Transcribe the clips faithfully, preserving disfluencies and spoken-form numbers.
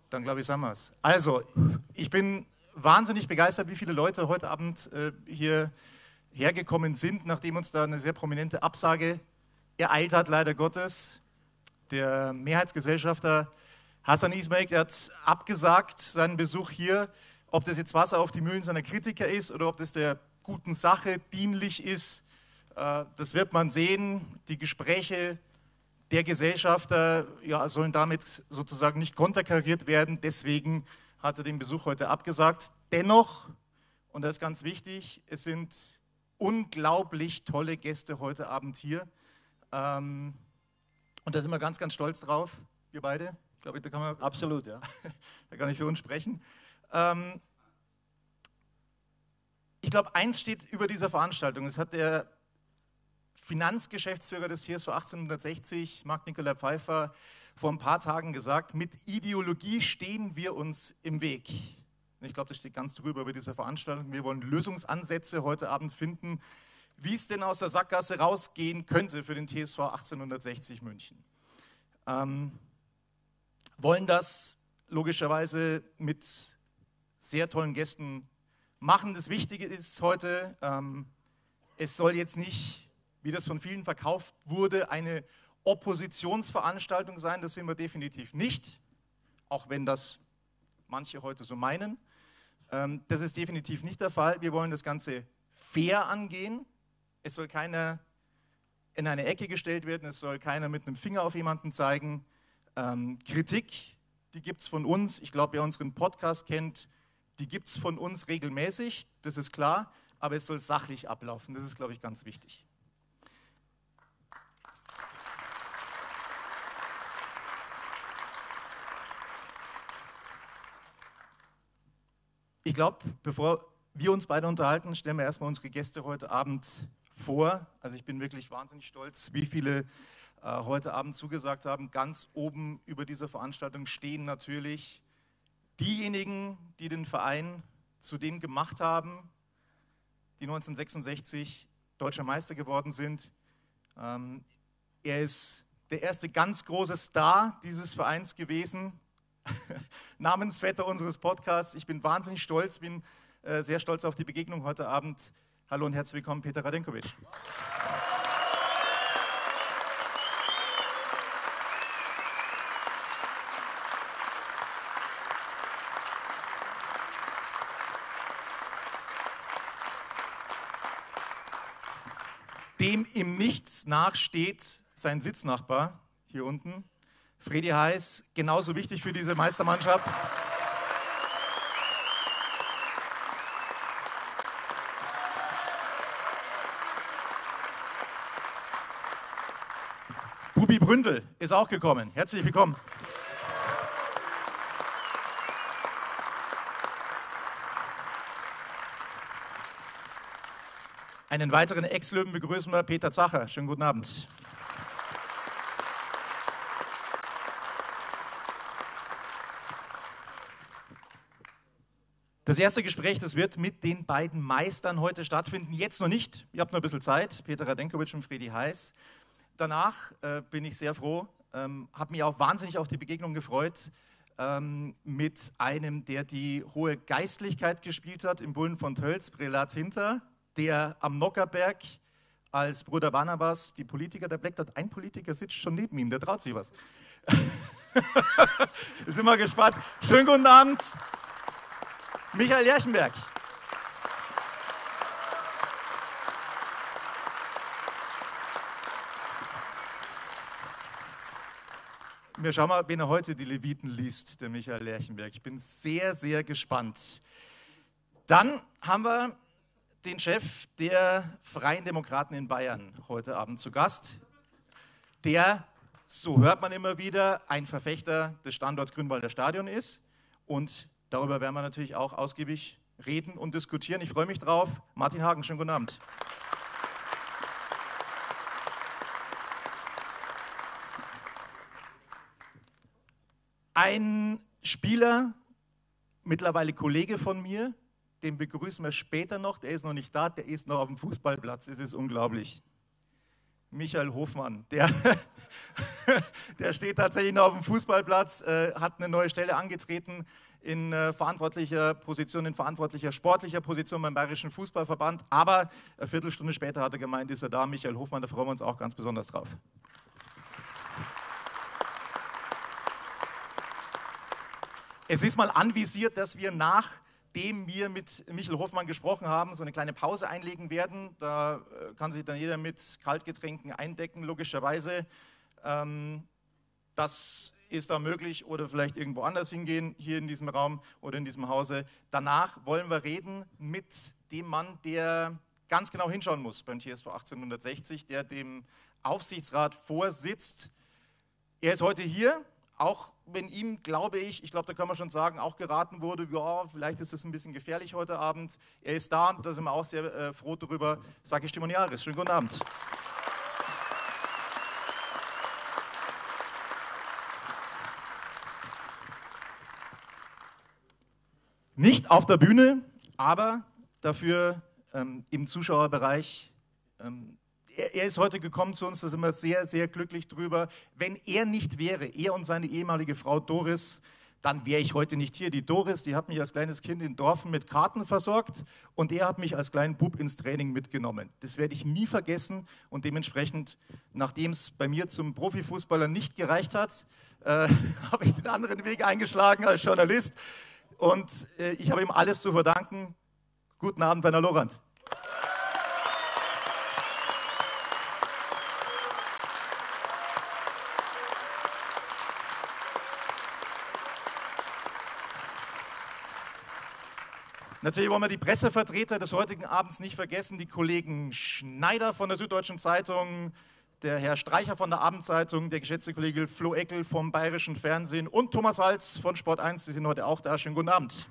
Dann glaube ich, sagen wir es. Also, ich bin wahnsinnig begeistert, wie viele Leute heute Abend äh, hier hergekommen sind, nachdem uns da eine sehr prominente Absage ereilt hat, leider Gottes. Der Mehrheitsgesellschafter Hasan İsmail, der hat abgesagt seinen Besuch hier. Ob das jetzt Wasser auf die Mühlen seiner Kritiker ist oder ob das der guten Sache dienlich ist, äh, das wird man sehen. Die Gespräche der Gesellschafter ja, sollen damit sozusagen nicht konterkariert werden. Deswegen hat er den Besuch heute abgesagt. Dennoch, und das ist ganz wichtig, es sind unglaublich tolle Gäste heute Abend hier. Ähm, und da sind wir ganz, ganz stolz drauf, wir beide. Ich glaube, da kann man, Absolut, ja. Da kann ich für uns sprechen. Ähm, ich glaube, eins steht über dieser Veranstaltung. Es hat der Finanzgeschäftsführer des T S V achtzehnhundertsechzig, Marc-Nicolai Pfeiffer, vor ein paar Tagen gesagt, mit Ideologie stehen wir uns im Weg. Ich glaube, das steht ganz drüber über dieser Veranstaltung. Wir wollen Lösungsansätze heute Abend finden, wie es denn aus der Sackgasse rausgehen könnte für den T S V achtzehnhundertsechzig München. Ähm, wollen das logischerweise mit sehr tollen Gästen machen. Das Wichtige ist heute, ähm, es soll jetzt nicht, wie das von vielen verkauft wurde, eine Oppositionsveranstaltung sein. Das sind wir definitiv nicht, auch wenn das manche heute so meinen. Ähm, das ist definitiv nicht der Fall. Wir wollen das Ganze fair angehen. Es soll keiner in eine Ecke gestellt werden, es soll keiner mit einem Finger auf jemanden zeigen. Ähm, Kritik, die gibt es von uns. Ich glaube, wer unseren Podcast kennt, die gibt es von uns regelmäßig, das ist klar, aber es soll sachlich ablaufen. Das ist, glaube ich, ganz wichtig. Ich glaube, bevor wir uns beide unterhalten, stellen wir erstmal unsere Gäste heute Abend vor. Also ich bin wirklich wahnsinnig stolz, wie viele äh, heute Abend zugesagt haben. Ganz oben über dieser Veranstaltung stehen natürlich diejenigen, die den Verein zu dem gemacht haben, die neunzehnhundertsechsundsechzig deutscher Meister geworden sind. Ähm, er ist der erste ganz große Star dieses Vereins gewesen, Namensvetter unseres Podcasts. Ich bin wahnsinnig stolz, bin äh, sehr stolz auf die Begegnung heute Abend. Hallo und herzlich willkommen, Peter Radenkovic. Dem im Nichts nachsteht sein Sitznachbar hier unten, Fredi Heiß, genauso wichtig für diese Meistermannschaft. Bubi Bründel ist auch gekommen. Herzlich willkommen. Einen weiteren Ex-Löwen begrüßen wir, Peter Zacher. Schönen guten Abend. Das erste Gespräch, das wird mit den beiden Meistern heute stattfinden. Jetzt noch nicht, ihr habt noch ein bisschen Zeit, Peter Radenkovic und Fredi Heiß. Danach äh, bin ich sehr froh, ähm, habe mich auch wahnsinnig auf die Begegnung gefreut ähm, mit einem, der die hohe Geistlichkeit gespielt hat im Bullen von Tölz, Prälat Hinter, der am Nockherberg als Bruder Barnabas die Politiker, der Black hat, ein Politiker sitzt schon neben ihm, der traut sich was. Sind wir gespannt. Schönen guten Abend, Michael Lerchenberg. Wir schauen mal, wen er heute die Leviten liest, der Michael Lerchenberg. Ich bin sehr, sehr gespannt. Dann haben wir den Chef der Freien Demokraten in Bayern heute Abend zu Gast, der, so hört man immer wieder, ein Verfechter des Standorts Grünwalder Stadion ist. Und darüber werden wir natürlich auch ausgiebig reden und diskutieren. Ich freue mich drauf. Martin Hagen, schönen guten Abend. Ein Spieler, mittlerweile Kollege von mir, den begrüßen wir später noch, der ist noch nicht da, der ist noch auf dem Fußballplatz, es ist unglaublich. Michael Hofmann, der Der steht tatsächlich noch auf dem Fußballplatz, äh, hat eine neue Stelle angetreten in äh, verantwortlicher Position, in verantwortlicher sportlicher Position beim Bayerischen Fußballverband. Aber eine Viertelstunde später hat er gemeint, ist er da, Michael Hofmann, da freuen wir uns auch ganz besonders drauf. Es ist mal anvisiert, dass wir nachdem wir mit Michael Hofmann gesprochen haben, so eine kleine Pause einlegen werden. Da äh, kann sich dann jeder mit Kaltgetränken eindecken, logischerweise. Ähm, das ist da möglich oder vielleicht irgendwo anders hingehen, hier in diesem Raum oder in diesem Hause. Danach wollen wir reden mit dem Mann, der ganz genau hinschauen muss beim T S V achtzehnhundertsechzig, der dem Aufsichtsrat vorsitzt. Er ist heute hier, auch wenn ihm, glaube ich, ich glaube, da kann man schon sagen, auch geraten wurde, ja, vielleicht ist es ein bisschen gefährlich heute Abend. Er ist da und da sind wir auch sehr äh, froh darüber. Sage ich Timon Jahres. Schönen guten Abend. Nicht auf der Bühne, aber dafür ähm, im Zuschauerbereich. Ähm, er, er ist heute gekommen zu uns, da sind wir sehr, sehr glücklich drüber. Wenn er nicht wäre, er und seine ehemalige Frau Doris, dann wäre ich heute nicht hier. Die Doris, die hat mich als kleines Kind in Dorfen mit Karten versorgt und er hat mich als kleinen Bub ins Training mitgenommen. Das werde ich nie vergessen und dementsprechend, nachdem es bei mir zum Profifußballer nicht gereicht hat, äh, habe ich den anderen Weg eingeschlagen als Journalist. Und äh, ich habe ihm alles zu verdanken. Guten Abend, Werner Lorand. Natürlich wollen wir die Pressevertreter des heutigen Abends nicht vergessen, die Kollegen Schneider von der Süddeutschen Zeitung, der Herr Streicher von der Abendzeitung, der geschätzte Kollege Flo Eckel vom Bayerischen Fernsehen und Thomas Walz von Sport eins, die sind heute auch da. Schönen guten Abend.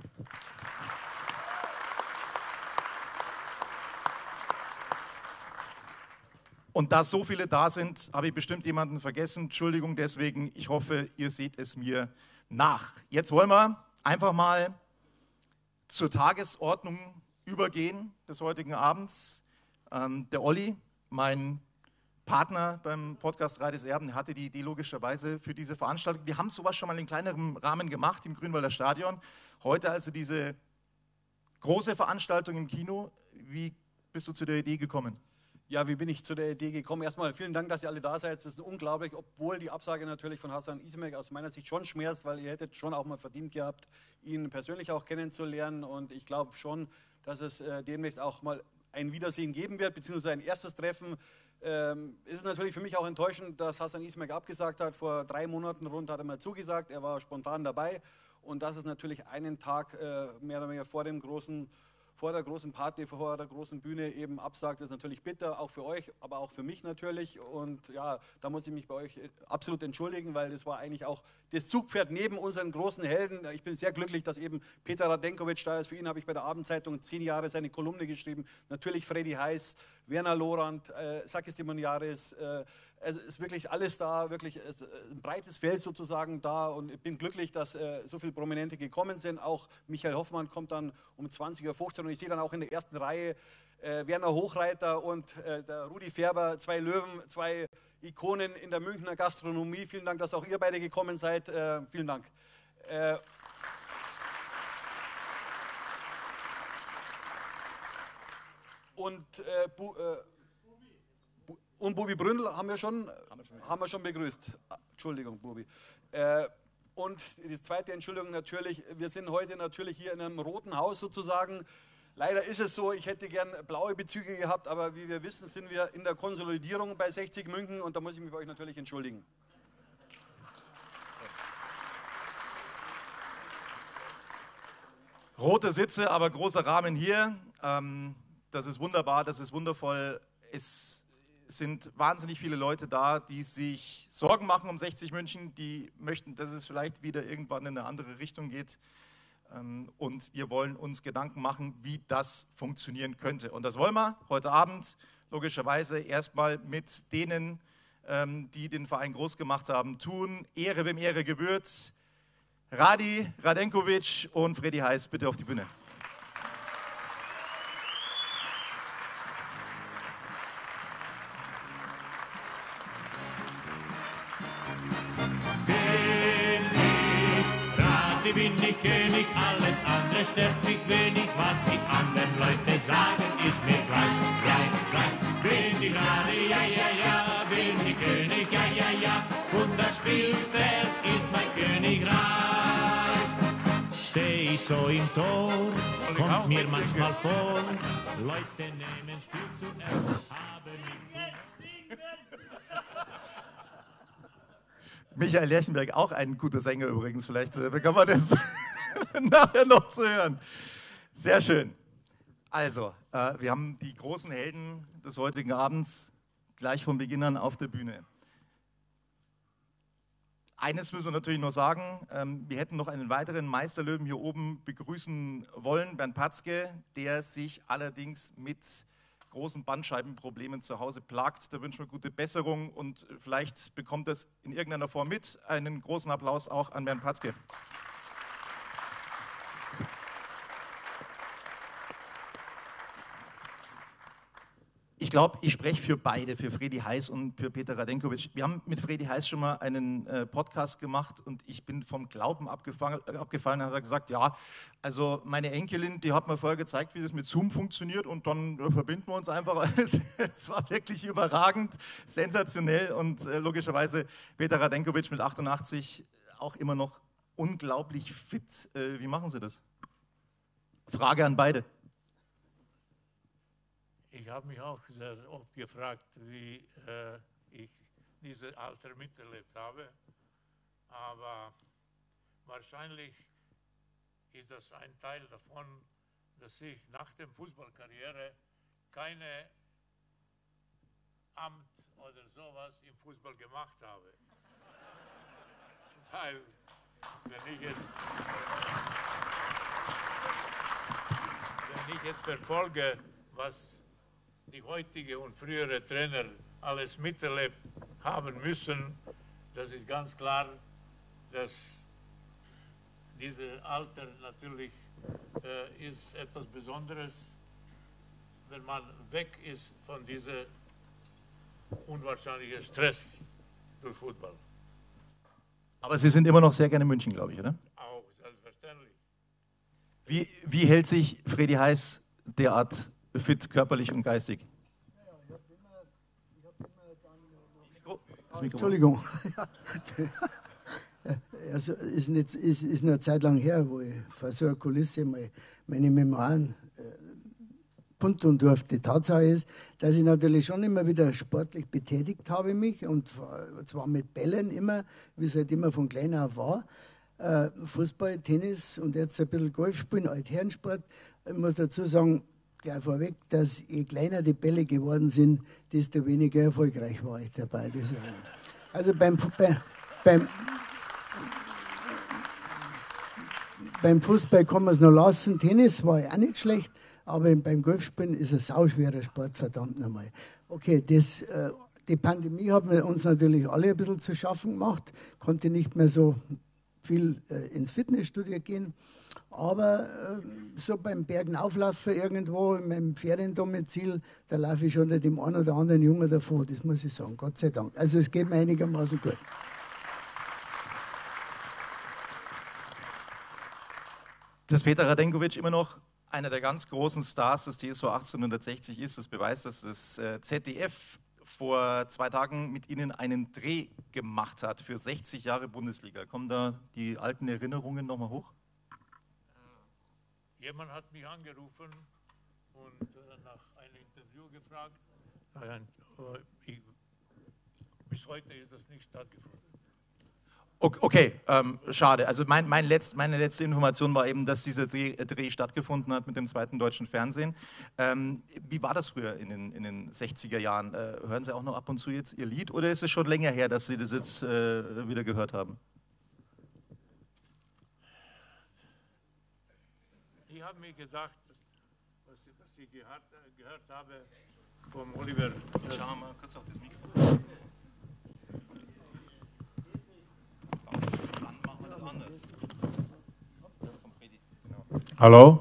Und da so viele da sind, habe ich bestimmt jemanden vergessen. Entschuldigung deswegen, ich hoffe, ihr seht es mir nach. Jetzt wollen wir einfach mal zur Tagesordnung übergehen des heutigen Abends. Ähm, der Olli, mein Partner beim Podcast Drei des Erben, hatte die Idee logischerweise für diese Veranstaltung. Wir haben sowas schon mal in kleinerem Rahmen gemacht im Grünwalder Stadion. Heute also diese große Veranstaltung im Kino. Wie bist du zu der Idee gekommen? Ja, wie bin ich zu der Idee gekommen? Erstmal vielen Dank, dass ihr alle da seid. Es ist unglaublich, obwohl die Absage natürlich von Hasan Ismail aus meiner Sicht schon schmerzt, weil ihr hättet schon auch mal verdient gehabt, ihn persönlich auch kennenzulernen. Und ich glaube schon, dass es äh, demnächst auch mal ein Wiedersehen geben wird, beziehungsweise ein erstes Treffen. Ähm, ist es natürlich für mich auch enttäuschend, dass Hasan Ismail abgesagt hat. Vor drei Monaten rund hat er mal zugesagt, er war spontan dabei. Und das ist natürlich einen Tag äh, mehr oder weniger vor dem großen vor der großen Party, vor der großen Bühne eben absagt, ist natürlich bitter, auch für euch, aber auch für mich natürlich. Und ja, da muss ich mich bei euch absolut entschuldigen, weil das war eigentlich auch das Zugpferd neben unseren großen Helden. Ich bin sehr glücklich, dass eben Peter Radenkovic da ist. Für ihn habe ich bei der Abendzeitung zehn Jahre seine Kolumne geschrieben. Natürlich Freddy Heiß, Werner Lorand, äh, Sakis Timoniaris, äh, es ist wirklich alles da, wirklich ein breites Feld sozusagen da und ich bin glücklich, dass äh, so viele Prominente gekommen sind. Auch Michael Hoffmann kommt dann um zwanzig Uhr fünfzehn und ich sehe dann auch in der ersten Reihe äh, Werner Hochreiter und äh, der Rudi Färber, zwei Löwen, zwei Ikonen in der Münchner Gastronomie. Vielen Dank, dass auch ihr beide gekommen seid. Äh, vielen Dank. Äh, und äh, Bu, äh, Und Bubi Bründel haben wir schon, haben wir schon, haben wir schon begrüßt. Entschuldigung, Bubi. Äh, und die zweite Entschuldigung natürlich, wir sind heute natürlich hier in einem roten Haus sozusagen. Leider ist es so, ich hätte gern blaue Bezüge gehabt, aber wie wir wissen, sind wir in der Konsolidierung bei sechzig München und da muss ich mich bei euch natürlich entschuldigen. Rote Sitze, aber großer Rahmen hier. Ähm, das ist wunderbar, das ist wundervoll. Es sind wahnsinnig viele Leute da, die sich Sorgen machen um sechzig München, die möchten, dass es vielleicht wieder irgendwann in eine andere Richtung geht. Und wir wollen uns Gedanken machen, wie das funktionieren könnte. Und das wollen wir heute Abend logischerweise erstmal mit denen, die den Verein groß gemacht haben, tun. Ehre, wem Ehre gebührt. Radi Radenkovic und Freddy Heiß, bitte auf die Bühne. bin ich König, alles andere stört mich wenig, was die anderen Leute sagen, ist mir gleich, gleich, gleich. Bin ich gerade, ja, ja, ja, bin ich König, ja, ja, ja, und das Spielfeld ist mein Königreich. Steh ich so im Tor, kommt mir manchmal vor, Leute nehmen Spiel zu ernst, haben mich... Michael Lerchenberg, auch ein guter Sänger übrigens, vielleicht äh, bekommen wir das nachher noch zu hören. Sehr schön. Also, äh, wir haben die großen Helden des heutigen Abends gleich von Beginn an auf der Bühne. Eines müssen wir natürlich noch sagen, ähm, wir hätten noch einen weiteren Meisterlöwen hier oben begrüßen wollen, Bernd Patzke, der sich allerdings mit großen Bandscheibenproblemen zu Hause plagt. Da wünschen wir gute Besserung und vielleicht bekommt das in irgendeiner Form mit. Einen großen Applaus auch an Bernd Patzke. Ich glaube, ich spreche für beide, für Fredi Heiß und für Peter Radenkovic. Wir haben mit Fredi Heiß schon mal einen äh, Podcast gemacht und ich bin vom Glauben abgefallen, äh, abgefallen und hat gesagt, ja, also meine Enkelin, die hat mir vorher gezeigt, wie das mit Zoom funktioniert und dann äh, verbinden wir uns einfach. Es war wirklich überragend, sensationell und äh, logischerweise Peter Radenkovic mit achtundachtzig auch immer noch unglaublich fit. Äh, wie machen Sie das? Frage an beide. Ich habe mich auch sehr oft gefragt, wie äh, ich dieses Alter miterlebt habe, aber wahrscheinlich ist das ein Teil davon, dass ich nach der Fußballkarriere keine Amt oder sowas im Fußball gemacht habe. Weil, wenn ich jetzt, wenn ich jetzt verfolge, was die heutige und frühere Trainer alles miterlebt haben müssen, das ist ganz klar, dass dieses Alter natürlich äh, ist etwas Besonderes, wenn man weg ist von diesem unwahrscheinlichen Stress durch Fußball. Aber Sie sind immer noch sehr gerne in München, glaube ich, oder? Auch selbstverständlich. Wie, wie hält sich Fredi Heiß derart fit, körperlich und geistig? Ja, ich habe immer, ich hab immer dann... Oh, das Mikro. Entschuldigung. Also ist, nicht, ist, ist eine Zeit lang her, wo ich vor so einer Kulisse mal meine Memoiren äh, kundtun durfte. Tatsache ist, dass ich natürlich schon immer wieder sportlich betätigt habe mich und zwar mit Bällen immer, wie es halt immer von klein auf war. Äh, Fußball, Tennis und jetzt ein bisschen Golf spielen, Altherrensport. Ich muss dazu sagen, gleich vorweg, dass je kleiner die Bälle geworden sind, desto weniger erfolgreich war ich dabei. Das, also beim, bei, beim, beim Fußball kann man es noch lassen, Tennis war ja auch nicht schlecht, aber beim Golfspielen ist es ein sauschwerer Sport, verdammt nochmal. Okay, das, äh, die Pandemie hat uns natürlich alle ein bisschen zu schaffen gemacht, konnte nicht mehr so viel äh, ins Fitnessstudio gehen. Aber äh, so beim Bergenauflaufen irgendwo in meinem Feriendomizil, da laufe ich schon unter dem einen oder anderen Jungen davon, das muss ich sagen, Gott sei Dank. Also es geht mir einigermaßen gut. Dass Peter Radenkovic immer noch einer der ganz großen Stars des T S V achtzehnhundertsechzig ist, das beweist, dass das äh, Z D F vor zwei Tagen mit Ihnen einen Dreh gemacht hat für sechzig Jahre Bundesliga. Kommen da die alten Erinnerungen nochmal hoch? Jemand hat mich angerufen und äh, nach einem Interview gefragt. Nein, äh, ich, bis heute ist das nicht stattgefunden. Okay, ähm, schade. Also mein, mein letzt, meine letzte Information war eben, dass dieser Dreh, Dreh stattgefunden hat mit dem zweiten deutschen Fernsehen. Ähm, wie war das früher in den, in den sechziger Jahren? Äh, hören Sie auch noch ab und zu jetzt Ihr Lied oder ist es schon länger her, dass Sie das jetzt äh, wieder gehört haben? Ich habe mir gedacht, was, was ich gehört, gehört habe vom Oliver. Schauen wir mal kurz auf das Mikrofon. Dann machen wir das anders. Hallo?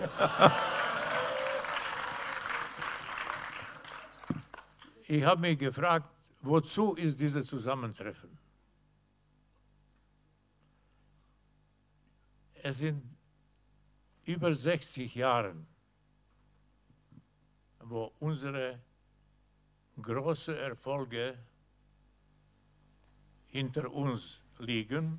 Ich habe mich gefragt, wozu ist dieses Zusammentreffen? es sind über sechzig Jahre, wo unsere großen Erfolge hinter uns liegen.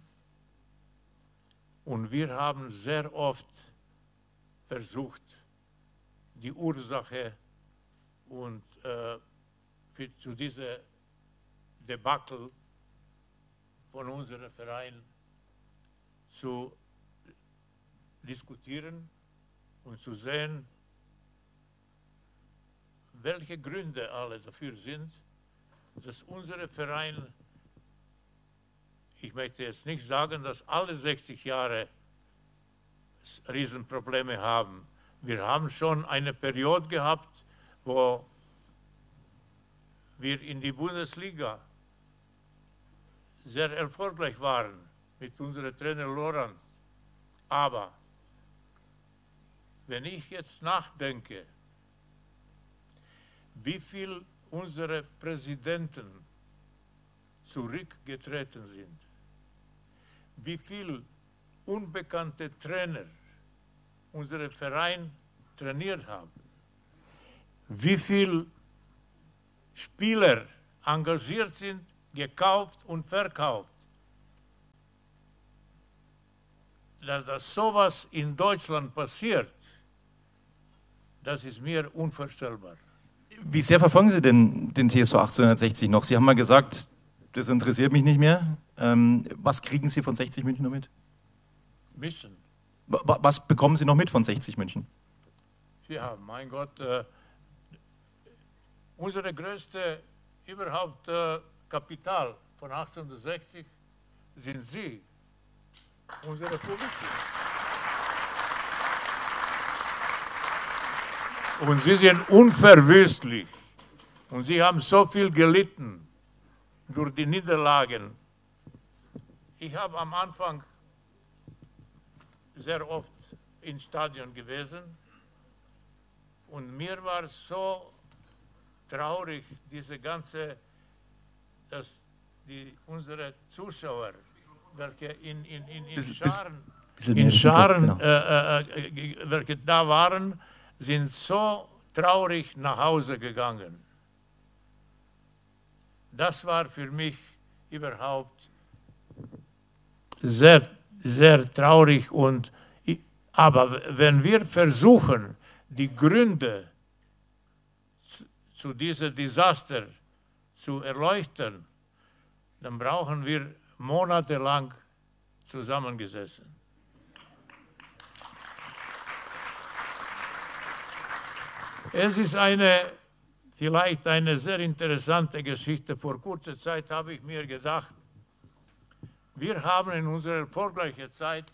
Und wir haben sehr oft versucht, die Ursache und äh, für, zu dieser Debakel von unserem Verein zu diskutieren und zu sehen, welche Gründe alle dafür sind, dass unser Verein, ich möchte jetzt nicht sagen, dass alle sechzig Jahre Riesenprobleme haben. Wir haben schon eine Periode gehabt, wo wir in die Bundesliga sehr erfolgreich waren mit unserem Trainer Lorand. Aber wenn ich jetzt nachdenke, wie viel unsere Präsidenten zurückgetreten sind, wie viel unbekannte Trainer unseren Verein trainiert haben, wie viel Spieler engagiert sind, gekauft und verkauft, dass das sowas in Deutschland passiert, das ist mir unvorstellbar. Wie sehr verfolgen Sie denn den T S V achtzehnhundertsechzig noch? Sie haben mal gesagt, das interessiert mich nicht mehr. Ähm, was kriegen Sie von sechzig München noch mit? Bisschen. Was bekommen Sie noch mit von sechzig München? Ja, mein Gott, äh, unsere größte überhaupt äh, Kapital von achtzehnhundertsechzig sind Sie, unsere Publikum. Und Sie sind unverwüstlich. Und Sie haben so viel gelitten durch die Niederlagen. Ich habe am Anfang sehr oft im Stadion gewesen und mir war es so traurig, diese ganze, dass die, unsere Zuschauer, welche in, in, in, in Scharen, in Scharen äh, äh, welche da waren, sind so traurig nach Hause gegangen. Das war für mich überhaupt sehr, sehr traurig. Und, aber wenn wir versuchen, die Gründe zu, zu diesem Desaster zu erleuchten, dann brauchen wir monatelang zusammengesessen. Es ist eine, vielleicht eine sehr interessante Geschichte. Vor kurzer Zeit habe ich mir gedacht, wir haben in unserer erfolgreichen Zeit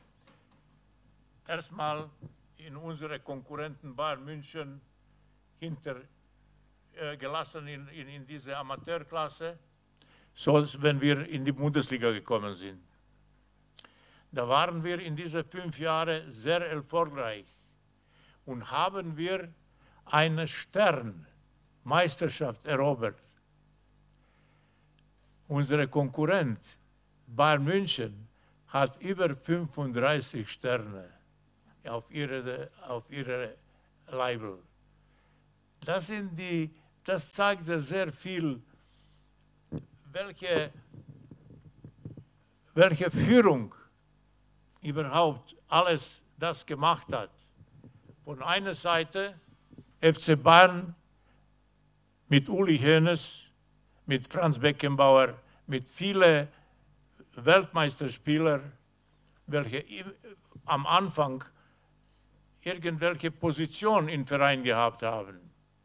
erstmal in unsere Konkurrenten Bayern München hintergelassen äh, in, in, in diese Amateurklasse, so wenn wir in die Bundesliga gekommen sind. Da waren wir in diesen fünf Jahren sehr erfolgreich und haben wir eine Sternmeisterschaft erobert. Unser Konkurrent Bayern München hat über fünfunddreißig Sterne auf ihre, auf ihre Label. Das, sind die, das zeigt sehr viel, welche, welche Führung überhaupt alles das gemacht hat. Von einer Seite F C Bayern mit Uli Hoeneß, mit Franz Beckenbauer, mit vielen Weltmeisterspielern, welche am Anfang irgendwelche Position im Verein gehabt haben.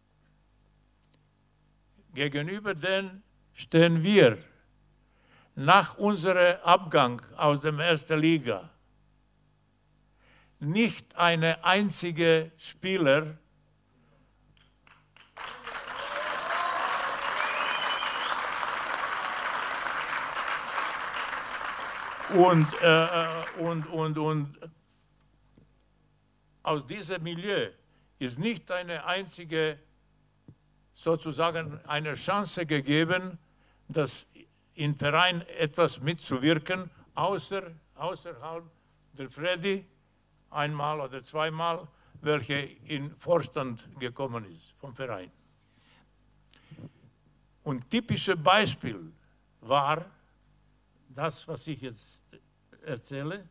Gegenüber denen stehen wir nach unserem Abgang aus der ersten Liga. Nicht eine einzige Spieler und, äh, und, und, und aus diesem Milieu ist nicht eine einzige, sozusagen eine Chance gegeben, dass im Verein etwas mitzuwirken, außer, außerhalb der Freddy, einmal oder zweimal, welcher in Vorstand gekommen ist vom Verein. Und typisches Beispiel war das, was ich jetzt erzähle.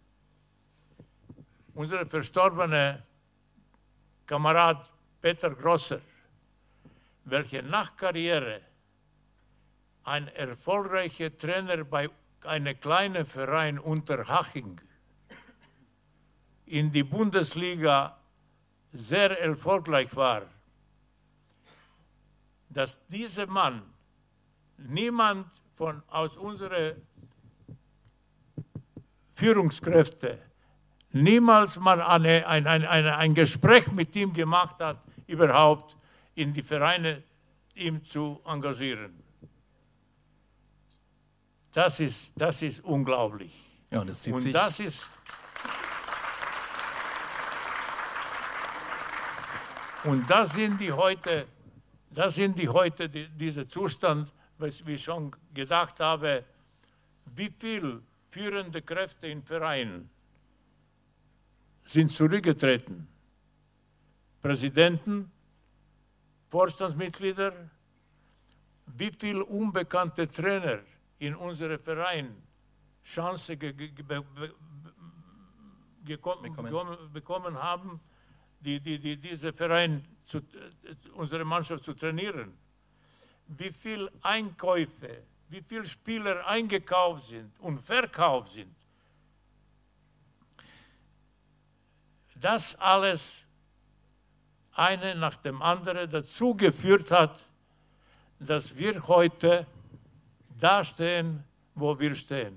Unser verstorbener Kamerad Peter Grosser, welcher nach Karriere ein erfolgreicher Trainer bei einem kleinen Verein Unterhaching in die Bundesliga sehr erfolgreich war, dass dieser Mann niemand von, aus unseren Führungskräften niemals mal eine, ein, ein, ein, ein Gespräch mit ihm gemacht hat, überhaupt in die Vereine ihm zu engagieren. Das ist, das ist unglaublich. Ja, und das zieht und sich. Das ist, und das sind die heute, das sind die heute, die, dieser Zustand, was ich schon gedacht habe, wie viele führende Kräfte in Vereinen sind zurückgetreten. Präsidenten, Vorstandsmitglieder, wie viele unbekannte Trainer in unserem Verein Chance ge ge be be gekommen, bekommen. bekommen haben, die, die, die, diese Verein, zu, unsere Mannschaft zu trainieren. Wie viele Einkäufe, wie viele Spieler eingekauft sind und verkauft sind. Das alles eine nach dem anderen dazu geführt hat, dass wir heute da stehen, wo wir stehen.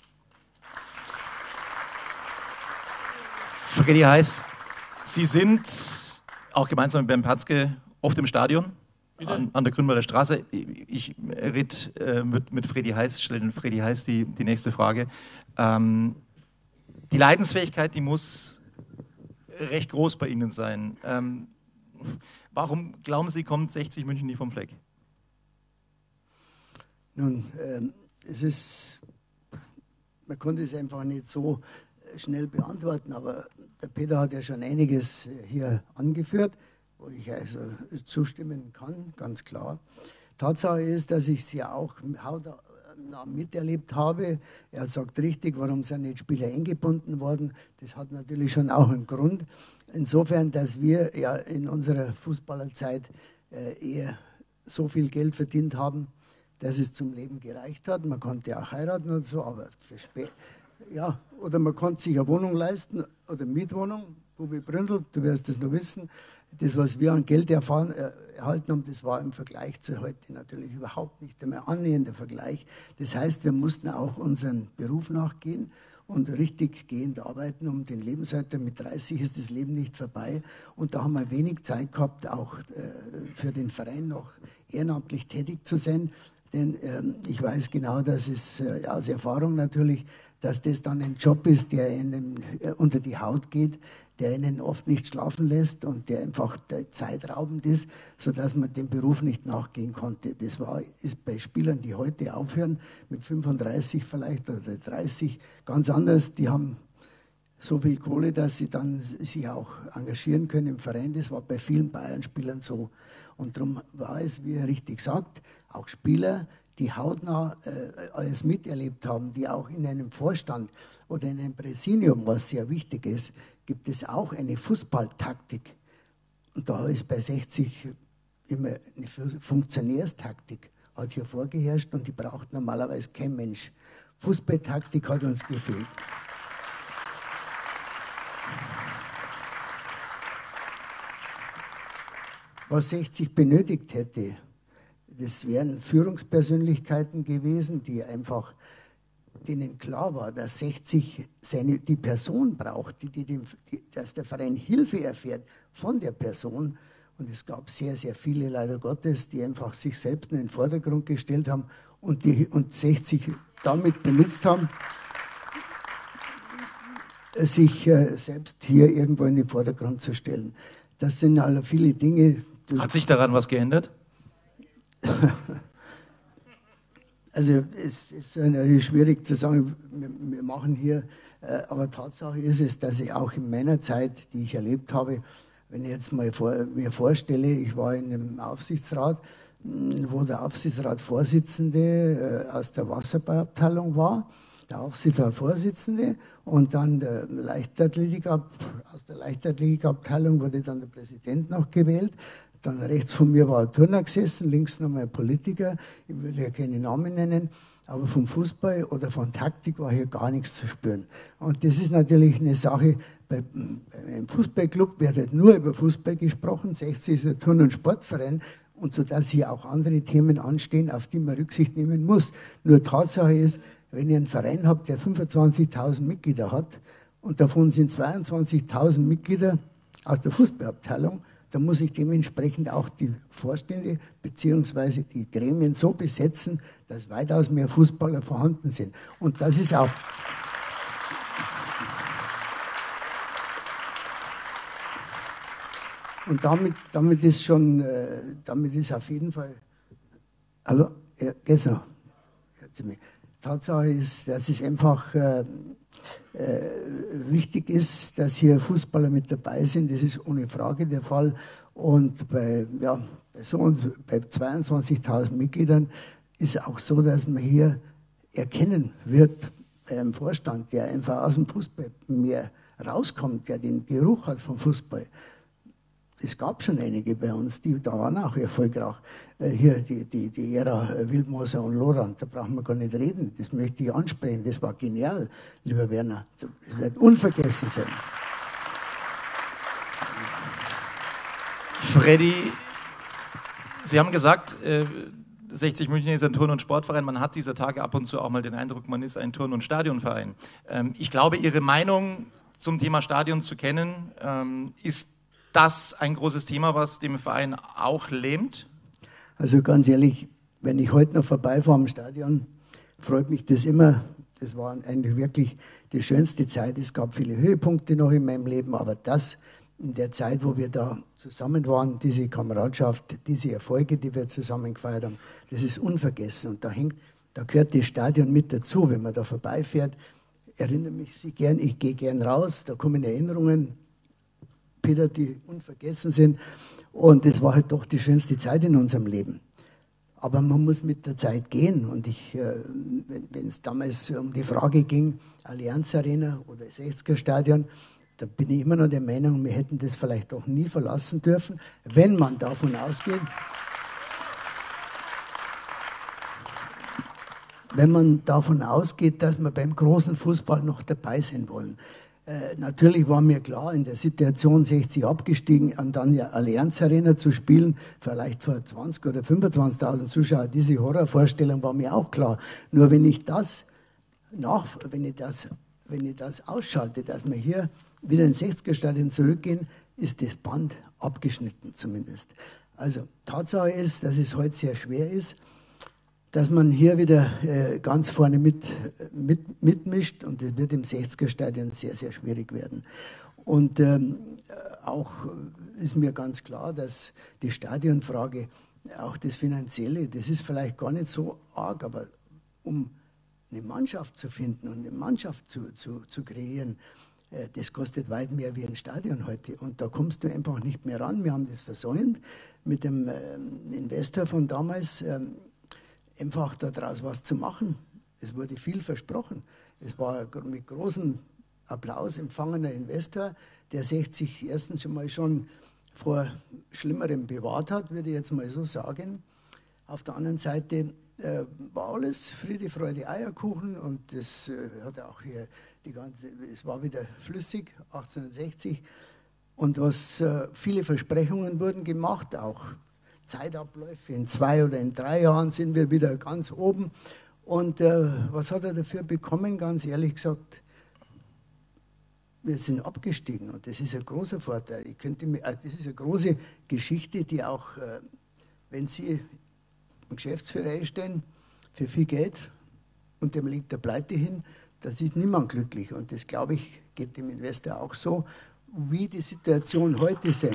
Freddy Heiß, Sie sind auch gemeinsam mit Ben Patzke oft im Stadion an, an der Grünwalder Straße. Ich rede äh, mit, mit Freddy Heiß, stelle den Freddy Heiß die, die nächste Frage. Ähm, die Leidensfähigkeit, die muss recht groß bei Ihnen sein. Ähm, warum glauben Sie, kommt sechzig München nie vom Fleck? Nun, ähm, es ist, man konnte es einfach nicht so schnell beantworten, aber der Peter hat ja schon einiges hier angeführt, wo ich also zustimmen kann, ganz klar. Tatsache ist, dass ich es ja auch hautnah miterlebt habe. Er sagt richtig, warum sind nicht Spieler eingebunden worden? Das hat natürlich schon auch einen Grund. Insofern, dass wir ja in unserer Fußballerzeit äh, eher so viel Geld verdient haben, dass es zum Leben gereicht hat. Man konnte auch heiraten und so, aber für spät. Ja, oder man konnte sich eine Wohnung leisten oder Mietwohnung. Bubi Bründel, du wirst das noch wissen. Das, was wir an Geld erfahren, äh, erhalten haben, das war im Vergleich zu heute natürlich überhaupt nicht einmal annähernder Vergleich. Das heißt, wir mussten auch unseren Beruf nachgehen und richtig gehend arbeiten, um den Lebensalter. Mit dreißig ist das Leben nicht vorbei. Und da haben wir wenig Zeit gehabt, auch äh, für den Verein noch ehrenamtlich tätig zu sein. Denn ähm, ich weiß genau, dass es äh, aus Erfahrung natürlich, dass das dann ein Job ist, der ihnen äh, unter die Haut geht, der ihnen oft nicht schlafen lässt und der einfach zeitraubend ist, sodass man dem Beruf nicht nachgehen konnte. Das war, ist bei Spielern, die heute aufhören, mit fünfunddreißig vielleicht oder dreißig, ganz anders. Die haben so viel Kohle, dass sie dann sich auch engagieren können im Verein. Das war bei vielen Bayern-Spielern so. Und darum war es, wie er richtig sagt, auch Spieler, die hautnah äh, alles miterlebt haben, die auch in einem Vorstand oder in einem Präsidium, was sehr wichtig ist, gibt es auch eine Fußballtaktik. Und da ist bei sechzig immer eine Funktionärstaktik, hat hier vorgeherrscht und die braucht normalerweise kein Mensch. Fußballtaktik hat uns gefehlt. Was sechzig benötigt hätte, das wären Führungspersönlichkeiten gewesen, die einfach, denen klar war, dass sechzig seine, die Person braucht, die, die, die, dass der Verein Hilfe erfährt von der Person. Und es gab sehr, sehr viele, leider Gottes, die einfach sich selbst in den Vordergrund gestellt haben und, die, und sechzig damit benutzt haben, sich äh, selbst hier irgendwo in den Vordergrund zu stellen. Das sind alle viele Dinge. Hat sich daran was geändert? Also es ist natürlich schwierig zu sagen, wir, wir machen hier Aber Tatsache ist es, dass ich auch in meiner Zeit, die ich erlebt habe, wenn ich jetzt mal vor, mir vorstelle, ich war in einem Aufsichtsrat, wo der Aufsichtsratsvorsitzende aus der Wasserballabteilung war, der Aufsichtsratsvorsitzende, und dann der Leichtathletik, aus der Leichtathletikabteilung wurde dann der Präsident noch gewählt. Dann rechts von mir war ein Turner gesessen, links nochmal ein Politiker, ich will ja keine Namen nennen. Aber vom Fußball oder von Taktik war hier gar nichts zu spüren. Und das ist natürlich eine Sache, bei einem Fußballclub wird halt nur über Fußball gesprochen, sechzig ist ein Turn- und Sportverein, und so dass hier auch andere Themen anstehen, auf die man Rücksicht nehmen muss. Nur Tatsache ist, wenn ihr einen Verein habt, der fünfundzwanzigtausend Mitglieder hat und davon sind zweiundzwanzigtausend Mitglieder aus der Fußballabteilung, da muss ich dementsprechend auch die Vorstände bzw. die Gremien so besetzen, dass weitaus mehr Fußballer vorhanden sind. Und das ist auch... Und damit, damit ist schon, äh, damit ist auf jeden Fall... Hallo? Ja, geht's noch? Tatsache ist, dass es einfach... Äh, Äh, wichtig ist, dass hier Fußballer mit dabei sind. Das ist ohne Frage der Fall. Und bei, ja, bei, so, bei zweiundzwanzigtausend Mitgliedern ist auch so, dass man hier erkennen wird, bei einem Vorstand, der einfach aus dem Fußball mehr rauskommt, der den Geruch hat vom Fußball. Es gab schon einige bei uns, die da waren auch erfolgreich. Hier die, die, die Ära Wildmoser und Lorand, da brauchen wir gar nicht reden. Das möchte ich ansprechen. Das war genial, lieber Werner. Das wird unvergessen sein. Freddy, Sie haben gesagt, sechzig München ist ein Turn- und Sportverein. Man hat dieser Tage ab und zu auch mal den Eindruck, man ist ein Turn- und Stadionverein. Ich glaube, Ihre Meinung zum Thema Stadion zu kennen, ist das ein großes Thema, was dem Verein auch lähmt? Also ganz ehrlich, wenn ich heute noch vorbeifahre am Stadion, freut mich das immer. Das war eigentlich wirklich die schönste Zeit. Es gab viele Höhepunkte noch in meinem Leben, aber das in der Zeit, wo wir da zusammen waren, diese Kameradschaft, diese Erfolge, die wir zusammen gefeiert haben, das ist unvergessen. Und da hängt, da gehört das Stadion mit dazu. Wenn man da vorbeifährt, erinnere mich Sie gern, ich gehe gern raus, da kommen Erinnerungen, Peter, die unvergessen sind. Und das war halt doch die schönste Zeit in unserem Leben. Aber man muss mit der Zeit gehen. Und ich, äh, wenn es damals um die Frage ging, Allianz Arena oder sechziger Stadion, da bin ich immer noch der Meinung, wir hätten das vielleicht auch nie verlassen dürfen, wenn man davon ausgeht, wenn man davon ausgeht, dass wir beim großen Fußball noch dabei sein wollen. Äh, natürlich war mir klar, in der Situation sechzig abgestiegen, und dann die Allianz Arena zu spielen, vielleicht vor zwanzig oder fünfundzwanzigtausend Zuschauer, diese Horrorvorstellung war mir auch klar. Nur wenn ich das, nach, wenn ich das, wenn ich das ausschalte, dass wir hier wieder ins sechziger Stadion zurückgehen, ist das Band abgeschnitten zumindest. Also Tatsache ist, dass es heute sehr schwer ist, dass man hier wieder äh, ganz vorne mit, mit, mitmischt, und das wird im sechziger Stadion sehr, sehr schwierig werden. Und ähm, auch ist mir ganz klar, dass die Stadionfrage, auch das Finanzielle, das ist vielleicht gar nicht so arg, aber um eine Mannschaft zu finden und eine Mannschaft zu, zu, zu kreieren, äh, das kostet weit mehr wie ein Stadion heute. Und da kommst du einfach nicht mehr ran. Wir haben das versäumt mit dem äh, Investor von damals, äh, einfach daraus was zu machen. Es wurde viel versprochen. Es war mit großem Applaus empfangener Investor, der sechzig erstens schon mal schon vor Schlimmerem bewahrt hat, würde ich jetzt mal so sagen. Auf der anderen Seite äh, war alles Friede, Freude, Eierkuchen, und das äh, hat auch hier die ganze, es war wieder flüssig, achtzehnhundertsechzig. Und was äh, viele Versprechungen wurden gemacht, auch Zeitabläufe, in zwei oder in drei Jahren sind wir wieder ganz oben. Und äh, was hat er dafür bekommen? Ganz ehrlich gesagt, wir sind abgestiegen, und das ist ein großer Vorteil. Ich könnte mir, äh, das ist eine große Geschichte, die auch, äh, wenn Sie einen Geschäftsführer einstellen für viel Geld und dem liegt der Pleite hin, das ist niemand glücklich. Und das, glaube ich, geht dem Investor auch so, wie die Situation heute ist.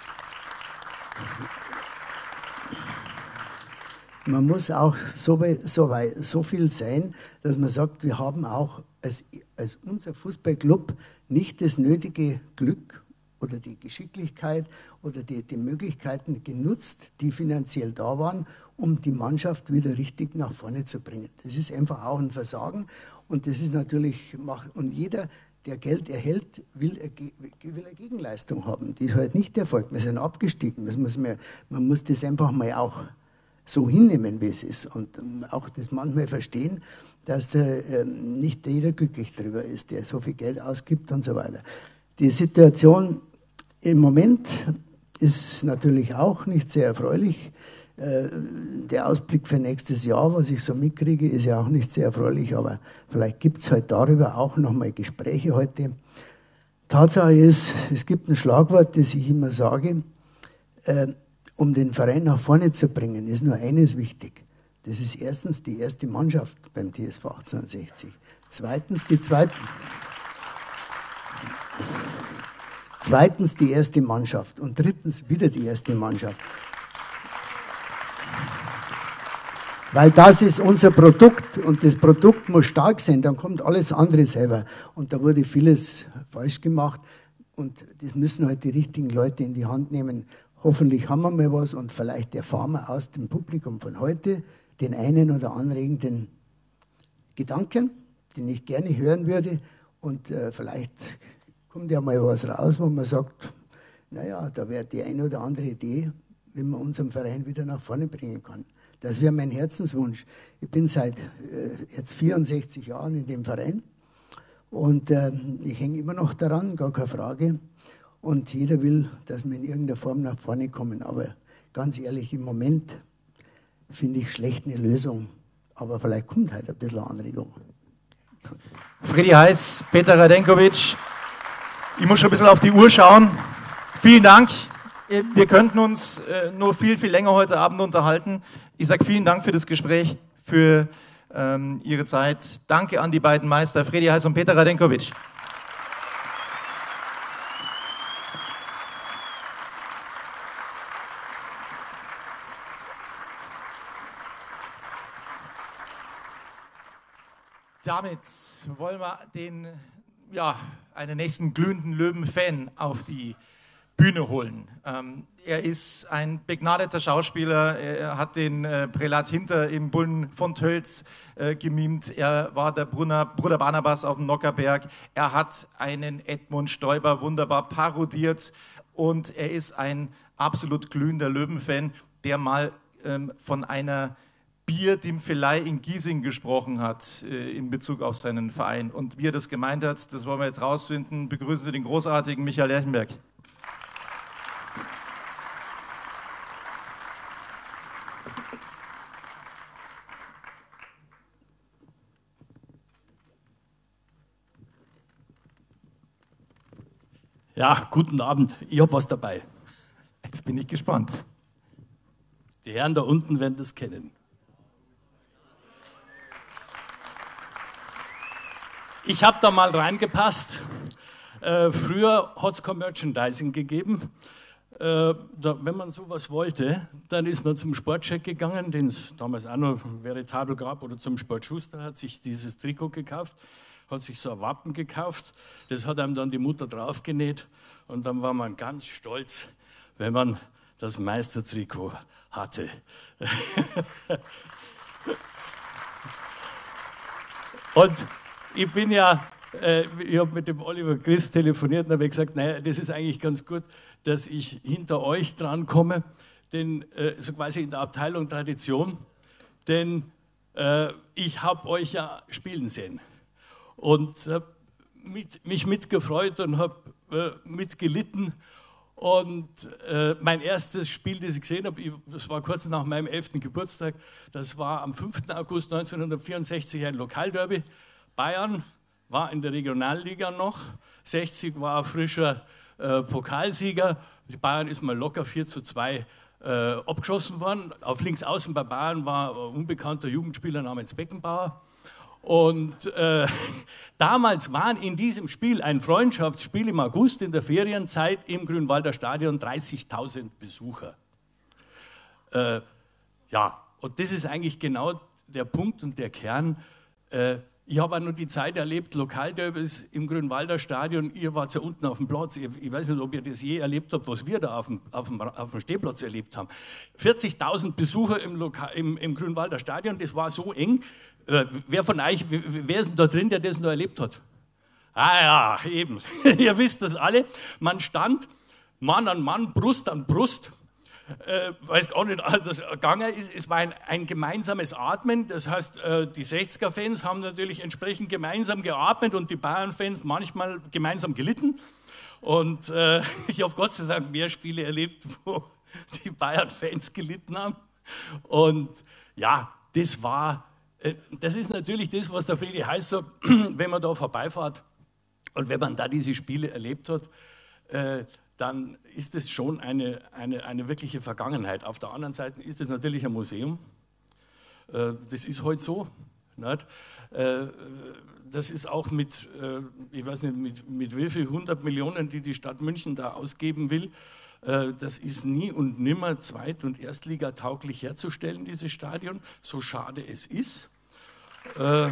Man muss auch so, so, weit, so viel sein, dass man sagt, wir haben auch als als unser Fußballclub nicht das nötige Glück oder die Geschicklichkeit oder die, die Möglichkeiten genutzt, die finanziell da waren, um die Mannschaft wieder richtig nach vorne zu bringen. Das ist einfach auch ein Versagen und das ist natürlich, und jeder, der Geld erhält, will eine, will eine Gegenleistung haben. Die ist halt nicht erfolgt. Wir sind abgestiegen. Das muss man, man muss das einfach mal auch so hinnehmen, wie es ist. Und auch das manchmal verstehen, dass da ähm, nicht jeder glücklich darüber ist, der so viel Geld ausgibt und so weiter. Die Situation im Moment ist natürlich auch nicht sehr erfreulich. Äh, der Ausblick für nächstes Jahr, was ich so mitkriege, ist ja auch nicht sehr erfreulich, aber vielleicht gibt es halt darüber auch nochmal Gespräche heute. Tatsache ist, es gibt ein Schlagwort, das ich immer sage, äh, um den Verein nach vorne zu bringen, ist nur eines wichtig. Das ist erstens die erste Mannschaft beim T S V achtzehnhundertsechzig. Zweitens die zweite. Zweitens die erste Mannschaft und drittens wieder die erste Mannschaft. Weil das ist unser Produkt und das Produkt muss stark sein, dann kommt alles andere selber. Und da wurde vieles falsch gemacht und das müssen halt die richtigen Leute in die Hand nehmen. Hoffentlich haben wir mal was und vielleicht erfahren wir aus dem Publikum von heute den einen oder anregenden Gedanken, den ich gerne hören würde und äh, vielleicht kommt ja mal was raus, wo man sagt, naja, da wäre die eine oder andere Idee, wie man unseren Verein wieder nach vorne bringen kann. Das wäre mein Herzenswunsch. Ich bin seit äh, jetzt vierundsechzig Jahren in dem Verein und äh, ich hänge immer noch daran, gar keine Frage. Und jeder will, dass wir in irgendeiner Form nach vorne kommen. Aber ganz ehrlich, im Moment finde ich schlecht eine Lösung. Aber vielleicht kommt halt ein bisschen Anregung. Freddy Heiß, Peter Radenkovic. Ich muss schon ein bisschen auf die Uhr schauen. Vielen Dank. Wir könnten uns äh, nur viel, viel länger heute Abend unterhalten. Ich sage vielen Dank für das Gespräch, für ähm, Ihre Zeit. Danke an die beiden Meister, Freddy Heiß und Peter Radenkovic. Damit wollen wir den, ja, einen nächsten glühenden Löwen-Fan auf die Bühne holen. Ähm, er ist ein begnadeter Schauspieler, er hat den äh, Prälat Hinter im Bullen von Tölz äh, gemimt, er war der Brunner, Bruder Barnabas auf dem Nockerberg, er hat einen Edmund Stoiber wunderbar parodiert und er ist ein absolut glühender Löwen-Fan, der mal ähm, von einer Bierdimfelei in Giesing gesprochen hat äh, in Bezug auf seinen Verein. Und wie er das gemeint hat, das wollen wir jetzt rausfinden. Begrüßen Sie den großartigen Michael Lerchenberg. Ja, guten Abend. Ich habe was dabei. Jetzt bin ich gespannt. Die Herren da unten werden das kennen. Ich habe da mal reingepasst. Äh, früher hat es kein Merchandising gegeben. Äh, da, wenn man sowas wollte, dann ist man zum Sportcheck gegangen, den es damals auch noch veritabel gab, oder zum Sportschuster, hat sich dieses Trikot gekauft, hat sich so ein Wappen gekauft, das hat einem dann die Mutter draufgenäht und dann war man ganz stolz, wenn man das Meistertrikot hatte. Und ich bin ja, äh, ich habe mit dem Oliver Christ telefoniert und habe gesagt, naja, das ist eigentlich ganz gut, dass ich hinter euch dran komme, denn äh, so quasi in der Abteilung Tradition, denn äh, ich habe euch ja spielen sehen und habe mit, mich mitgefreut und habe äh, mitgelitten. Und äh, mein erstes Spiel, das ich gesehen habe, ich, das war kurz nach meinem elften Geburtstag, das war am fünften August neunzehnhundertvierundsechzig ein Lokalderby. Bayern war in der Regionalliga noch, sechzig war frischer äh, Pokalsieger. Die Bayern ist mal locker vier zu zwei äh, abgeschossen worden. Auf links außen bei Bayern war ein unbekannter Jugendspieler namens Beckenbauer. Und äh, damals waren in diesem Spiel, ein Freundschaftsspiel im August in der Ferienzeit im Grünwalder Stadion, dreißigtausend Besucher. Äh, ja, und das ist eigentlich genau der Punkt und der Kern. Äh, Ich habe auch noch die Zeit erlebt, Lokalderbys im Grünwalder Stadion, ihr wart ja unten auf dem Platz, ich, ich weiß nicht, ob ihr das je erlebt habt, was wir da auf dem, auf dem, auf dem Stehplatz erlebt haben. vierzigtausend Besucher im, Lokal, im, im Grünwalder Stadion, das war so eng. Äh, wer von euch, wer ist denn da drin, der das noch erlebt hat? Ah ja, eben, ihr wisst das alle. Man stand Mann an Mann, Brust an Brust. Äh, weiß gar nicht, das gegangen ist. Es war ein, ein gemeinsames Atmen. Das heißt, äh, die sechziger-Fans haben natürlich entsprechend gemeinsam geatmet und die Bayern-Fans manchmal gemeinsam gelitten. Und äh, ich habe Gott sei Dank mehr Spiele erlebt, wo die Bayern-Fans gelitten haben. Und ja, das war, äh, das ist natürlich das, was der Friedi Heiß sagt, wenn man da vorbeifährt und wenn man da diese Spiele erlebt hat, äh, dann ist es schon eine, eine, eine wirkliche Vergangenheit. Auf der anderen Seite ist es natürlich ein Museum. Äh, das ist heute so. Nicht? Äh, das ist auch mit, äh, ich weiß nicht, mit, mit wie viel hundert Millionen, die die Stadt München da ausgeben will, äh, das ist nie und nimmer zweit- und erstligatauglich herzustellen, dieses Stadion, so schade es ist. Äh,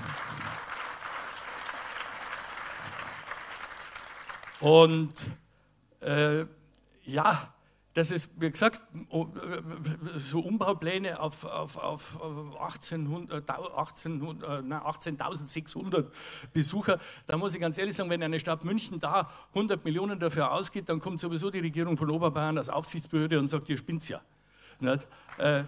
und Äh, ja, das ist, wie gesagt, so Umbaupläne auf, auf, auf achtzehntausendsechshundert Besucher. Da muss ich ganz ehrlich sagen, wenn eine Stadt München da hundert Millionen dafür ausgibt, dann kommt sowieso die Regierung von Oberbayern als Aufsichtsbehörde und sagt, ihr spinnt's ja. Nicht? Äh,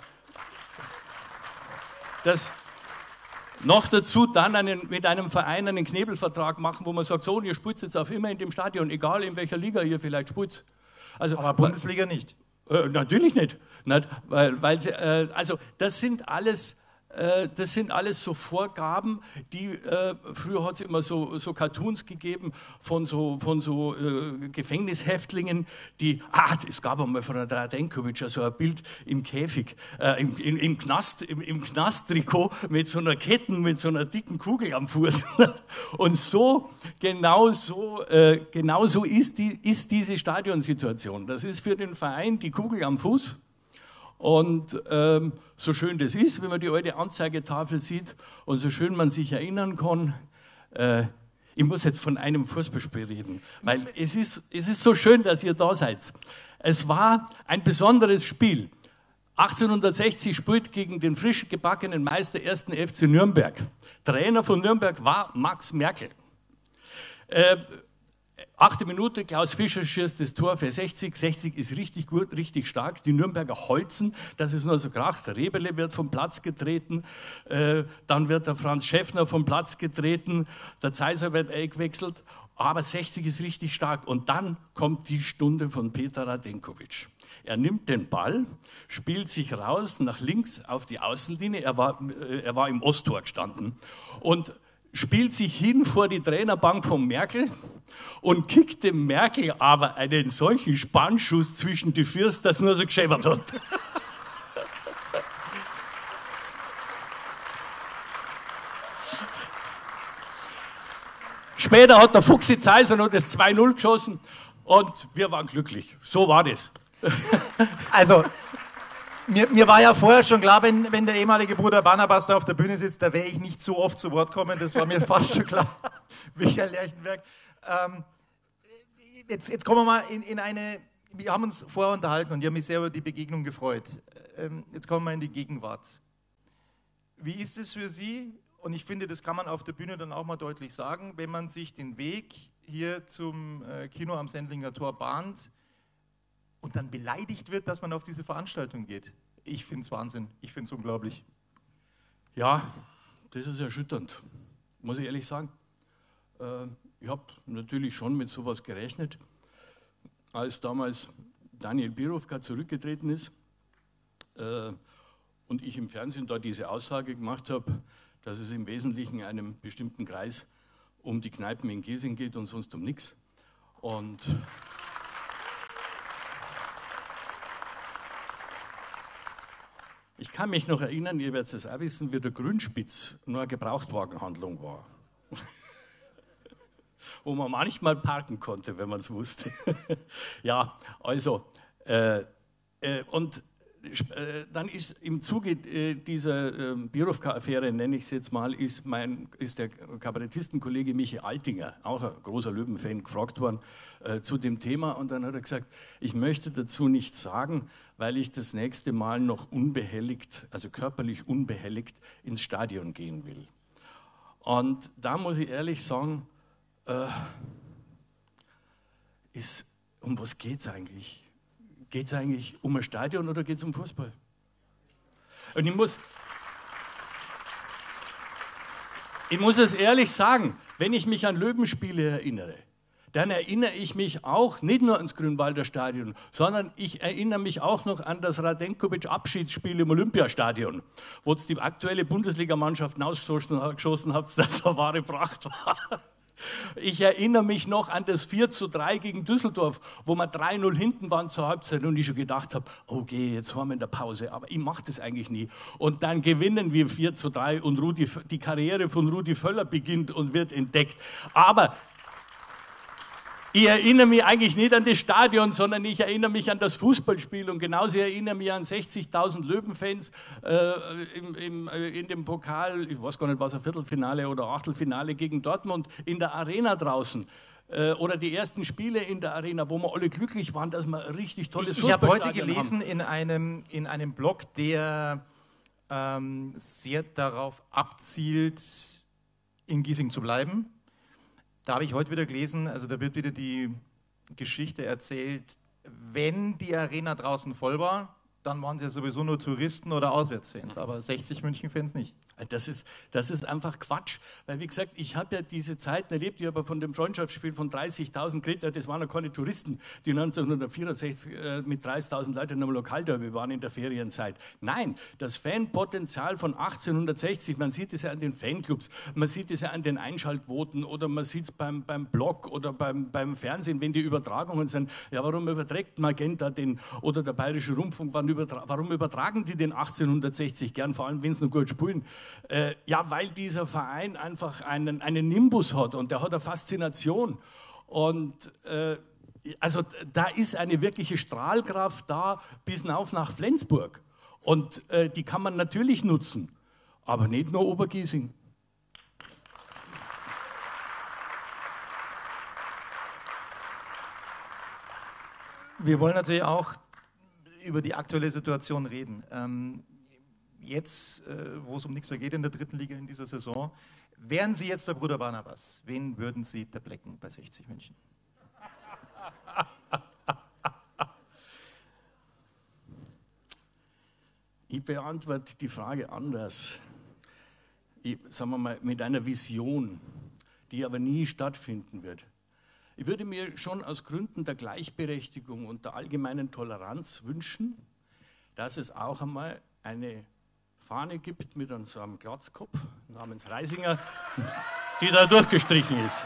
das noch dazu dann einen, mit einem Verein einen Knebelvertrag machen, wo man sagt, so, und ihr spielt jetzt auf immer in dem Stadion, egal in welcher Liga ihr vielleicht spielt. Also, aber Bundesliga nicht. Äh, natürlich nicht. nicht weil, weil sie, äh, also das sind alles... Das sind alles so Vorgaben, die, äh, früher hat es immer so, so Cartoons gegeben von so, von so äh, Gefängnishäftlingen, die, ah, es gab einmal von der Radenkovic so ein Bild im Käfig, äh, im, im, im, Knast, im, im Knasttrikot mit so einer Ketten, mit so einer dicken Kugel am Fuß. Und so, genau so, äh, genau so ist, die, ist diese Stadionsituation. Das ist für den Verein die Kugel am Fuß. Und ähm, so schön das ist, wenn man die alte Anzeigetafel sieht und so schön man sich erinnern kann, äh, ich muss jetzt von einem Fußballspiel reden, weil es ist, es ist so schön, dass ihr da seid. Es war ein besonderes Spiel. achtzehnhundertsechzig spielt gegen den frisch gebackenen Meister ersten F C Nürnberg. Trainer von Nürnberg war Max Merkel. Äh, Achte Minute, Klaus Fischer schießt das Tor für sechzig. sechzig ist richtig gut, richtig stark. Die Nürnberger holzen, dass es nur so kracht. Der Rebele wird vom Platz getreten. Äh, dann wird der Franz Schäffner vom Platz getreten. Der Zeiser wird eingewechselt. Aber sechzig ist richtig stark. Und dann kommt die Stunde von Peter Radenkovic. Er nimmt den Ball, spielt sich raus nach links auf die Außenlinie. Er war, äh, er war im Osttor gestanden. Und spielt sich hin vor die Trainerbank von Merkel und kickt dem Merkel aber einen solchen Spannschuss zwischen die Füße, dass er nur so geschäbert hat. Später hat der Fuchsi Zeiser noch das zwei null geschossen und wir waren glücklich. So war das. Also, Mir, mir war ja vorher schon klar, wenn, wenn der ehemalige Bruder Barnabas da auf der Bühne sitzt, da wäre ich nicht so oft zu Wort kommen. Das war mir fast schon klar. Michael Lerchenberg. Ähm, jetzt, jetzt kommen wir mal in, in eine... Wir haben uns vorher unterhalten und ich habe mich sehr über die Begegnung gefreut. Ähm, jetzt kommen wir in die Gegenwart. Wie ist es für Sie? Und ich finde, das kann man auf der Bühne dann auch mal deutlich sagen, wenn man sich den Weg hier zum äh, Kino am Sendlinger Tor bahnt, und dann beleidigt wird, dass man auf diese Veranstaltung geht. Ich finde es Wahnsinn, ich finde es unglaublich. Ja, das ist erschütternd, muss ich ehrlich sagen. Äh, ich habe natürlich schon mit sowas gerechnet, als damals Daniel Birovka zurückgetreten ist äh, und ich im Fernsehen da diese Aussage gemacht habe, dass es im Wesentlichen einem bestimmten Kreis um die Kneipen in Giesing geht und sonst um nichts. Und ich kann mich noch erinnern, ihr werdet es auch wissen, wie der Grünspitz nur eine Gebrauchtwagenhandlung war. Wo man manchmal parken konnte, wenn man es wusste. Ja, also, äh, äh, und dann ist im Zuge dieser Birovka-Affäre, nenne ich es jetzt mal, ist, mein, ist der Kabarettistenkollege Michi Altinger, auch ein großer Löwen-Fan, gefragt worden äh, zu dem Thema. Und dann hat er gesagt, ich möchte dazu nichts sagen, weil ich das nächste Mal noch unbehelligt, also körperlich unbehelligt, ins Stadion gehen will. Und da muss ich ehrlich sagen, äh, ist, um was geht es eigentlich? Geht es eigentlich um ein Stadion oder geht es um Fußball? Und ich muss, ich muss es ehrlich sagen, wenn ich mich an Löwenspiele erinnere, dann erinnere ich mich auch nicht nur ans Grünwalder Stadion, sondern ich erinnere mich auch noch an das Radenkovic-Abschiedsspiel im Olympiastadion, wo es die aktuelle Bundesligamannschaft ausgeschossen habt, dass eine wahre Pracht war. Ich erinnere mich noch an das vier zu drei gegen Düsseldorf, wo wir drei null hinten waren zur Halbzeit und ich schon gedacht habe, okay, jetzt haben wir in der Pause, aber ich mache das eigentlich nie. Und dann gewinnen wir vier zu drei und Rudi, die Karriere von Rudi Völler beginnt und wird entdeckt. Aber ich erinnere mich eigentlich nicht an das Stadion, sondern ich erinnere mich an das Fußballspiel und genauso erinnere mich an sechzigtausend Löwenfans äh, im, im, äh, in dem Pokal, ich weiß gar nicht, was ein Viertelfinale oder Achtelfinale gegen Dortmund in der Arena draußen. Äh, oder die ersten Spiele in der Arena, wo wir alle glücklich waren, dass wir ein richtig tolles Ich, ich habe heute Fußballstadion gelesen haben. in einem, in einem Blog, der ähm, sehr darauf abzielt, in Giesing zu bleiben. Da habe ich heute wieder gelesen, also da wird wieder die Geschichte erzählt, wenn die Arena draußen voll war, dann waren es ja sowieso nur Touristen oder Auswärtsfans, aber sechzig München-Fans nicht. Das ist, das ist einfach Quatsch, weil wie gesagt, ich habe ja diese Zeiten erlebt, ich habe von dem Freundschaftsspiel von dreißigtausend geredet, das waren ja keine Touristen, die neunzehnhundertvierundsechzig äh, mit dreißigtausend Leuten am Lokalderby waren in der Ferienzeit. Nein, das Fanpotenzial von achtzehnhundertsechzig, man sieht es ja an den Fanclubs, man sieht es ja an den Einschaltquoten oder man sieht es beim, beim Blog oder beim, beim Fernsehen, wenn die Übertragungen sind. Ja, warum überträgt Magenta den oder der Bayerische Rundfunk, warum, übertra warum übertragen die den achtzehnhundertsechzig gern, vor allem wenn es nur gut spielen? Äh, ja, weil dieser Verein einfach einen, einen Nimbus hat und der hat eine Faszination. Und äh, also da ist eine wirkliche Strahlkraft da bis hinauf nach Flensburg. Und äh, die kann man natürlich nutzen, aber nicht nur Obergiesing. Wir wollen natürlich auch über die aktuelle Situation reden. Ähm, jetzt, äh, wo es um nichts mehr geht in der dritten Liga in dieser Saison, wären Sie jetzt der Bruder Barnabas, wen würden Sie tablecken bei sechzig München? Ich beantworte die Frage anders. Ich, sagen wir mal, mit einer Vision, die aber nie stattfinden wird. Ich würde mir schon aus Gründen der Gleichberechtigung und der allgemeinen Toleranz wünschen, dass es auch einmal eine Fahne gibt mit so einem Glatzkopf namens Reisinger, die da durchgestrichen ist.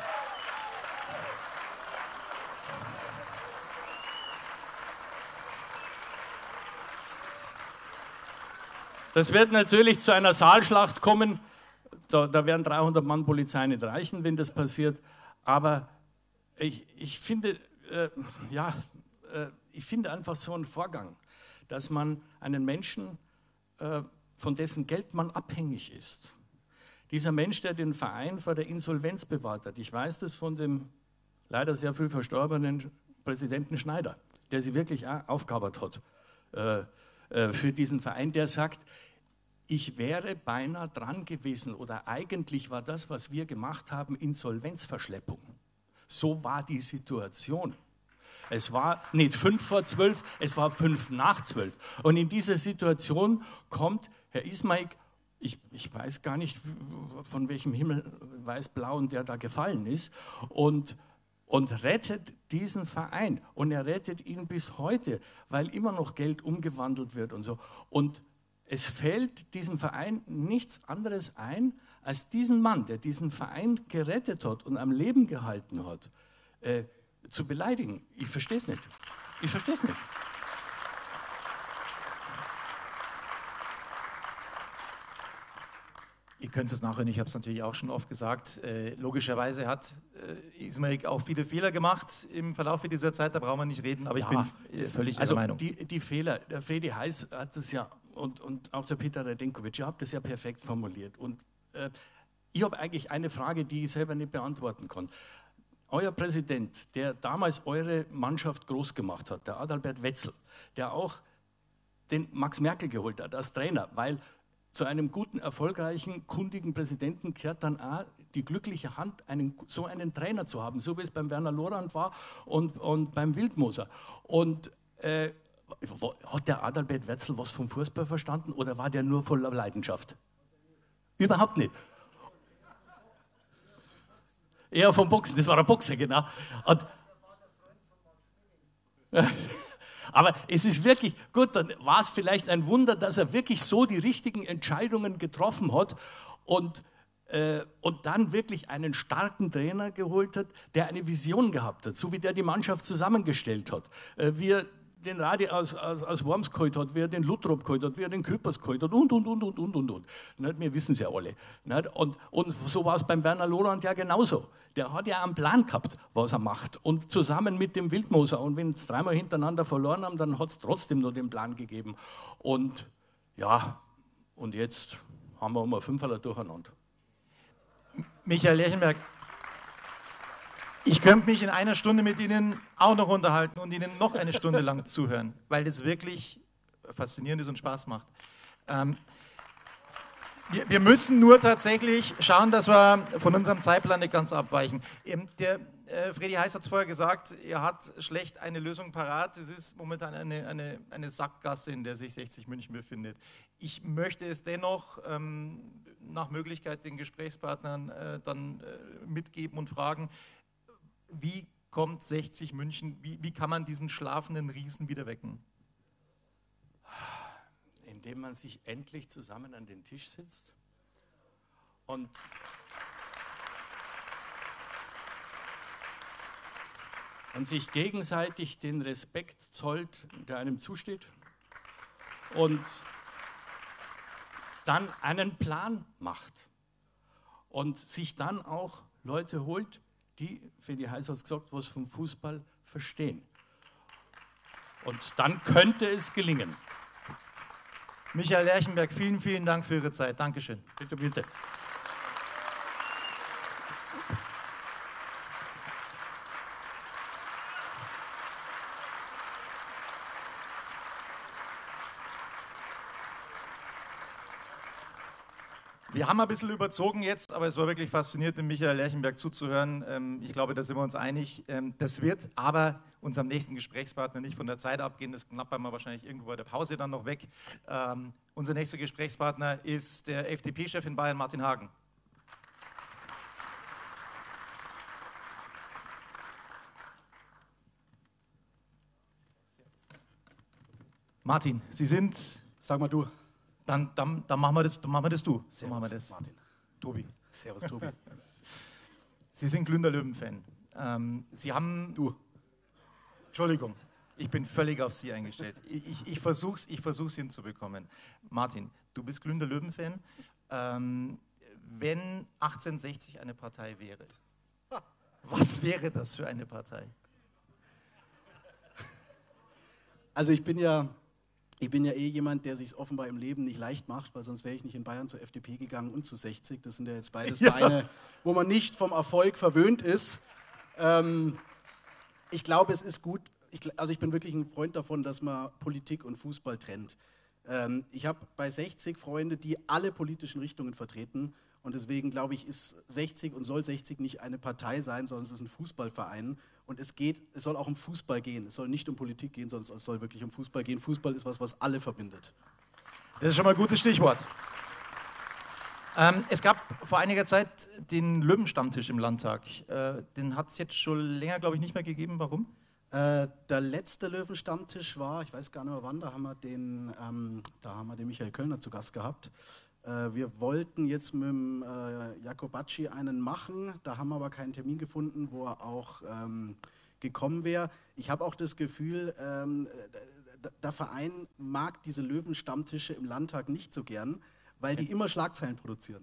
Das wird natürlich zu einer Saalschlacht kommen. Da, da werden dreihundert Mann Polizei nicht reichen, wenn das passiert. Aber ich, ich, finde, äh, ja, äh, ich finde einfach so einen Vorgang, dass man einen Menschen, äh, von dessen Geld man abhängig ist, dieser Mensch, der den Verein vor der Insolvenz bewahrt hat, ich weiß das von dem leider sehr früh verstorbenen Präsidenten Schneider, der sie wirklich auch aufgearbeitet hat äh, äh, für diesen Verein, der sagt, ich wäre beinahe dran gewesen oder eigentlich war das, was wir gemacht haben, Insolvenzverschleppung. So war die Situation. Es war nicht fünf vor zwölf, es war fünf nach zwölf. Und in dieser Situation kommt Herr Ismaik, ich, ich weiß gar nicht, von welchem Himmel weiß-blauen der da gefallen ist, und, und rettet diesen Verein. Und er rettet ihn bis heute, weil immer noch Geld umgewandelt wird und so. Und es fällt diesem Verein nichts anderes ein, als diesen Mann, der diesen Verein gerettet hat und am Leben gehalten hat, äh, zu beleidigen. Ich verstehe es nicht. Ich verstehe es nicht. Ich können es nachhören, ich habe es natürlich auch schon oft gesagt. Äh, logischerweise hat äh, Ismail auch viele Fehler gemacht im Verlauf dieser Zeit, da brauchen wir nicht reden, aber ich Ja, bin äh, völlig also Ihrer Meinung. Die, die Fehler, der Fredi Heiß hat das ja, und, und auch der Peter Radenkovic, ihr habt das ja perfekt formuliert. Und äh, ich habe eigentlich eine Frage, die ich selber nicht beantworten kann. Euer Präsident, der damals eure Mannschaft groß gemacht hat, der Adalbert Wetzel, der auch den Max Merkel geholt hat als Trainer, weil zu einem guten, erfolgreichen, kundigen Präsidenten gehört dann auch die glückliche Hand, einen, so einen Trainer zu haben, so wie es beim Werner Lorand war und, und beim Wildmoser. Und äh, hat der Adalbert Wetzel was vom Fußball verstanden oder war der nur voller Leidenschaft? Überhaupt nicht. Eher vom Boxen, das war ein Boxer, genau. Und aber es ist wirklich, gut, dann war es vielleicht ein Wunder, dass er wirklich so die richtigen Entscheidungen getroffen hat und, äh, und dann wirklich einen starken Trainer geholt hat, der eine Vision gehabt hat, so wie der die Mannschaft zusammengestellt hat, äh, wie er den Radi aus, aus, aus Worms geholt hat, wie er den Luttrop geholt hat, wie er den Küppers geholt hat und, und, und, und, und, und, und. Nicht? Wir wissen es ja alle. Nicht? Und, und so war es beim Werner Lorand ja genauso. Der hat ja einen Plan gehabt, was er macht. Und zusammen mit dem Wildmoser. Und wenn es dreimal hintereinander verloren haben, dann hat es trotzdem nur den Plan gegeben. Und ja, und jetzt haben wir um ein Fünferler durcheinander. Michael Lerchenberg, ich könnte mich in einer Stunde mit Ihnen auch noch unterhalten und Ihnen noch eine Stunde lang zuhören, weil das wirklich faszinierend ist und Spaß macht. Ähm, wir, wir müssen nur tatsächlich schauen, dass wir von unserem Zeitplan nicht ganz abweichen. Ähm, der äh, Fredi Heiß hat es vorher gesagt, er hat schlecht eine Lösung parat. Es ist momentan eine, eine, eine Sackgasse, in der sich sechzig München befindet. Ich möchte es dennoch ähm, nach Möglichkeit den Gesprächspartnern äh, dann äh, mitgeben und fragen, wie kommt sechzig München, wie, wie kann man diesen schlafenden Riesen wieder wecken? Indem man sich endlich zusammen an den Tisch sitzt und, und sich gegenseitig den Respekt zollt, der einem zusteht und dann einen Plan macht und sich dann auch Leute holt, die, Fredi Heiß hat gesagt, was vom Fußball verstehen. Und dann könnte es gelingen. Michael Lerchenberg, vielen, vielen Dank für Ihre Zeit. Dankeschön. Bitte, bitte. Wir haben ein bisschen überzogen jetzt, aber es war wirklich faszinierend, dem Michael Lerchenberg zuzuhören. Ich glaube, da sind wir uns einig. Das wird aber unserem nächsten Gesprächspartner nicht von der Zeit abgehen. Das knappern wir wahrscheinlich irgendwo bei der Pause dann noch weg. Ähm, unser nächster Gesprächspartner ist der F D P-Chef in Bayern, Martin Hagen. Martin, Sie sind... Sag mal du. Dann, dann, dann, machen wir das, dann machen wir das du. Servus, dann machen wir das. Martin. Tobi. Servus, Tobi. Sie sind Glünder Löwen-Fan. Ähm, Sie haben... Du. Entschuldigung, ich bin völlig auf Sie eingestellt. Ich, ich, ich versuche es ich versuch's hinzubekommen. Martin, du bist Glünder Löwen-Fan. Ähm, wenn achtzehnhundertsechzig eine Partei wäre, was wäre das für eine Partei? Also ich bin ja... Ich bin ja eh jemand, der sich offenbar im Leben nicht leicht macht, weil sonst wäre ich nicht in Bayern zur F D P gegangen und zu sechzig. Das sind ja jetzt beides ja. Vereine, wo man nicht vom Erfolg verwöhnt ist. Ähm, ich glaube, es ist gut, ich, also ich bin wirklich ein Freund davon, dass man Politik und Fußball trennt. Ähm, ich habe bei sechzig Freunde, die alle politischen Richtungen vertreten und deswegen glaube ich, ist sechzig und soll sechzig nicht eine Partei sein, sondern es ist ein Fußballverein. Und es geht, es soll auch um Fußball gehen. Es soll nicht um Politik gehen, sondern es soll wirklich um Fußball gehen. Fußball ist was, was alle verbindet. Das ist schon mal ein gutes Stichwort. Ähm, es gab vor einiger Zeit den Löwenstammtisch im Landtag. Äh, den hat es jetzt schon länger, glaube ich, nicht mehr gegeben. Warum? Äh, der letzte Löwenstammtisch war, ich weiß gar nicht mehr wann, da haben wir den, ähm, da haben wir den Michael Kölner zu Gast gehabt. Äh, wir wollten jetzt mit dem äh, Jakobacci einen machen, da haben wir aber keinen Termin gefunden, wo er auch ähm, gekommen wäre. Ich habe auch das Gefühl, ähm, der Verein mag diese Löwenstammtische im Landtag nicht so gern, weil die immer Schlagzeilen produzieren.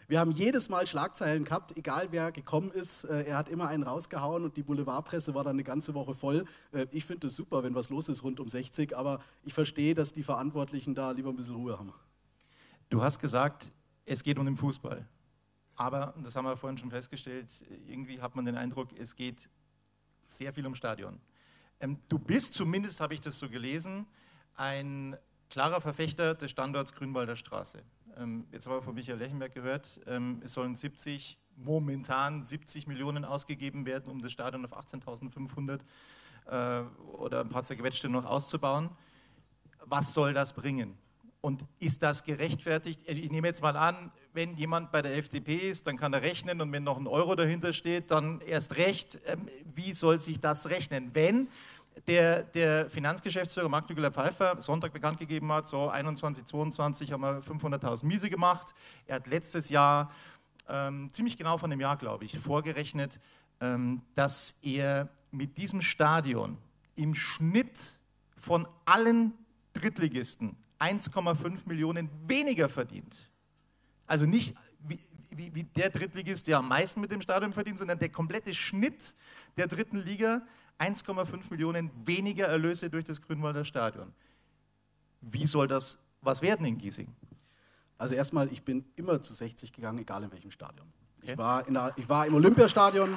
Wir haben jedes Mal Schlagzeilen gehabt, egal wer gekommen ist. Äh, er hat immer einen rausgehauen und die Boulevardpresse war dann eine ganze Woche voll. Äh, ich finde es super, wenn was los ist rund um sechzig, aber ich verstehe, dass die Verantwortlichen da lieber ein bisschen Ruhe haben. Du hast gesagt, es geht um den Fußball. Aber, das haben wir vorhin schon festgestellt, irgendwie hat man den Eindruck, es geht sehr viel um Stadion. Ähm, du bist, zumindest habe ich das so gelesen, ein klarer Verfechter des Standorts Grünwalder Straße. Ähm, jetzt haben wir von Michael Lechenberg gehört, ähm, es sollen siebzig, momentan siebzig Millionen ausgegeben werden, um das Stadion auf achtzehntausendfünfhundert äh, oder ein paar zerquetschte noch auszubauen. Was soll das bringen? Und ist das gerechtfertigt? Ich nehme jetzt mal an, wenn jemand bei der F D P ist, dann kann er rechnen und wenn noch ein Euro dahinter steht, dann erst recht. Ähm, wie soll sich das rechnen? Wenn der, der Finanzgeschäftsführer Marc-Nicolas Pfeiffer Sonntag bekannt gegeben hat, so einundzwanzig, zweiundzwanzig haben wir fünfhunderttausend Miese gemacht. Er hat letztes Jahr, ähm, ziemlich genau von dem Jahr, glaube ich, vorgerechnet, ähm, dass er mit diesem Stadion im Schnitt von allen Drittligisten eins Komma fünf Millionen weniger verdient. Also nicht wie, wie, wie der Drittligist, der am meisten mit dem Stadion verdient, sondern der komplette Schnitt der dritten Liga, eins Komma fünf Millionen weniger Erlöse durch das Grünwalder Stadion. Wie soll das was werden in Giesing? Also erstmal, ich bin immer zu sechzig gegangen, egal in welchem Stadion. Okay. Ich, war in der, ich war im Olympiastadion.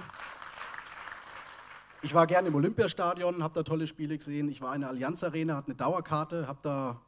Ich war gerne im Olympiastadion, habe da tolle Spiele gesehen. Ich war in der Allianz Arena, hatte eine Dauerkarte, habe da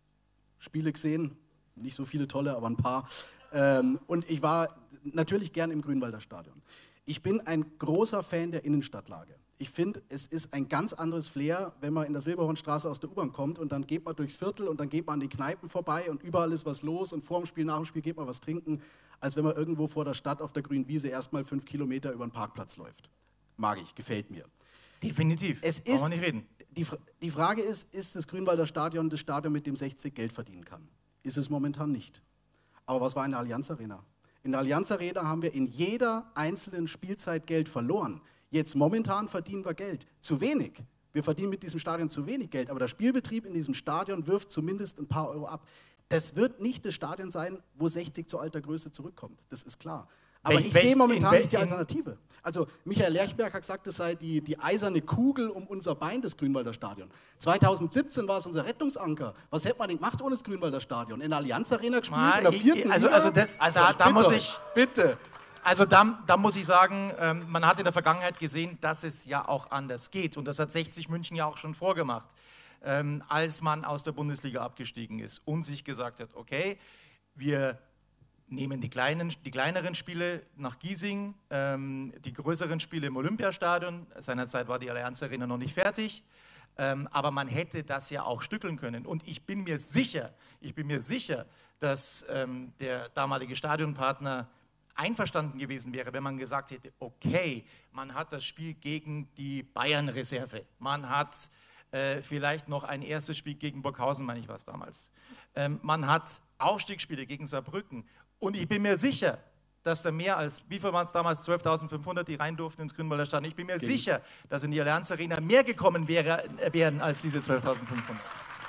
Spiele gesehen. Nicht so viele tolle, aber ein paar. Ähm, und ich war natürlich gern im Grünwalder Stadion. Ich bin ein großer Fan der Innenstadtlage. Ich finde, es ist ein ganz anderes Flair, wenn man in der Silberhornstraße aus der U-Bahn kommt und dann geht man durchs Viertel und dann geht man an den Kneipen vorbei und überall ist was los und vor dem Spiel, nach dem Spiel geht man was trinken, als wenn man irgendwo vor der Stadt auf der grünen Wiese erstmal fünf Kilometer über den Parkplatz läuft. Mag ich, gefällt mir. Definitiv, es kann ist, man nicht reden. Die, die Frage ist, ist das Grünwalder Stadion das Stadion, mit dem sechzig Geld verdienen kann? Ist es momentan nicht. Aber was war in der Allianz Arena? In der Allianz Arena haben wir in jeder einzelnen Spielzeit Geld verloren. Jetzt momentan verdienen wir Geld. Zu wenig. Wir verdienen mit diesem Stadion zu wenig Geld, aber der Spielbetrieb in diesem Stadion wirft zumindest ein paar Euro ab. Das wird nicht das Stadion sein, wo sechzig zu alter Größe zurückkommt. Das ist klar. Aber Wel- ich wel- sehe momentan in- nicht die in- Alternative. Also Michael Lerchberg hat gesagt, das sei die, die eiserne Kugel um unser Bein, das Grünwalder Stadion. zweitausendsiebzehn war es unser Rettungsanker. Was hätte man denn gemacht ohne das Grünwalder Stadion? In der Allianz Arena gespielt, Ah, in der ich- vierten also- Liga? also das- also da- da bitte, muss ich- Bitte. Also da, da muss ich sagen, ähm, man hat in der Vergangenheit gesehen, dass es ja auch anders geht. Und das hat sechzig München ja auch schon vorgemacht, ähm, als man aus der Bundesliga abgestiegen ist und sich gesagt hat, okay, wir nehmen die, kleinen, die kleineren Spiele nach Giesing, ähm, die größeren Spiele im Olympiastadion. Seinerzeit war die Allianz Arena noch nicht fertig. Ähm, aber man hätte das ja auch stückeln können. Und ich bin mir sicher, ich bin mir sicher, dass ähm, der damalige Stadionpartner einverstanden gewesen wäre, wenn man gesagt hätte, okay, man hat das Spiel gegen die Bayern-Reserve, man hat äh, vielleicht noch ein erstes Spiel gegen Burghausen, meine ich was damals, ähm, man hat Aufstiegsspiele gegen Saarbrücken und ich bin mir sicher, dass da mehr als, wie viel waren es damals, zwölftausendfünfhundert, die rein durften ins Grünwalder Stadion, ich bin mir Gegen. sicher, dass in die Allianz Arena mehr gekommen wäre, äh, wären als diese zwölftausendfünfhundert.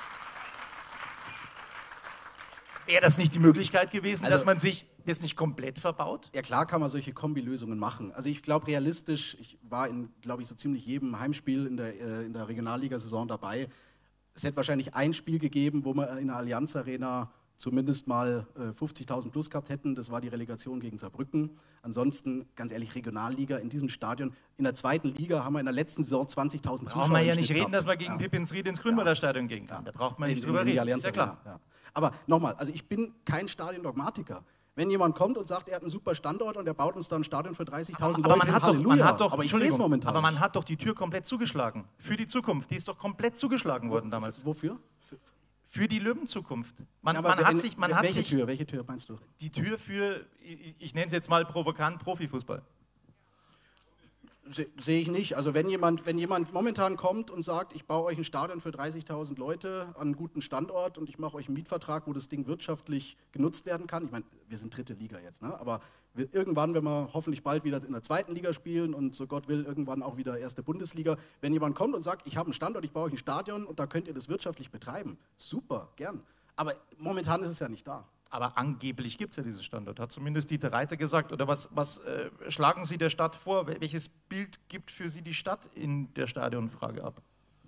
Wäre das nicht die Möglichkeit gewesen, Also- dass man sich das nicht komplett verbaut? Ja, klar kann man solche Kombilösungen machen. Also ich glaube realistisch, ich war in, glaube ich, so ziemlich jedem Heimspiel in der, äh, in der Regionalligasaison dabei. Es hätte wahrscheinlich ein Spiel gegeben, wo wir in der Allianz Arena zumindest mal äh, fünfzigtausend plus gehabt hätten. Das war die Relegation gegen Saarbrücken. Ansonsten, ganz ehrlich, Regionalliga in diesem Stadion. In der zweiten Liga haben wir in der letzten Saison zwanzigtausend Zuschauer. Braucht man ja im nicht Schnitt reden, gehabt. dass man gegen Ja. Pippins-Ried ins Grünwalder Stadion gehen kann. Da braucht man nicht In- drüber in die reden, Allianz ist ja klar. Arena, ja. Aber nochmal, also ich bin kein Stadiondogmatiker. Wenn jemand kommt und sagt, er hat einen super Standort und er baut uns da ein Stadion für dreißigtausend Aber Leute man hin, hat, doch, man Halleluja. hat doch, aber ich sehe es Entschuldigung, momentan aber man nicht. hat doch die Tür komplett zugeschlagen. Für die Zukunft. Die ist doch komplett zugeschlagen worden damals. Wofür? Für die Löwenzukunft. Man, Ja, aber man hat in- sich, man hat welche sich Tür? Welche Tür meinst du? die Tür für, ich, ich nenne es jetzt mal provokant, Profifußball. Se- Sehe ich nicht. Also wenn jemand, wenn jemand momentan kommt und sagt, ich baue euch ein Stadion für dreißigtausend Leute an einem guten Standort und ich mache euch einen Mietvertrag, wo das Ding wirtschaftlich genutzt werden kann. Ich meine, wir sind dritte Liga jetzt, ne? Aber wir, irgendwann, wenn wir hoffentlich bald wieder in der zweiten Liga spielen und so Gott will, irgendwann auch wieder erste Bundesliga. Wenn jemand kommt und sagt, ich habe einen Standort, ich baue euch ein Stadion und da könnt ihr das wirtschaftlich betreiben. Super, gern. Aber momentan ist es ja nicht da. Aber angeblich gibt es ja diesen Standort, hat zumindest Dieter Reiter gesagt. Oder was, was äh, schlagen Sie der Stadt vor? Welches Bild gibt für Sie die Stadt in der Stadionfrage ab?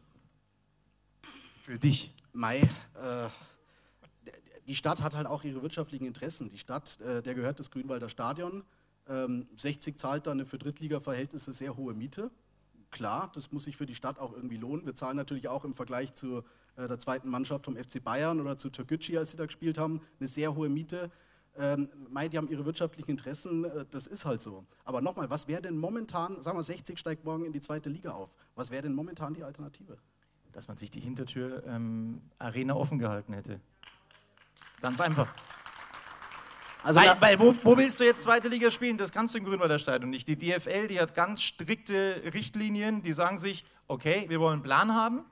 Für dich? Mai, äh, die Stadt hat halt auch ihre wirtschaftlichen Interessen. Die Stadt, äh, der gehört das Grünwalder Stadion. Ähm, sechzig zahlt dann eine für Drittliga-Verhältnisse sehr hohe Miete. Klar, das muss sich für die Stadt auch irgendwie lohnen. Wir zahlen natürlich auch im Vergleich zu äh, der zweiten Mannschaft vom F C Bayern oder zu Türkgücü, als sie da gespielt haben, eine sehr hohe Miete. Ähm, Mai, die haben ihre wirtschaftlichen Interessen, äh, das ist halt so. Aber nochmal, was wäre denn momentan, sagen wir sechzig steigt morgen in die zweite Liga auf, was wäre denn momentan die Alternative? Dass man sich die Hintertür ähm, Arena offen gehalten hätte. Ganz einfach. Also weil, weil wo, wo willst du jetzt zweite Liga spielen? Das kannst du im Grünwalder Stadion nicht. Die D F L, die hat ganz strikte Richtlinien, die sagen sich, okay, wir wollen einen Plan haben.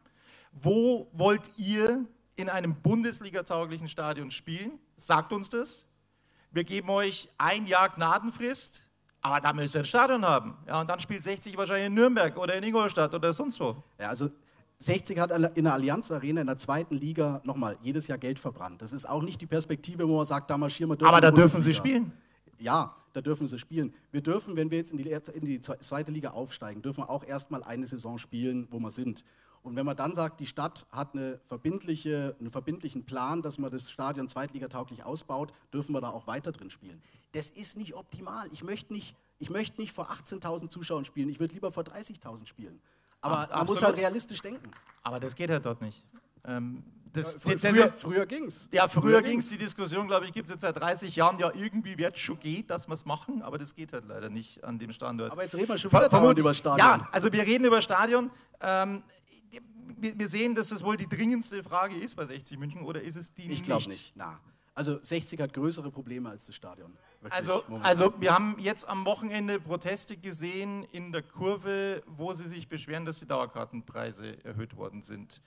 Wo wollt ihr in einem Bundesliga-tauglichen Stadion spielen? Sagt uns das. Wir geben euch ein Jahr Gnadenfrist, aber da müsst ihr ein Stadion haben. Ja, und dann spielt sechzig wahrscheinlich in Nürnberg oder in Ingolstadt oder sonst wo. Ja, also sechzig hat in der Allianz Arena in der zweiten Liga nochmal jedes Jahr Geld verbrannt. Das ist auch nicht die Perspektive, wo man sagt, da marschieren wir durch. Aber da dürfen sie spielen. Ja, da dürfen sie spielen. Wir dürfen, wenn wir jetzt in die, in die zweite Liga aufsteigen, dürfen wir auch erstmal eine Saison spielen, wo wir sind. Und wenn man dann sagt, die Stadt hat eine verbindliche, einen verbindlichen Plan, dass man das Stadion zweitligatauglich ausbaut, dürfen wir da auch weiter drin spielen. Das ist nicht optimal. Ich möchte nicht, ich möchte nicht vor achtzehntausend Zuschauern spielen, ich würde lieber vor dreißigtausend spielen. Aber Ach, man muss halt realistisch denken. Aber das geht halt dort nicht. Ähm, das, ja, fr das früher ist, früher ging es. Ja, früher, früher ging es. Die Diskussion, glaube ich, gibt es jetzt seit dreißig Jahren. Ja, irgendwie wird es schon geht, dass wir es machen, aber das geht halt leider nicht an dem Standort. Aber jetzt reden wir schon wieder Ver über Stadion. Ja, also wir reden über Stadion. Ähm, wir, wir sehen, dass das wohl die dringendste Frage ist bei sechzig München, oder ist es die ich nicht? Ich glaube nicht. Na. Also sechzig hat größere Probleme als das Stadion. Wirklich, also, also wir haben jetzt am Wochenende Proteste gesehen in der Kurve, wo sie sich beschweren, dass die Dauerkartenpreise erhöht worden sind.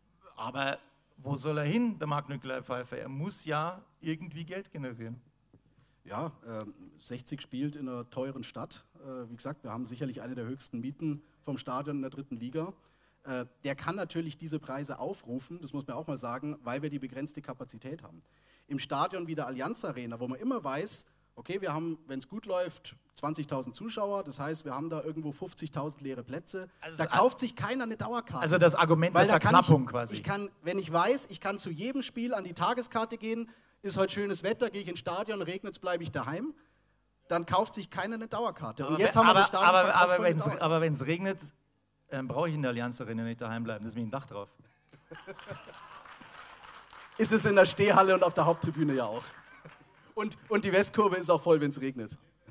Aber wo soll er hin, der Marc-Nicolai Pfeiffer? Er muss ja irgendwie Geld generieren. Ja, äh, sechzig spielt in einer teuren Stadt. Äh, wie gesagt, wir haben sicherlich eine der höchsten Mieten vom Stadion in der dritten Liga. Äh, der kann natürlich diese Preise aufrufen, das muss man auch mal sagen, weil wir die begrenzte Kapazität haben. Im Stadion wie der Allianz Arena, wo man immer weiß, okay, wir haben, wenn es gut läuft, zwanzigtausend Zuschauer, das heißt, wir haben da irgendwo fünfzigtausend leere Plätze. Also da kauft sich keiner eine Dauerkarte. Also das Argument der Verknappung ich, quasi. Ich kann, wenn ich weiß, ich kann zu jedem Spiel an die Tageskarte gehen, ist heute schönes Wetter, gehe ich ins Stadion, regnet es, bleibe ich daheim, dann kauft sich keiner eine Dauerkarte. Und aber jetzt haben wir aber, das Stadion aber, aber, wenn's, aber wenn es regnet, ähm, brauche ich in der Allianz Arena nicht daheim bleiben, da ist mir ein Dach drauf. Ist es in der Stehhalle und auf der Haupttribüne ja auch. Und, und die Westkurve ist auch voll, wenn es regnet.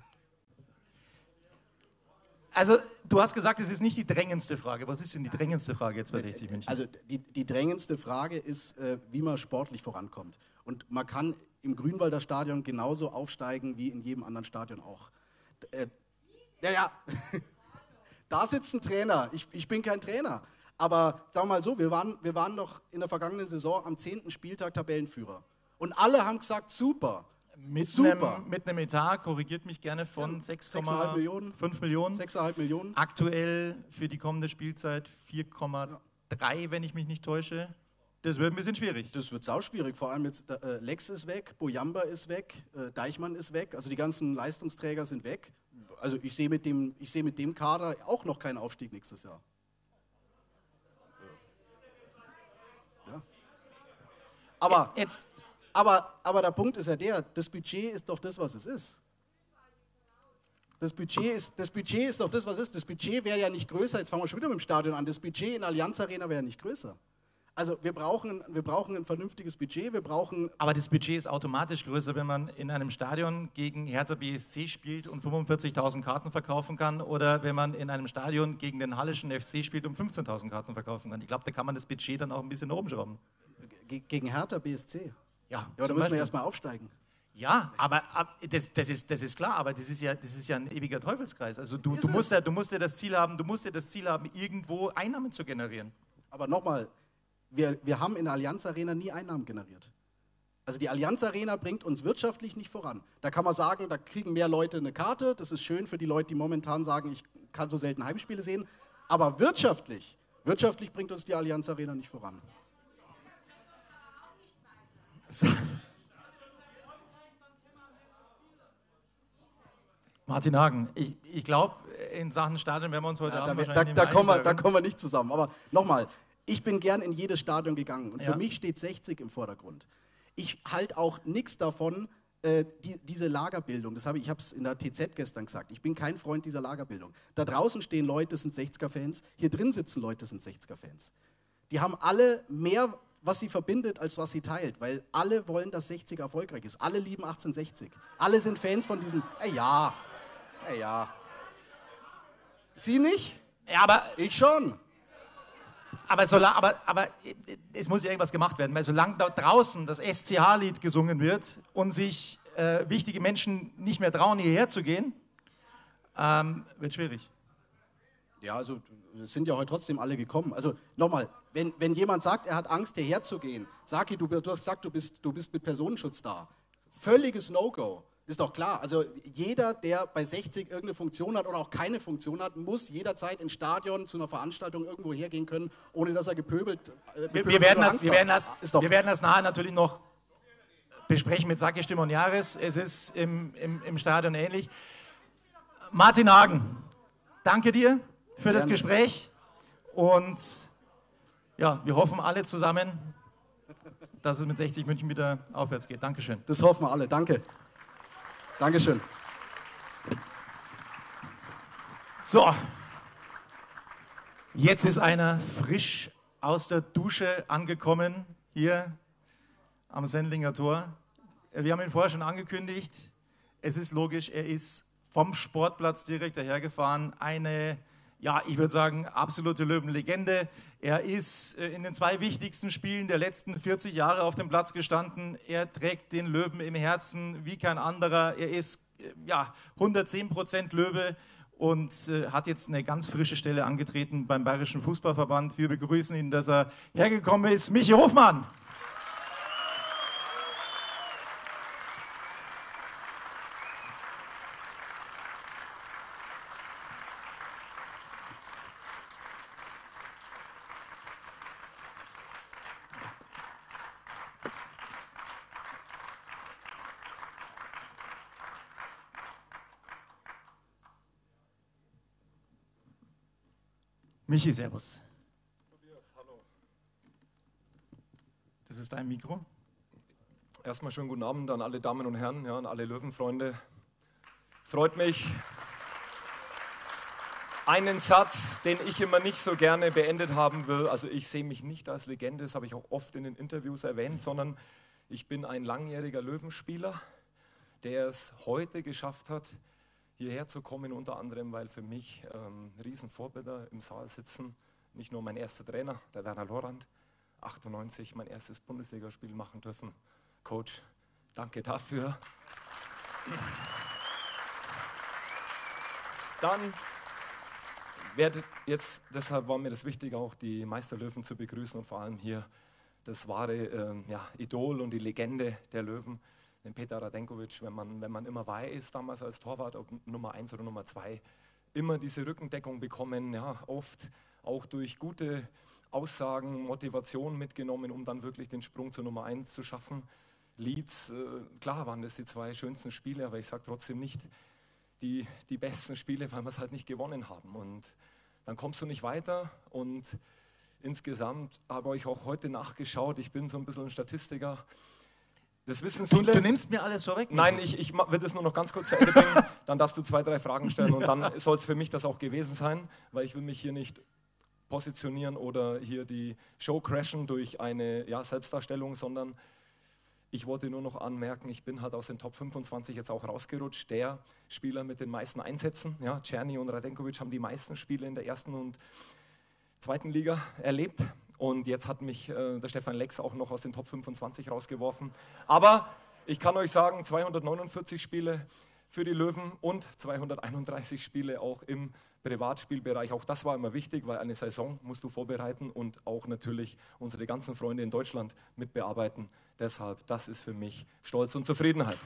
Also, du hast gesagt, es ist nicht die drängendste Frage. Was ist denn die drängendste Frage jetzt bei sechzig München? Also, die, die drängendste Frage ist, äh, wie man sportlich vorankommt. Und man kann im Grünwalder Stadion genauso aufsteigen wie in jedem anderen Stadion auch. Äh, ja, ja, da sitzt ein Trainer. Ich, ich bin kein Trainer. Aber sagen wir mal so, wir waren, wir waren doch in der vergangenen Saison am zehnten Spieltag Tabellenführer. Und alle haben gesagt, super. Mit super. einem, mit einem Etat, korrigiert mich gerne, von ja, sechs Komma fünf Millionen. Millionen. sechs Komma fünf Millionen. Aktuell für die kommende Spielzeit vier Komma drei, ja. wenn ich mich nicht täusche. Das wird ein bisschen schwierig. Das wird sau schwierig. Vor allem jetzt äh, Lex ist weg, Bojamba ist weg, äh, Deichmann ist weg. Also die ganzen Leistungsträger sind weg. Also ich sehe mit dem, ich sehe mit dem Kader auch noch keinen Aufstieg nächstes Jahr. Ja. Aber, Jetzt. Aber, aber der Punkt ist ja der, das Budget ist doch das, was es ist. Das Budget ist, das Budget ist doch das, was es ist. Das Budget wäre ja nicht größer, jetzt fangen wir schon wieder mit dem Stadion an, das Budget in der Allianz Arena wäre ja nicht größer. Also wir brauchen, wir brauchen ein vernünftiges Budget, wir brauchen... Aber das Budget ist automatisch größer, wenn man in einem Stadion gegen Hertha B S C spielt und fünfundvierzigtausend Karten verkaufen kann, oder wenn man in einem Stadion gegen den Hallischen F C spielt und fünfzehntausend Karten verkaufen kann. Ich glaube, da kann man das Budget dann auch ein bisschen nach oben schrauben. Ge gegen Hertha B S C? Ja, ja, da müssen wir erstmal aufsteigen. Ja, aber ab, das, das, ist, das ist klar, aber das ist ja, das ist ja ein ewiger Teufelskreis. Also du, du, musst ja, du musst ja das Ziel haben, du musst ja das Ziel haben, irgendwo Einnahmen zu generieren. Aber nochmal, wir, wir haben in der Allianz Arena nie Einnahmen generiert. Also die Allianz Arena bringt uns wirtschaftlich nicht voran. Da kann man sagen, da kriegen mehr Leute eine Karte, das ist schön für die Leute, die momentan sagen, ich kann so selten Heimspiele sehen, aber wirtschaftlich, wirtschaftlich bringt uns die Allianz Arena nicht voran. So. Martin Hagen, ich, ich glaube, in Sachen Stadion werden wir uns heute Ja, Abend da, wahrscheinlich da, nicht da, kommen wir, mehr da einigen. kommen wir nicht zusammen. Aber nochmal, ich bin gern in jedes Stadion gegangen und Ja. für mich steht sechzig im Vordergrund. Ich halte auch nichts davon, äh, die, diese Lagerbildung, das hab ich, ich habe es in der T Z gestern gesagt, ich bin kein Freund dieser Lagerbildung. Da draußen stehen Leute, das sind sechziger-Fans, hier drin sitzen Leute, das sind sechziger-Fans. Die haben alle mehr, was sie verbindet, als was sie teilt, weil alle wollen, dass sechzig erfolgreich ist. Alle lieben achtzehnhundertsechzig. Alle sind Fans von diesem, äh, ja, äh, ja. Sie nicht? Ja, aber, Ich schon. aber, sola- aber, aber es muss ja irgendwas gemacht werden, weil solange da draußen das S C H-Lied gesungen wird und sich äh, wichtige Menschen nicht mehr trauen, hierher zu gehen, ähm, wird schwierig. Ja, also es sind ja heute trotzdem alle gekommen. Also nochmal, wenn, wenn jemand sagt, er hat Angst, hierher zu gehen, sag ich, du, du hast gesagt, du bist, du bist mit Personenschutz da. Völliges No-Go. Ist doch klar. Also jeder, der bei sechzig irgendeine Funktion hat oder auch keine Funktion hat, muss jederzeit ins Stadion zu einer Veranstaltung irgendwo hergehen können, ohne dass er gepöbelt, äh, Wir, gepöbelt wir, werden oder das, Angst wir, hat. werden das, Ist doch wir werden das nachher natürlich noch besprechen mit Saki Stimme und Jahres. Es ist im, im, im Stadion ähnlich. Martin Hagen, danke dir für das Gerne. Gespräch und ja, wir hoffen alle zusammen, dass es mit sechzig München wieder aufwärts geht. Dankeschön. Das hoffen wir alle. Danke. Dankeschön. So, jetzt ist einer frisch aus der Dusche angekommen, hier am Sendlinger Tor. Wir haben ihn vorher schon angekündigt. Es ist logisch, er ist vom Sportplatz direkt dahergefahren. Eine, ja, ich würde sagen, absolute Löwenlegende. Er ist in den zwei wichtigsten Spielen der letzten vierzig Jahre auf dem Platz gestanden. Er trägt den Löwen im Herzen wie kein anderer. Er ist ja, hundertzehn Prozent Löwe und äh, hat jetzt eine ganz frische Stelle angetreten beim Bayerischen Fußballverband. Wir begrüßen ihn, dass er hergekommen ist. Michi Hofmann. Michi, servus. Tobias, hallo. Das ist dein Mikro. Erstmal schönen guten Abend an alle Damen und Herren, ja, an alle Löwenfreunde. Freut mich. Einen Satz, den ich immer nicht so gerne beendet haben will. Also ich sehe mich nicht als Legende, das habe ich auch oft in den Interviews erwähnt, sondern ich bin ein langjähriger Löwenspieler, der es heute geschafft hat, hierher zu kommen, unter anderem, weil für mich ähm, Riesenvorbilder im Saal sitzen. Nicht nur mein erster Trainer, der Werner Lorand, achtundneunzig mein erstes Bundesligaspiel machen dürfen. Coach, danke dafür. Dann werde jetzt, deshalb war mir das wichtig, auch die Meisterlöwen zu begrüßen und vor allem hier das wahre ähm, ja, Idol und die Legende der Löwen, den Petar Radenkovic. Wenn man, wenn man immer weiß, damals als Torwart, ob Nummer eins oder Nummer zwei, immer diese Rückendeckung bekommen, ja, oft auch durch gute Aussagen, Motivation mitgenommen, um dann wirklich den Sprung zur Nummer eins zu schaffen. Leeds, äh, klar waren das die zwei schönsten Spiele, aber ich sage trotzdem nicht die, die besten Spiele, weil wir es halt nicht gewonnen haben. Und dann kommst du nicht weiter und insgesamt habe ich auch heute nachgeschaut, ich bin so ein bisschen ein Statistiker. Das wissen viele. Du, du nimmst mir alles vorweg. Nein, ich, ich will das nur noch ganz kurz zu Ende bringen, dann darfst du zwei, drei Fragen stellen und dann soll es für mich das auch gewesen sein, weil ich will mich hier nicht positionieren oder hier die Show crashen durch eine ja, Selbstdarstellung, sondern ich wollte nur noch anmerken, ich bin halt aus den Top fünfundzwanzig jetzt auch rausgerutscht. Der Spieler mit den meisten Einsätzen, ja, Czerny und Radenkovic haben die meisten Spiele in der ersten und zweiten Liga erlebt. Und jetzt hat mich äh, der Stefan Lex auch noch aus den Top fünfundzwanzig rausgeworfen. Aber ich kann euch sagen, zweihundertneunundvierzig Spiele für die Löwen und zweihunderteinunddreißig Spiele auch im Privatspielbereich. Auch das war immer wichtig, weil eine Saison musst du vorbereiten und auch natürlich unsere ganzen Freunde in Deutschland mitbearbeiten. Deshalb, das ist für mich Stolz und Zufriedenheit.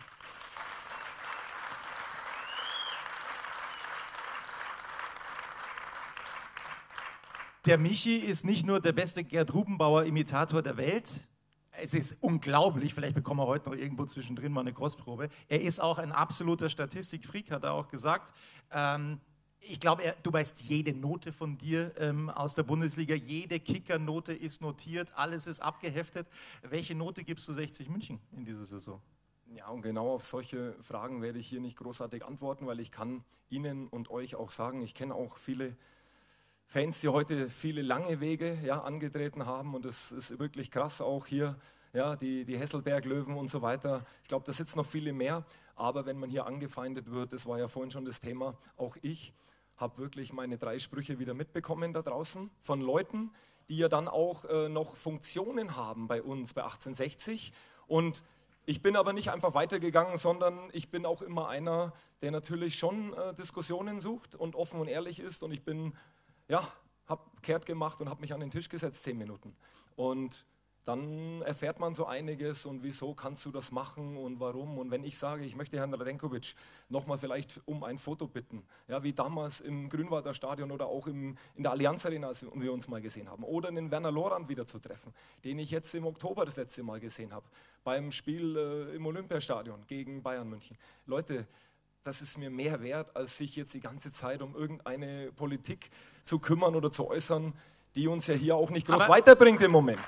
Der Michi ist nicht nur der beste Gerd Rubenbauer-Imitator der Welt, es ist unglaublich, vielleicht bekommen wir heute noch irgendwo zwischendrin mal eine Kostprobe. Er ist auch ein absoluter Statistikfreak, hat er auch gesagt. Ähm, ich glaube, du weißt jede Note von dir ähm, aus der Bundesliga, jede Kickernote ist notiert, alles ist abgeheftet. Welche Note gibst du sechzig München in dieser Saison? Ja, und genau auf solche Fragen werde ich hier nicht großartig antworten, weil ich kann Ihnen und euch auch sagen, ich kenne auch viele Fans, die heute viele lange Wege ja, angetreten haben, und es ist wirklich krass, auch hier ja, die, die Hesselberg-Löwen und so weiter. Ich glaube, da sitzen noch viele mehr, aber wenn man hier angefeindet wird, das war ja vorhin schon das Thema, auch ich habe wirklich meine drei Sprüche wieder mitbekommen da draußen von Leuten, die ja dann auch äh, noch Funktionen haben bei uns bei achtzehnhundertsechzig, und ich bin aber nicht einfach weitergegangen, sondern ich bin auch immer einer, der natürlich schon äh, Diskussionen sucht und offen und ehrlich ist, und ich bin Ja, habe kehrt gemacht und habe mich an den Tisch gesetzt, zehn Minuten. Und dann erfährt man so einiges und wieso kannst du das machen und warum. Und wenn ich sage, ich möchte Herrn Radenkovic nochmal vielleicht um ein Foto bitten, ja, wie damals im Grünwalder Stadion oder auch im, in der Allianz Arena, als wir uns mal gesehen haben, oder den Werner Lorand wieder zu treffen, den ich jetzt im Oktober das letzte Mal gesehen habe, beim Spiel äh, im Olympiastadion gegen Bayern München. Leute, das ist mir mehr wert, als sich jetzt die ganze Zeit um irgendeine Politik zu kümmern oder zu äußern, die uns ja hier auch nicht groß Aber weiterbringt im Moment.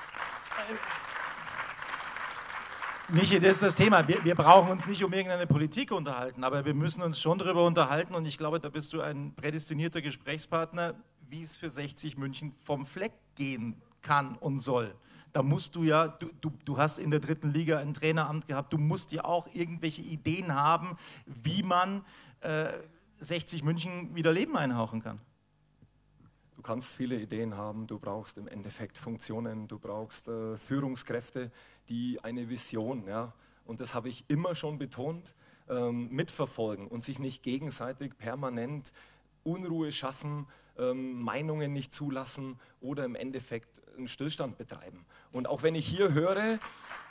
Michi, das ist das Thema. Wir, wir brauchen uns nicht um irgendeine Politik unterhalten, aber wir müssen uns schon darüber unterhalten, und ich glaube, da bist du ein prädestinierter Gesprächspartner, wie es für sechzig München vom Fleck gehen kann und soll. Da musst du ja, du, du, du hast in der dritten Liga ein Traineramt gehabt, du musst ja auch irgendwelche Ideen haben, wie man äh, sechzig München wieder Leben einhauchen kann. Du kannst viele Ideen haben, du brauchst im Endeffekt Funktionen, du brauchst äh, Führungskräfte, die eine Vision, ja, und das habe ich immer schon betont, ähm, mitverfolgen und sich nicht gegenseitig permanent Unruhe schaffen, ähm, Meinungen nicht zulassen oder im Endeffekt einen Stillstand betreiben. Und auch wenn ich hier höre,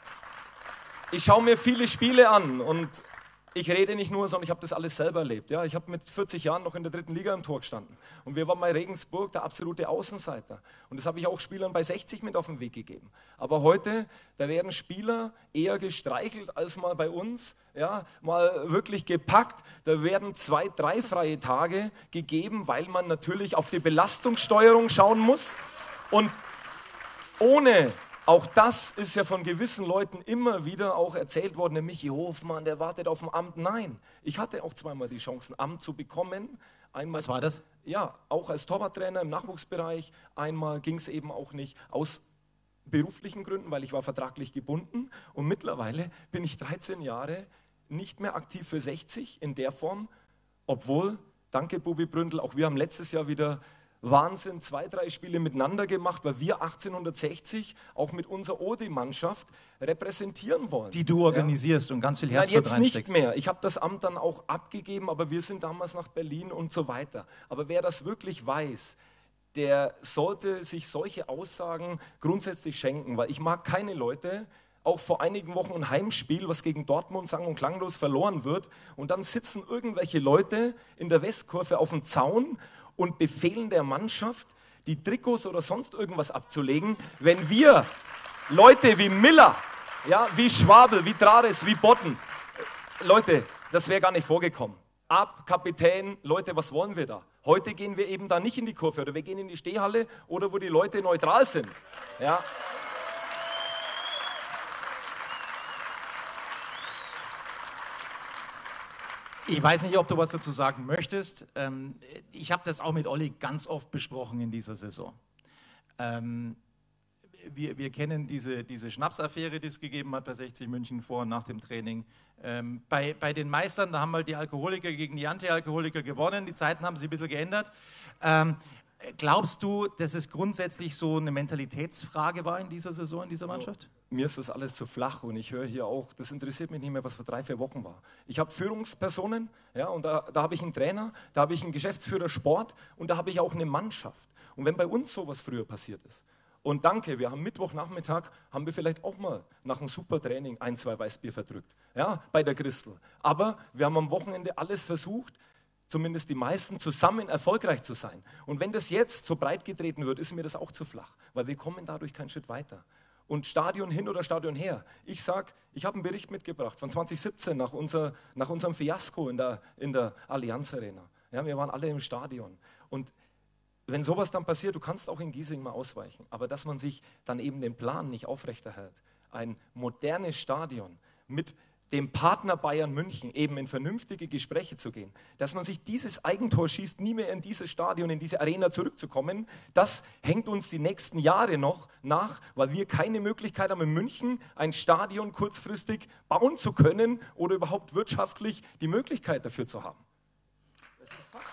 ich schaue mir viele Spiele an und ich rede nicht nur, sondern ich habe das alles selber erlebt. Ja, ich habe mit vierzig Jahren noch in der dritten Liga im Tor gestanden. Und wir waren bei Regensburg der absolute Außenseiter. Und das habe ich auch Spielern bei sechzig mit auf den Weg gegeben. Aber heute, da werden Spieler eher gestreichelt als mal bei uns, ja, mal wirklich gepackt. Da werden zwei, drei freie Tage gegeben, weil man natürlich auf die Belastungssteuerung schauen muss. Und ohne... Auch das ist ja von gewissen Leuten immer wieder auch erzählt worden, der Michi Hofmann, der wartet auf ein Amt. Nein, ich hatte auch zweimal die Chance, ein Amt zu bekommen. Einmal, Was war das? Ja, auch als Torwarttrainer im Nachwuchsbereich. Einmal ging es eben auch nicht aus beruflichen Gründen, weil ich war vertraglich gebunden. Und mittlerweile bin ich dreizehn Jahre nicht mehr aktiv für sechzig in der Form, obwohl, danke Bubi Bründel, auch wir haben letztes Jahr wieder Wahnsinn, zwei, drei Spiele miteinander gemacht, weil wir achtzehnhundertsechzig auch mit unserer O D I-Mannschaft repräsentieren wollen. Die du organisierst, ja, und ganz viel Herzblut reinsteckst. Nein, jetzt reinsteckst. nicht mehr. Ich habe das Amt dann auch abgegeben, aber wir sind damals nach Berlin und so weiter. Aber wer das wirklich weiß, der sollte sich solche Aussagen grundsätzlich schenken, weil ich mag keine Leute, auch vor einigen Wochen ein Heimspiel, was gegen Dortmund sang- und klanglos verloren wird, und dann sitzen irgendwelche Leute in der Westkurve auf dem Zaun und befehlen der Mannschaft, die Trikots oder sonst irgendwas abzulegen, wenn wir Leute wie Miller, ja, wie Schwabel, wie Trares, wie Botten, Leute, das wäre gar nicht vorgekommen. Ab, Kapitän, Leute, was wollen wir da? Heute gehen wir eben da nicht in die Kurve, oder wir gehen in die Stehhalle oder wo die Leute neutral sind. Ja. Ich weiß nicht, ob du was dazu sagen möchtest. Ähm, ich habe das auch mit Olli ganz oft besprochen in dieser Saison. Ähm, wir, wir kennen diese, diese Schnapsaffäre, die es gegeben hat bei sechzig München vor und nach dem Training. Ähm, bei, bei den Meistern, da haben mal die Alkoholiker gegen die Anti-Alkoholiker gewonnen. Die Zeiten haben sich ein bisschen geändert. Ähm, glaubst du, dass es grundsätzlich so eine Mentalitätsfrage war in dieser Saison, in dieser Mannschaft? So. Mir ist das alles zu flach, und ich höre hier auch, das interessiert mich nicht mehr, was vor drei, vier Wochen war. Ich habe Führungspersonen, ja, und da, da habe ich einen Trainer, da habe ich einen Geschäftsführer Sport und da habe ich auch eine Mannschaft. Und wenn bei uns sowas früher passiert ist, und danke, wir haben Mittwochnachmittag, haben wir vielleicht auch mal nach einem Supertraining ein, zwei Weißbier verdrückt, ja, bei der Christel. Aber wir haben am Wochenende alles versucht, zumindest die meisten, zusammen erfolgreich zu sein. Und wenn das jetzt so breit getreten wird, ist mir das auch zu flach, weil wir kommen dadurch keinen Schritt weiter. Und Stadion hin oder Stadion her. Ich sage, ich habe einen Bericht mitgebracht von zwanzig siebzehn nach, unser, nach unserem Fiasko in der, in der Allianz Arena. Ja, wir waren alle im Stadion. Und wenn sowas dann passiert, du kannst auch in Giesing mal ausweichen, aber dass man sich dann eben den Plan nicht aufrechterhält, ein modernes Stadion mit dem Partner Bayern München eben in vernünftige Gespräche zu gehen, dass man sich dieses Eigentor schießt, nie mehr in dieses Stadion, in diese Arena zurückzukommen, das hängt uns die nächsten Jahre noch nach, weil wir keine Möglichkeit haben, in München ein Stadion kurzfristig bauen zu können oder überhaupt wirtschaftlich die Möglichkeit dafür zu haben. Das ist Fakt.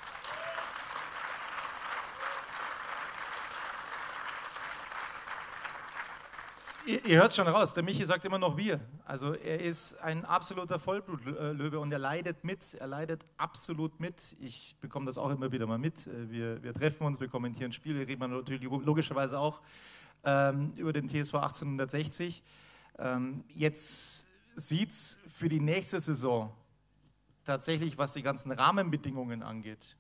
Ihr, ihr hört schon raus, der Michi sagt immer noch wir. Also er ist ein absoluter Vollblutlöwe und er leidet mit, er leidet absolut mit. Ich bekomme das auch immer wieder mal mit. Wir, wir treffen uns, wir kommentieren Spiele, reden natürlich logischerweise auch ähm, über den T S V achtzehnhundertsechzig. Ähm, jetzt sieht es für die nächste Saison tatsächlich, was die ganzen Rahmenbedingungen angeht,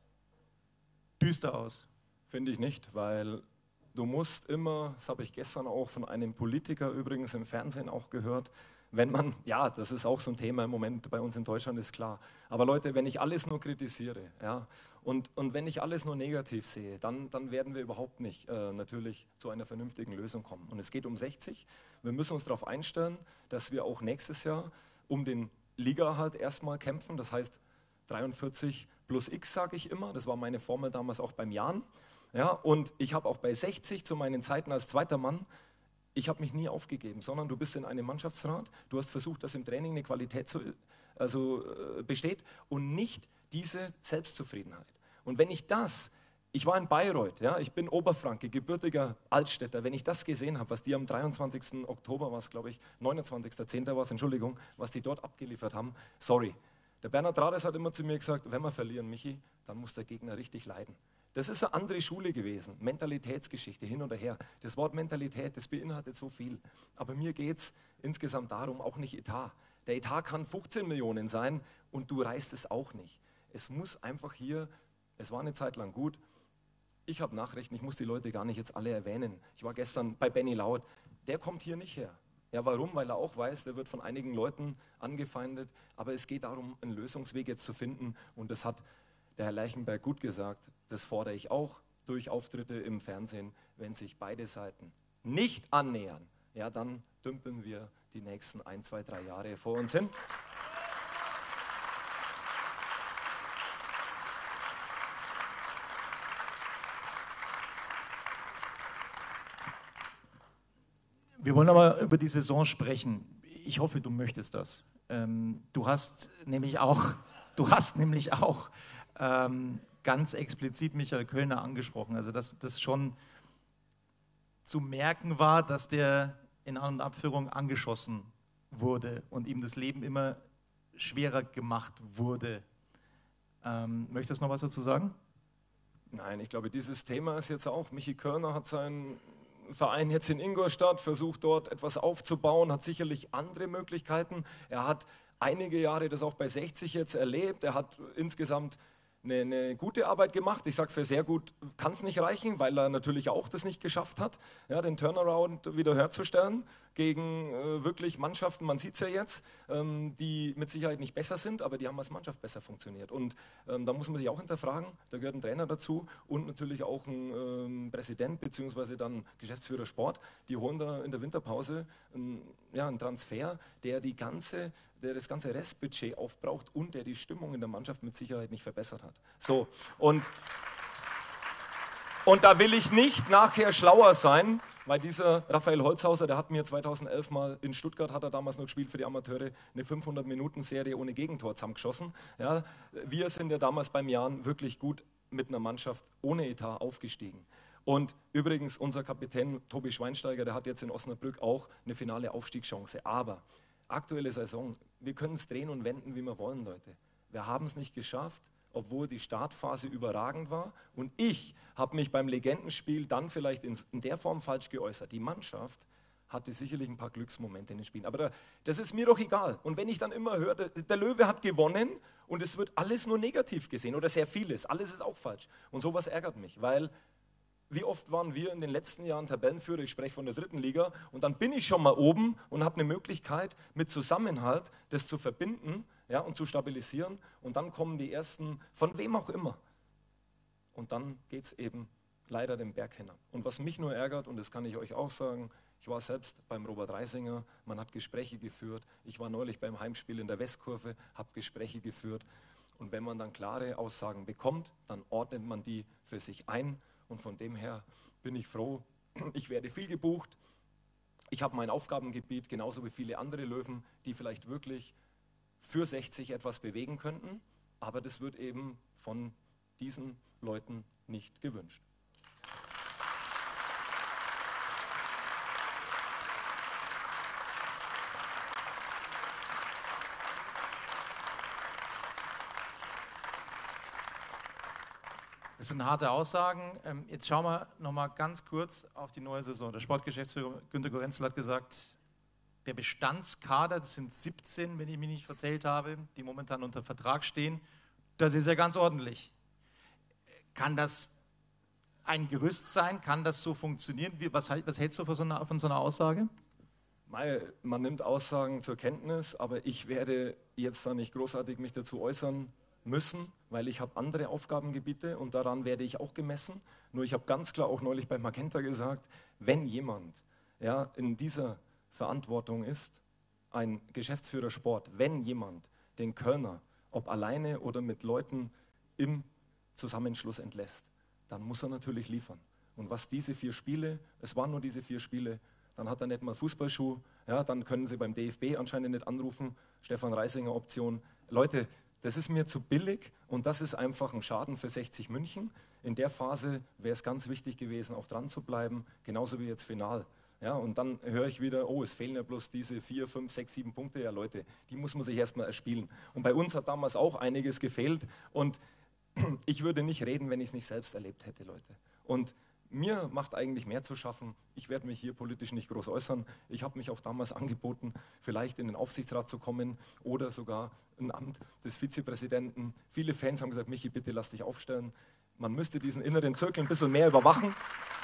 düster aus. Finde ich nicht, weil du musst immer, das habe ich gestern auch von einem Politiker übrigens im Fernsehen auch gehört, wenn man, ja, das ist auch so ein Thema im Moment bei uns in Deutschland, ist klar. Aber Leute, wenn ich alles nur kritisiere, ja, und, und wenn ich alles nur negativ sehe, dann, dann werden wir überhaupt nicht äh, natürlich zu einer vernünftigen Lösung kommen. Und es geht um sechzig. Wir müssen uns darauf einstellen, dass wir auch nächstes Jahr um den Ligaerhalt erstmal kämpfen. Das heißt dreiundvierzig plus X, sage ich immer. Das war meine Formel damals auch beim Jan. Ja, und ich habe auch bei sechzig zu meinen Zeiten als zweiter Mann, ich habe mich nie aufgegeben, sondern du bist in einem Mannschaftsrat, du hast versucht, dass im Training eine Qualität zu, also, äh, besteht und nicht diese Selbstzufriedenheit. Und wenn ich das, ich war in Bayreuth, ja, ich bin Oberfranke, gebürtiger Altstädter, wenn ich das gesehen habe, was die am dreiundzwanzigsten Oktober, was glaube ich, neunundzwanzigsten zehnten war es, Entschuldigung, was die dort abgeliefert haben, sorry. Der Bernhard Rades hat immer zu mir gesagt, wenn wir verlieren, Michi, dann muss der Gegner richtig leiden. Das ist eine andere Schule gewesen, Mentalitätsgeschichte, hin oder her. Das Wort Mentalität, das beinhaltet so viel. Aber mir geht es insgesamt darum, auch nicht Etat. Der Etat kann fünfzehn Millionen sein und du reißt es auch nicht. Es muss einfach hier, es war eine Zeit lang gut, ich habe Nachrichten, ich muss die Leute gar nicht jetzt alle erwähnen. Ich war gestern bei Benny Laut, der kommt hier nicht her. Ja, warum? Weil er auch weiß, der wird von einigen Leuten angefeindet. Aber es geht darum, einen Lösungsweg jetzt zu finden und das hat der Herr Leichenberg gut gesagt, das fordere ich auch durch Auftritte im Fernsehen, wenn sich beide Seiten nicht annähern, ja, dann dümpeln wir die nächsten ein, zwei, drei Jahre vor uns hin. Wir wollen aber über die Saison sprechen. Ich hoffe, du möchtest das. Ähm, du hast nämlich auch, du hast nämlich auch ähm, ganz explizit Michael Kölner angesprochen. Also dass das schon zu merken war, dass der in An- und Abführung angeschossen wurde und ihm das Leben immer schwerer gemacht wurde. Ähm, möchtest du noch was dazu sagen? Nein, ich glaube, dieses Thema ist jetzt auch, Michi Körner hat seinen Verein jetzt in Ingolstadt, versucht dort etwas aufzubauen, hat sicherlich andere Möglichkeiten. Er hat einige Jahre das auch bei sechzig jetzt erlebt. Er hat insgesamt eine, eine gute Arbeit gemacht. Ich sage, für sehr gut kann es nicht reichen, weil er natürlich auch das nicht geschafft hat, ja, den Turnaround wieder herzustellen gegen äh, wirklich Mannschaften, man sieht es ja jetzt, ähm, die mit Sicherheit nicht besser sind, aber die haben als Mannschaft besser funktioniert. Und ähm, da muss man sich auch hinterfragen, da gehört ein Trainer dazu und natürlich auch ein ähm, Präsident bzw. dann Geschäftsführer Sport. Die holen da in der Winterpause ein, ja, einen Transfer, der, die ganze, der das ganze Restbudget aufbraucht und der die Stimmung in der Mannschaft mit Sicherheit nicht verbessert hat. So, und, und da will ich nicht nachher schlauer sein, weil dieser Raphael Holzhauser, der hat mir zweitausendelf mal in Stuttgart, hat er damals noch gespielt für die Amateure, eine fünfhundert-Minuten-Serie ohne Gegentor zusammengeschossen. Ja, wir sind ja damals beim Jan wirklich gut mit einer Mannschaft ohne Etat aufgestiegen. Und übrigens, unser Kapitän Tobi Schweinsteiger, der hat jetzt in Osnabrück auch eine finale Aufstiegschance. Aber aktuelle Saison, wir können es drehen und wenden, wie wir wollen, Leute. Wir haben es nicht geschafft, obwohl die Startphase überragend war. Und ich habe mich beim Legendenspiel dann vielleicht in, in der Form falsch geäußert. Die Mannschaft hatte sicherlich ein paar Glücksmomente in den Spielen. Aber da, das ist mir doch egal. Und wenn ich dann immer höre, der, der Löwe hat gewonnen und es wird alles nur negativ gesehen oder sehr vieles, alles ist auch falsch. Und sowas ärgert mich, weil wie oft waren wir in den letzten Jahren Tabellenführer, ich spreche von der dritten Liga, und dann bin ich schon mal oben und habe eine Möglichkeit, mit Zusammenhalt das zu verbinden, ja, und zu stabilisieren, und dann kommen die ersten, von wem auch immer. Und dann geht es eben leider den Berg hinab. Und was mich nur ärgert, und das kann ich euch auch sagen, ich war selbst beim Robert Reisinger, man hat Gespräche geführt, ich war neulich beim Heimspiel in der Westkurve, habe Gespräche geführt, und wenn man dann klare Aussagen bekommt, dann ordnet man die für sich ein. Und von dem her bin ich froh, ich werde viel gebucht, ich habe mein Aufgabengebiet, genauso wie viele andere Löwen, die vielleicht wirklich für sechzig etwas bewegen könnten, aber das wird eben von diesen Leuten nicht gewünscht. Das sind harte Aussagen. Jetzt schauen wir noch mal ganz kurz auf die neue Saison. Der Sportgeschäftsführer Günter Gorenzel hat gesagt, der Bestandskader, das sind siebzehn, wenn ich mich nicht verzählt habe, die momentan unter Vertrag stehen, das ist ja ganz ordentlich. Kann das ein Gerüst sein? Kann das so funktionieren? Was, was hältst du von so einer, von so einer Aussage? Man nimmt Aussagen zur Kenntnis, aber ich werde jetzt da nicht großartig mich dazu äußern müssen, weil ich habe andere Aufgabengebiete und daran werde ich auch gemessen. Nur ich habe ganz klar auch neulich bei Magenta gesagt, wenn jemand ja, in dieser Verantwortung ist, ein Geschäftsführer Sport, wenn jemand den Körner, ob alleine oder mit Leuten im Zusammenschluss entlässt, dann muss er natürlich liefern. Und was diese vier Spiele, es waren nur diese vier Spiele, dann hat er nicht mal Fußballschuh, ja, dann können sie beim D F B anscheinend nicht anrufen, Stefan Reisinger Option. Leute, das ist mir zu billig und das ist einfach ein Schaden für sechzig München. In der Phase wäre es ganz wichtig gewesen, auch dran zu bleiben, genauso wie jetzt Final. Ja, und dann höre ich wieder, oh, es fehlen ja bloß diese vier, fünf, sechs, sieben Punkte. Ja, Leute, die muss man sich erstmal erspielen. Und bei uns hat damals auch einiges gefehlt und ich würde nicht reden, wenn ich es nicht selbst erlebt hätte, Leute. Und mir macht eigentlich mehr zu schaffen. Ich werde mich hier politisch nicht groß äußern. Ich habe mich auch damals angeboten, vielleicht in den Aufsichtsrat zu kommen oder sogar ein Amt des Vizepräsidenten. Viele Fans haben gesagt, Michi, bitte lass dich aufstellen. Man müsste diesen inneren Zirkel ein bisschen mehr überwachen.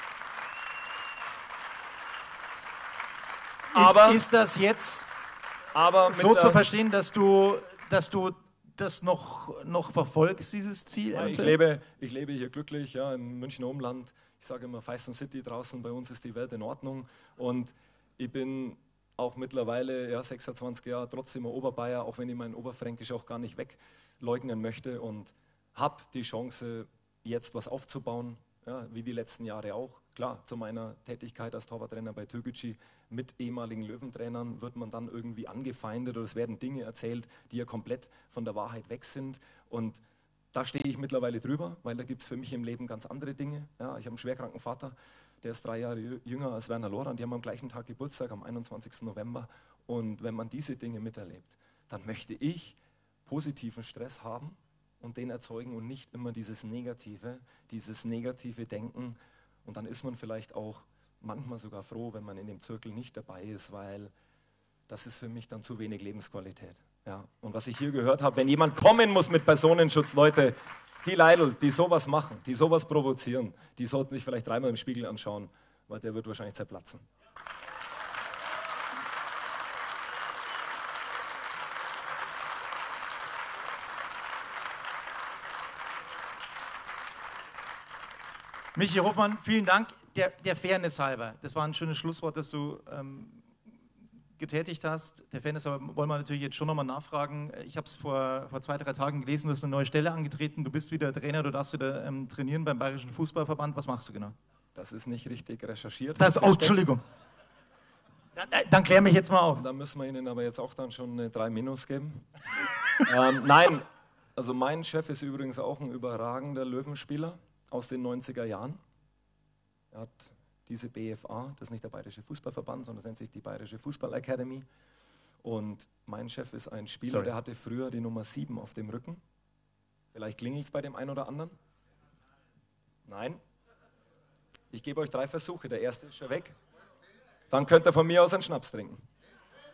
Aber ist, ist das jetzt aber so zu verstehen, dass du, dass du das noch, noch verfolgst, dieses Ziel? Ja, ich, lebe, ich lebe hier glücklich, ja, im Münchner Umland. Ich sage immer Feisten City draußen, bei uns ist die Welt in Ordnung. Und ich bin auch mittlerweile ja, sechsundzwanzig Jahre trotzdem ein Oberbayer, auch wenn ich mein Oberfränkisch auch gar nicht wegleugnen möchte. Und habe die Chance, jetzt was aufzubauen, ja, wie die letzten Jahre auch. Klar, zu meiner Tätigkeit als Torwarttrainer bei Türkgücü mit ehemaligen Löwentrainern wird man dann irgendwie angefeindet oder es werden Dinge erzählt, die ja komplett von der Wahrheit weg sind. Und da stehe ich mittlerweile drüber, weil da gibt es für mich im Leben ganz andere Dinge. Ja, ich habe einen schwerkranken Vater, der ist drei Jahre jünger als Werner Lorand, die haben am gleichen Tag Geburtstag, am einundzwanzigsten November. Und wenn man diese Dinge miterlebt, dann möchte ich positiven Stress haben und den erzeugen und nicht immer dieses Negative, dieses negative Denken. Und dann ist man vielleicht auch manchmal sogar froh, wenn man in dem Zirkel nicht dabei ist, weil das ist für mich dann zu wenig Lebensqualität. Ja. Und was ich hier gehört habe, wenn jemand kommen muss mit Personenschutz, Leute, die Leidl, die sowas machen, die sowas provozieren, die sollten sich vielleicht dreimal im Spiegel anschauen, weil der wird wahrscheinlich zerplatzen. Michi Hofmann, vielen Dank. Der, der Fairness halber, das war ein schönes Schlusswort, das du ähm, getätigt hast. Der Fairness halber wollen wir natürlich jetzt schon nochmal nachfragen. Ich habe es vor, vor zwei, drei Tagen gelesen, du hast eine neue Stelle angetreten, du bist wieder Trainer, du darfst wieder ähm, trainieren beim Bayerischen Fußballverband. Was machst du genau? Das ist nicht richtig recherchiert. Das, oh, Entschuldigung. Dann, dann klär mich jetzt mal auf. Da müssen wir Ihnen aber jetzt auch dann schon eine drei Minus geben. ähm, nein, also mein Chef ist übrigens auch ein überragender Löwenspieler aus den neunziger Jahren. Er hat diese B F A, das ist nicht der Bayerische Fußballverband, sondern das nennt sich die Bayerische Fußball Academy. Und mein Chef ist ein Spieler, Sorry. der hatte früher die Nummer sieben auf dem Rücken. Vielleicht klingelt es bei dem einen oder anderen. Nein. Ich gebe euch drei Versuche. Der erste ist schon weg. Dann könnt ihr von mir aus einen Schnaps trinken.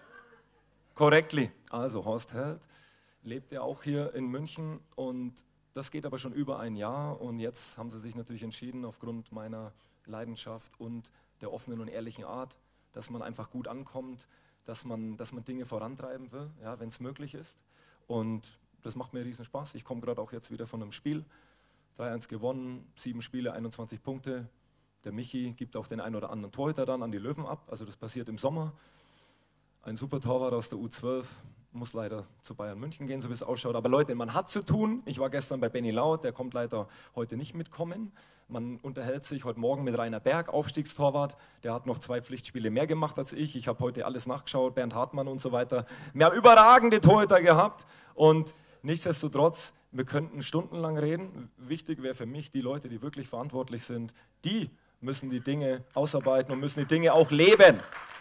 Correctly. Also Horst Held lebt ja auch hier in München und das geht aber schon über ein Jahr und jetzt haben sie sich natürlich entschieden, aufgrund meiner Leidenschaft und der offenen und ehrlichen Art, dass man einfach gut ankommt, dass man, dass man Dinge vorantreiben will, ja, wenn es möglich ist. Und das macht mir riesen Spaß. Ich komme gerade auch jetzt wieder von einem Spiel, drei eins gewonnen, sieben Spiele, einundzwanzig Punkte. Der Michi gibt auch den einen oder anderen Torhüter dann an die Löwen ab, also das passiert im Sommer. Ein super Torwart aus der U zwölf, muss leider zu Bayern München gehen, so wie es ausschaut. Aber Leute, man hat zu tun. Ich war gestern bei Benny Laut, der kommt leider heute nicht mitkommen. Man unterhält sich heute Morgen mit Rainer Berg, Aufstiegstorwart. Der hat noch zwei Pflichtspiele mehr gemacht als ich. Ich habe heute alles nachgeschaut, Bernd Hartmann und so weiter. Wir haben überragende Torhüter gehabt und nichtsdestotrotz, wir könnten stundenlang reden. Wichtig wäre für mich, die Leute, die wirklich verantwortlich sind, die müssen die Dinge ausarbeiten und müssen die Dinge auch leben.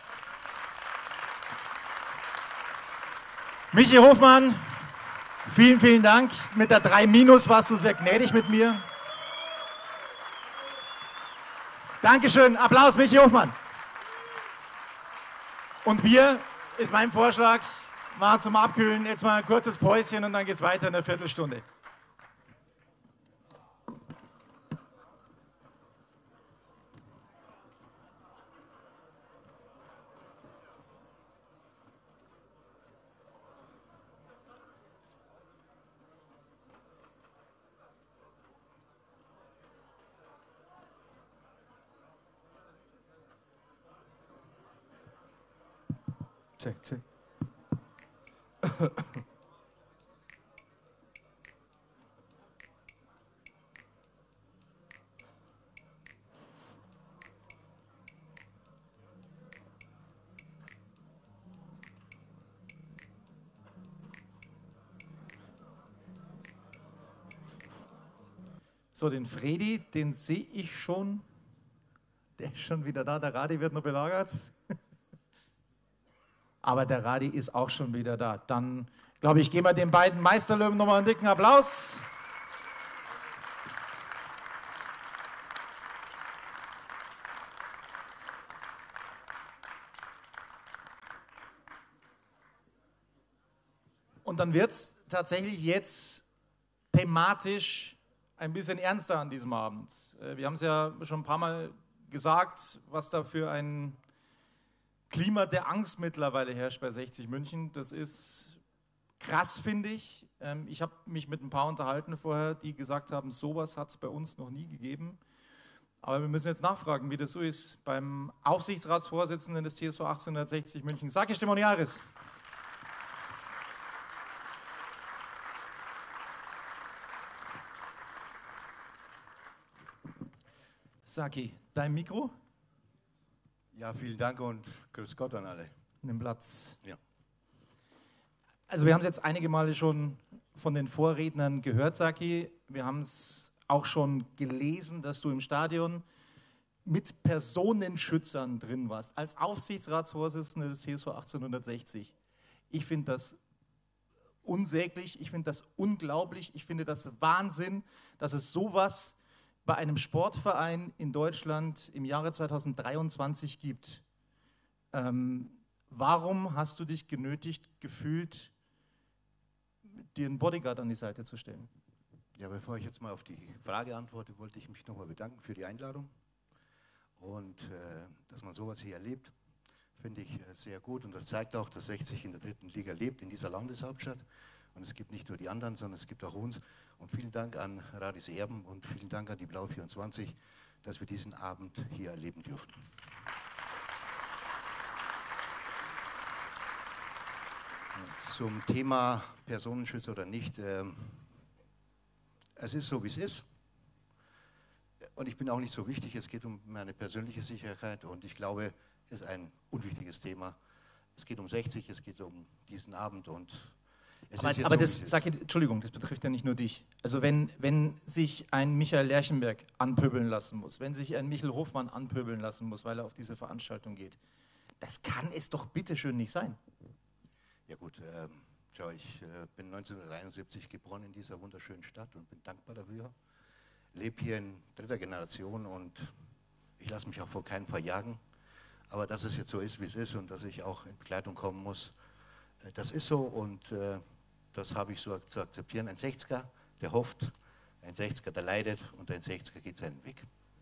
Michi Hofmann, vielen, vielen Dank. Mit der drei minus warst du sehr gnädig mit mir. Dankeschön, Applaus, Michi Hofmann. Und wir, ist mein Vorschlag, machen zum Abkühlen jetzt mal ein kurzes Päuschen und dann geht es weiter in einer Viertelstunde. Check, check. So, den Fredi, den sehe ich schon. Der ist schon wieder da. Der Radi wird noch belagert. Aber der Radi ist auch schon wieder da. Dann, glaube ich, geben wir den beiden Meisterlöwen nochmal einen dicken Applaus. Und dann wird es tatsächlich jetzt thematisch ein bisschen ernster an diesem Abend. Wir haben es ja schon ein paar Mal gesagt, was da für ein Klima der Angst mittlerweile herrscht bei sechzig München. Das ist krass, finde ich. Ich habe mich mit ein paar unterhalten vorher, die gesagt haben, sowas hat es bei uns noch nie gegeben. Aber wir müssen jetzt nachfragen, wie das so ist beim Aufsichtsratsvorsitzenden des T S V achtzehnhundertsechzig München. Saki Stimoniaris. Saki, dein Mikro? Ja, vielen Dank und grüß Gott an alle. Nimm Platz. Ja. Also wir haben es jetzt einige Male schon von den Vorrednern gehört, Saki. Wir haben es auch schon gelesen, dass du im Stadion mit Personenschützern drin warst, als Aufsichtsratsvorsitzender des T S V achtzehnhundertsechzig. Ich finde das unsäglich, ich finde das unglaublich, ich finde das Wahnsinn, dass es sowas bei einem Sportverein in Deutschland im Jahre zweitausenddreiundzwanzig gibt. Ähm, warum hast du dich genötigt gefühlt, dir einen Bodyguard an die Seite zu stellen? Ja, bevor ich jetzt mal auf die Frage antworte, wollte ich mich nochmal bedanken für die Einladung. Und äh, dass man sowas hier erlebt, finde ich äh, sehr gut. Und das zeigt auch, dass sechzig in der dritten Liga lebt, in dieser Landeshauptstadt. Und es gibt nicht nur die anderen, sondern es gibt auch uns. Und vielen Dank an Radis Erben und vielen Dank an die Blau vierundzwanzig, dass wir diesen Abend hier erleben durften. Zum Thema Personenschutz oder nicht. Äh, es ist so, wie es ist. Und ich bin auch nicht so wichtig. Es geht um meine persönliche Sicherheit und ich glaube, es ist ein unwichtiges Thema. Es geht um sechzig, es geht um diesen Abend und es aber, ist jetzt aber so, das, wie es ist. sag ich, Entschuldigung, das betrifft ja nicht nur dich. Also wenn, wenn sich ein Michael Lerchenberg anpöbeln lassen muss, wenn sich ein Michael Hofmann anpöbeln lassen muss, weil er auf diese Veranstaltung geht, das kann es doch bitteschön nicht sein. Ja gut, ähm, schau, ich äh, bin neunzehnhunderteinundsiebzig geboren in dieser wunderschönen Stadt und bin dankbar dafür. Lebe hier in dritter Generation und ich lasse mich auch vor keinen verjagen. Aber dass es jetzt so ist, wie es ist und dass ich auch in Begleitung kommen muss, äh, das ist so und äh, das habe ich so zu akzeptieren. Ein sechziger, der hofft, Ein sechziger, der leidet und ein sechziger geht seinen Weg.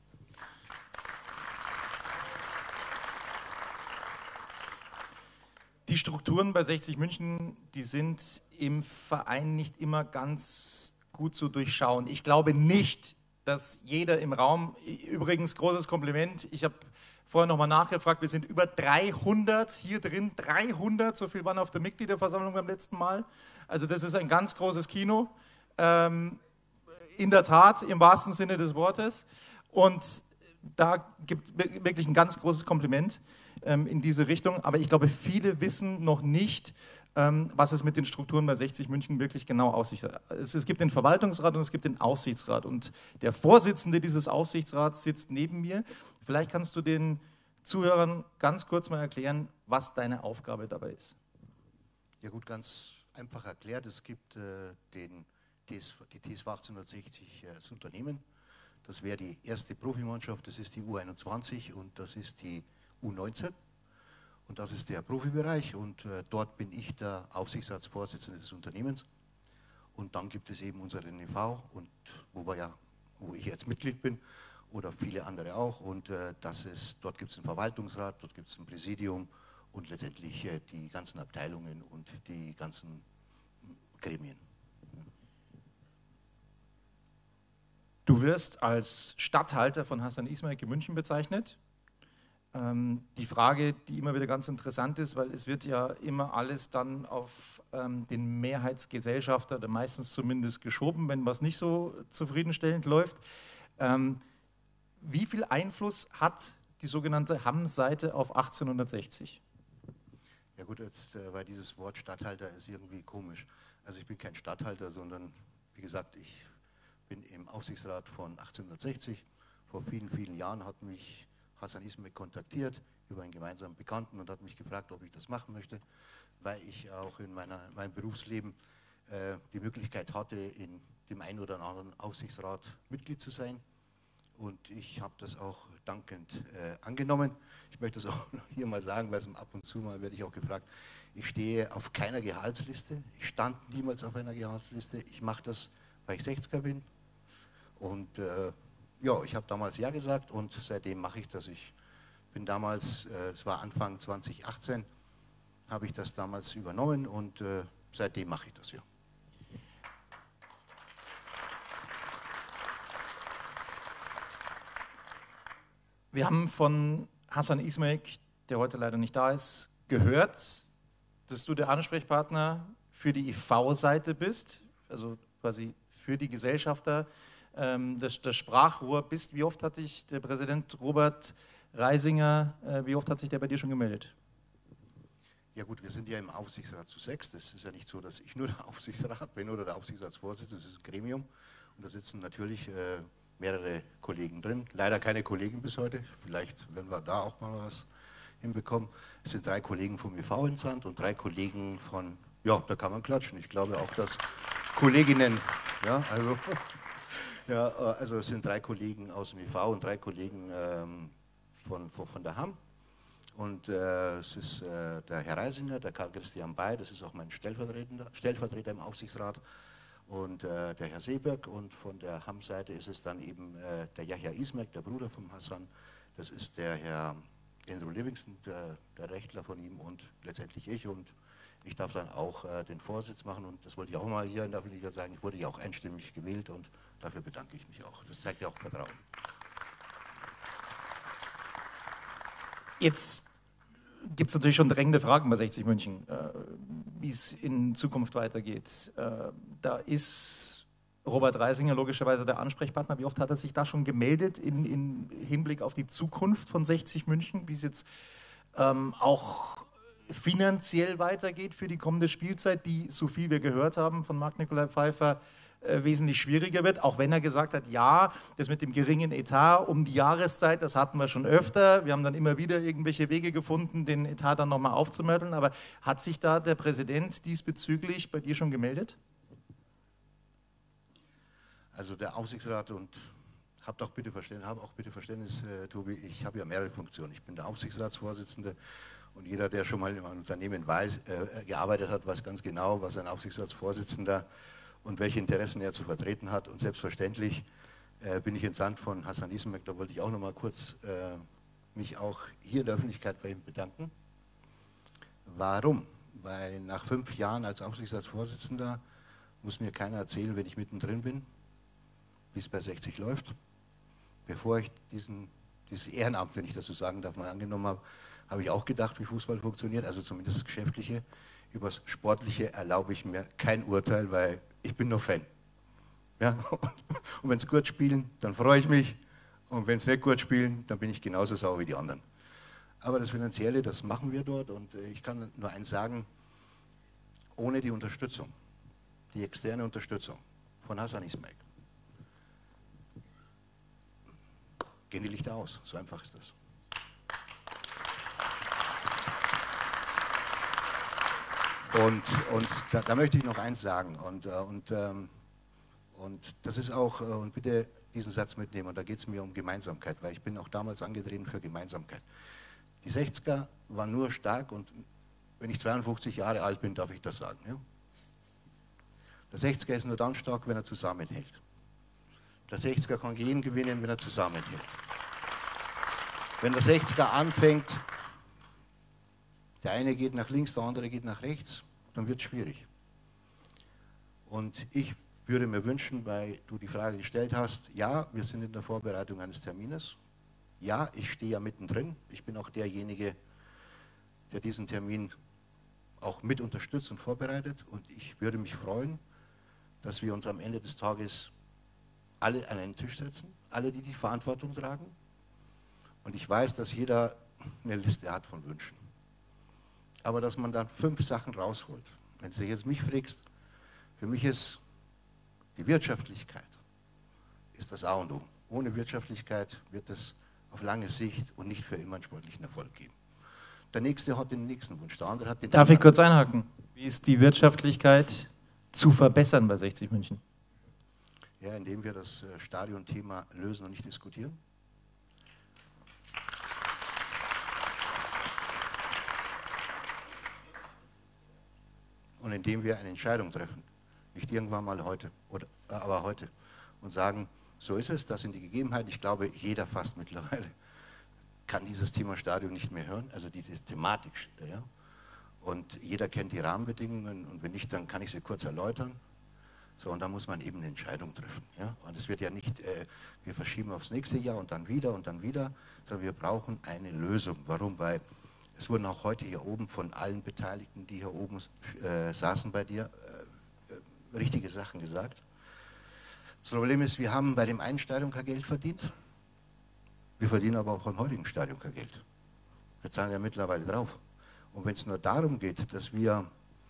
Die Strukturen bei sechzig München, die sind im Verein nicht immer ganz gut zu durchschauen. Ich glaube nicht, dass jeder im Raum, übrigens großes Kompliment, ich habe vorher nochmal nachgefragt, wir sind über dreihundert hier drin, dreihundert, so viel waren auf der Mitgliederversammlung beim letzten Mal. Also das ist ein ganz großes Kino, ähm, in der Tat, im wahrsten Sinne des Wortes. Und da gibt es wirklich ein ganz großes Kompliment ähm, in diese Richtung. Aber ich glaube, viele wissen noch nicht, ähm, was es mit den Strukturen bei sechzig München wirklich genau aussieht. Es, es gibt den Verwaltungsrat und es gibt den Aufsichtsrat. Und der Vorsitzende dieses Aufsichtsrats sitzt neben mir. Vielleicht kannst du den Zuhörern ganz kurz mal erklären, was deine Aufgabe dabei ist. Ja gut, ganz einfach erklärt. Es gibt äh, den, die T S V achtzehnhundertsechzig äh, als Unternehmen. Das wäre die erste Profimannschaft, das ist die U einundzwanzig und das ist die U neunzehn. Und das ist der Profibereich und äh, dort bin ich der Aufsichtsratsvorsitzende des Unternehmens. Und dann gibt es eben unseren E V, und wo, wir ja, wo ich jetzt Mitglied bin oder viele andere auch. Und äh, das ist, dort gibt es einen Verwaltungsrat, dort gibt es ein Präsidium und letztendlich äh, die ganzen Abteilungen und die ganzen Gremien. Du wirst als Statthalter von Hasan İsmail in München bezeichnet. Ähm, die Frage, die immer wieder ganz interessant ist, weil es wird ja immer alles dann auf ähm, den Mehrheitsgesellschafter, oder meistens zumindest geschoben, wenn was nicht so zufriedenstellend läuft. Ähm, wie viel Einfluss hat die sogenannte Hamm-Seite auf achtzehnhundertsechzig? Ja gut, jetzt, äh, weil dieses Wort Statthalter ist irgendwie komisch. Also ich bin kein Statthalter, sondern wie gesagt, ich bin im Aufsichtsrat von achtzehnhundertsechzig. Vor vielen, vielen Jahren hat mich Hasan İsmail kontaktiert über einen gemeinsamen Bekannten und hat mich gefragt, ob ich das machen möchte, weil ich auch in meiner, meinem Berufsleben äh, die Möglichkeit hatte, in dem einen oder anderen Aufsichtsrat Mitglied zu sein. Und ich habe das auch dankend äh, angenommen. Ich möchte das auch hier mal sagen, weil es ab und zu mal werde ich auch gefragt, ich stehe auf keiner Gehaltsliste, ich stand niemals auf einer Gehaltsliste, ich mache das, weil ich sechziger bin. Und äh, ja, ich habe damals Ja gesagt und seitdem mache ich das. Ich bin damals, es äh, war Anfang zwanzig achtzehn, habe ich das damals übernommen und äh, seitdem mache ich das, ja. Wir haben von Hasan İsmail, der heute leider nicht da ist, gehört, dass du der Ansprechpartner für die E V-Seite bist, also quasi für die Gesellschafter, ähm, das, das Sprachrohr bist. Wie oft hat dich der Präsident Robert Reisinger, äh, wie oft hat sich der bei dir schon gemeldet? Ja gut, wir sind ja im Aufsichtsrat zu sechs. Das ist ja nicht so, dass ich nur der Aufsichtsrat bin oder der Aufsichtsratsvorsitzende. Das ist ein Gremium und da sitzen natürlich äh, mehrere Kollegen drin. Leider keine Kollegen bis heute. Vielleicht werden wir da auch mal was hinbekommen. Es sind drei Kollegen vom E V entsandt und drei Kollegen von, ja, da kann man klatschen. Ich glaube auch, dass Kolleginnen, ja, also, ja, also es sind drei Kollegen aus dem E V und drei Kollegen ähm, von, von, von der Hamm. Und äh, es ist äh, der Herr Reisinger, der Karl Christian Bay, das ist auch mein Stellvertreter, Stellvertreter im Aufsichtsrat, und äh, der Herr Seeberg, und von der Hamm-Seite ist es dann eben äh, der Yahya İsmail, der Bruder von Hasan, das ist der Herr Andrew Livingston, der, der Rechtler von ihm, und letztendlich ich, und ich darf dann auch äh, den Vorsitz machen, und das wollte ich auch mal hier in der Öffentlichkeit sagen, ich wurde ja auch einstimmig gewählt und dafür bedanke ich mich auch. Das zeigt ja auch Vertrauen. Jetzt gibt es natürlich schon drängende Fragen bei sechzig München, äh, wie es in Zukunft weitergeht. Äh, da ist Robert Reisinger logischerweise der Ansprechpartner. Wie oft hat er sich da schon gemeldet in, in Hinblick auf die Zukunft von sechzig München, wie es jetzt ähm, auch finanziell weitergeht für die kommende Spielzeit, die, so viel wir gehört haben von Marc-Nicolai Pfeiffer, wesentlich schwieriger wird, auch wenn er gesagt hat, ja, das mit dem geringen Etat um die Jahreszeit, das hatten wir schon öfter, wir haben dann immer wieder irgendwelche Wege gefunden, den Etat dann nochmal aufzumörteln, aber hat sich da der Präsident diesbezüglich bei dir schon gemeldet? Also der Aufsichtsrat, und habt auch bitte Verständnis, hab auch bitte Verständnis, äh, Tobi, ich habe ja mehrere Funktionen. Ich bin der Aufsichtsratsvorsitzende, und jeder, der schon mal in einem Unternehmen weiß, äh, gearbeitet hat, weiß ganz genau, was ein Aufsichtsratsvorsitzender und welche Interessen er zu vertreten hat. Und selbstverständlich äh, bin ich entsandt von Hasan İsmek, da wollte ich auch noch mal kurz äh, mich auch hier in der Öffentlichkeit bei ihm bedanken. Warum? Weil nach fünf Jahren als Aufsichtsratsvorsitzender muss mir keiner erzählen, wenn ich mittendrin bin, wie es bei sechzig läuft. Bevor ich diesen, dieses Ehrenamt, wenn ich das so sagen darf, mal angenommen habe, habe ich auch gedacht, wie Fußball funktioniert, also zumindest das Geschäftliche. Über das Sportliche erlaube ich mir kein Urteil, weil ich bin nur Fan. Ja? Und wenn sie gut spielen, dann freue ich mich. Und wenn sie nicht gut spielen, dann bin ich genauso sauer wie die anderen. Aber das Finanzielle, das machen wir dort. Und ich kann nur eins sagen, ohne die Unterstützung, die externe Unterstützung von Hasan İsmek, gehen die Lichter aus. So einfach ist das. Und, und da, da möchte ich noch eins sagen. Und, und, und das ist auch, und bitte diesen Satz mitnehmen, und da geht es mir um Gemeinsamkeit, weil ich bin auch damals angetreten für Gemeinsamkeit. Die sechziger waren nur stark, und wenn ich zweiundfünfzig Jahre alt bin, darf ich das sagen. Ja? Der sechziger ist nur dann stark, wenn er zusammenhält. Der sechziger kann jeden gewinnen, wenn er zusammenhält. Wenn der sechziger anfängt, der eine geht nach links, der andere geht nach rechts, dann wird es schwierig. Und ich würde mir wünschen, weil du die Frage gestellt hast, ja, wir sind in der Vorbereitung eines Termines. Ja, ich stehe ja mittendrin. Ich bin auch derjenige, der diesen Termin auch mit unterstützt und vorbereitet. Und ich würde mich freuen, dass wir uns am Ende des Tages alle an einen Tisch setzen, alle, die die Verantwortung tragen. Und ich weiß, dass jeder eine Liste hat von Wünschen. Aber dass man dann fünf Sachen rausholt. Wenn du jetzt mich fragst, für mich ist die Wirtschaftlichkeit ist das A und O. Ohne Wirtschaftlichkeit wird es auf lange Sicht und nicht für immer einen sportlichen Erfolg geben. Der Nächste hat den nächsten Wunsch, der andere hat den Darf anderen. ich kurz einhaken? Wie ist die Wirtschaftlichkeit zu verbessern bei sechzig München? Ja, indem wir das Stadionthema lösen und nicht diskutieren. Und indem wir eine Entscheidung treffen, nicht irgendwann mal heute, oder, aber heute, und sagen, so ist es, das sind die Gegebenheiten. Ich glaube, jeder fast mittlerweile kann dieses Thema Stadion nicht mehr hören, also diese Thematik. Ja? Und jeder kennt die Rahmenbedingungen, und wenn nicht, dann kann ich sie kurz erläutern. So, und da muss man eben eine Entscheidung treffen. Ja? Und es wird ja nicht, äh, wir verschieben aufs nächste Jahr und dann wieder und dann wieder, sondern wir brauchen eine Lösung. Warum? Weil es wurden auch heute hier oben von allen Beteiligten, die hier oben äh, saßen bei dir, äh, richtige Sachen gesagt. Das Problem ist, wir haben bei dem einen Stadion kein Geld verdient. Wir verdienen aber auch beim heutigen Stadion kein Geld. Wir zahlen ja mittlerweile drauf. Und wenn es nur darum geht, dass wir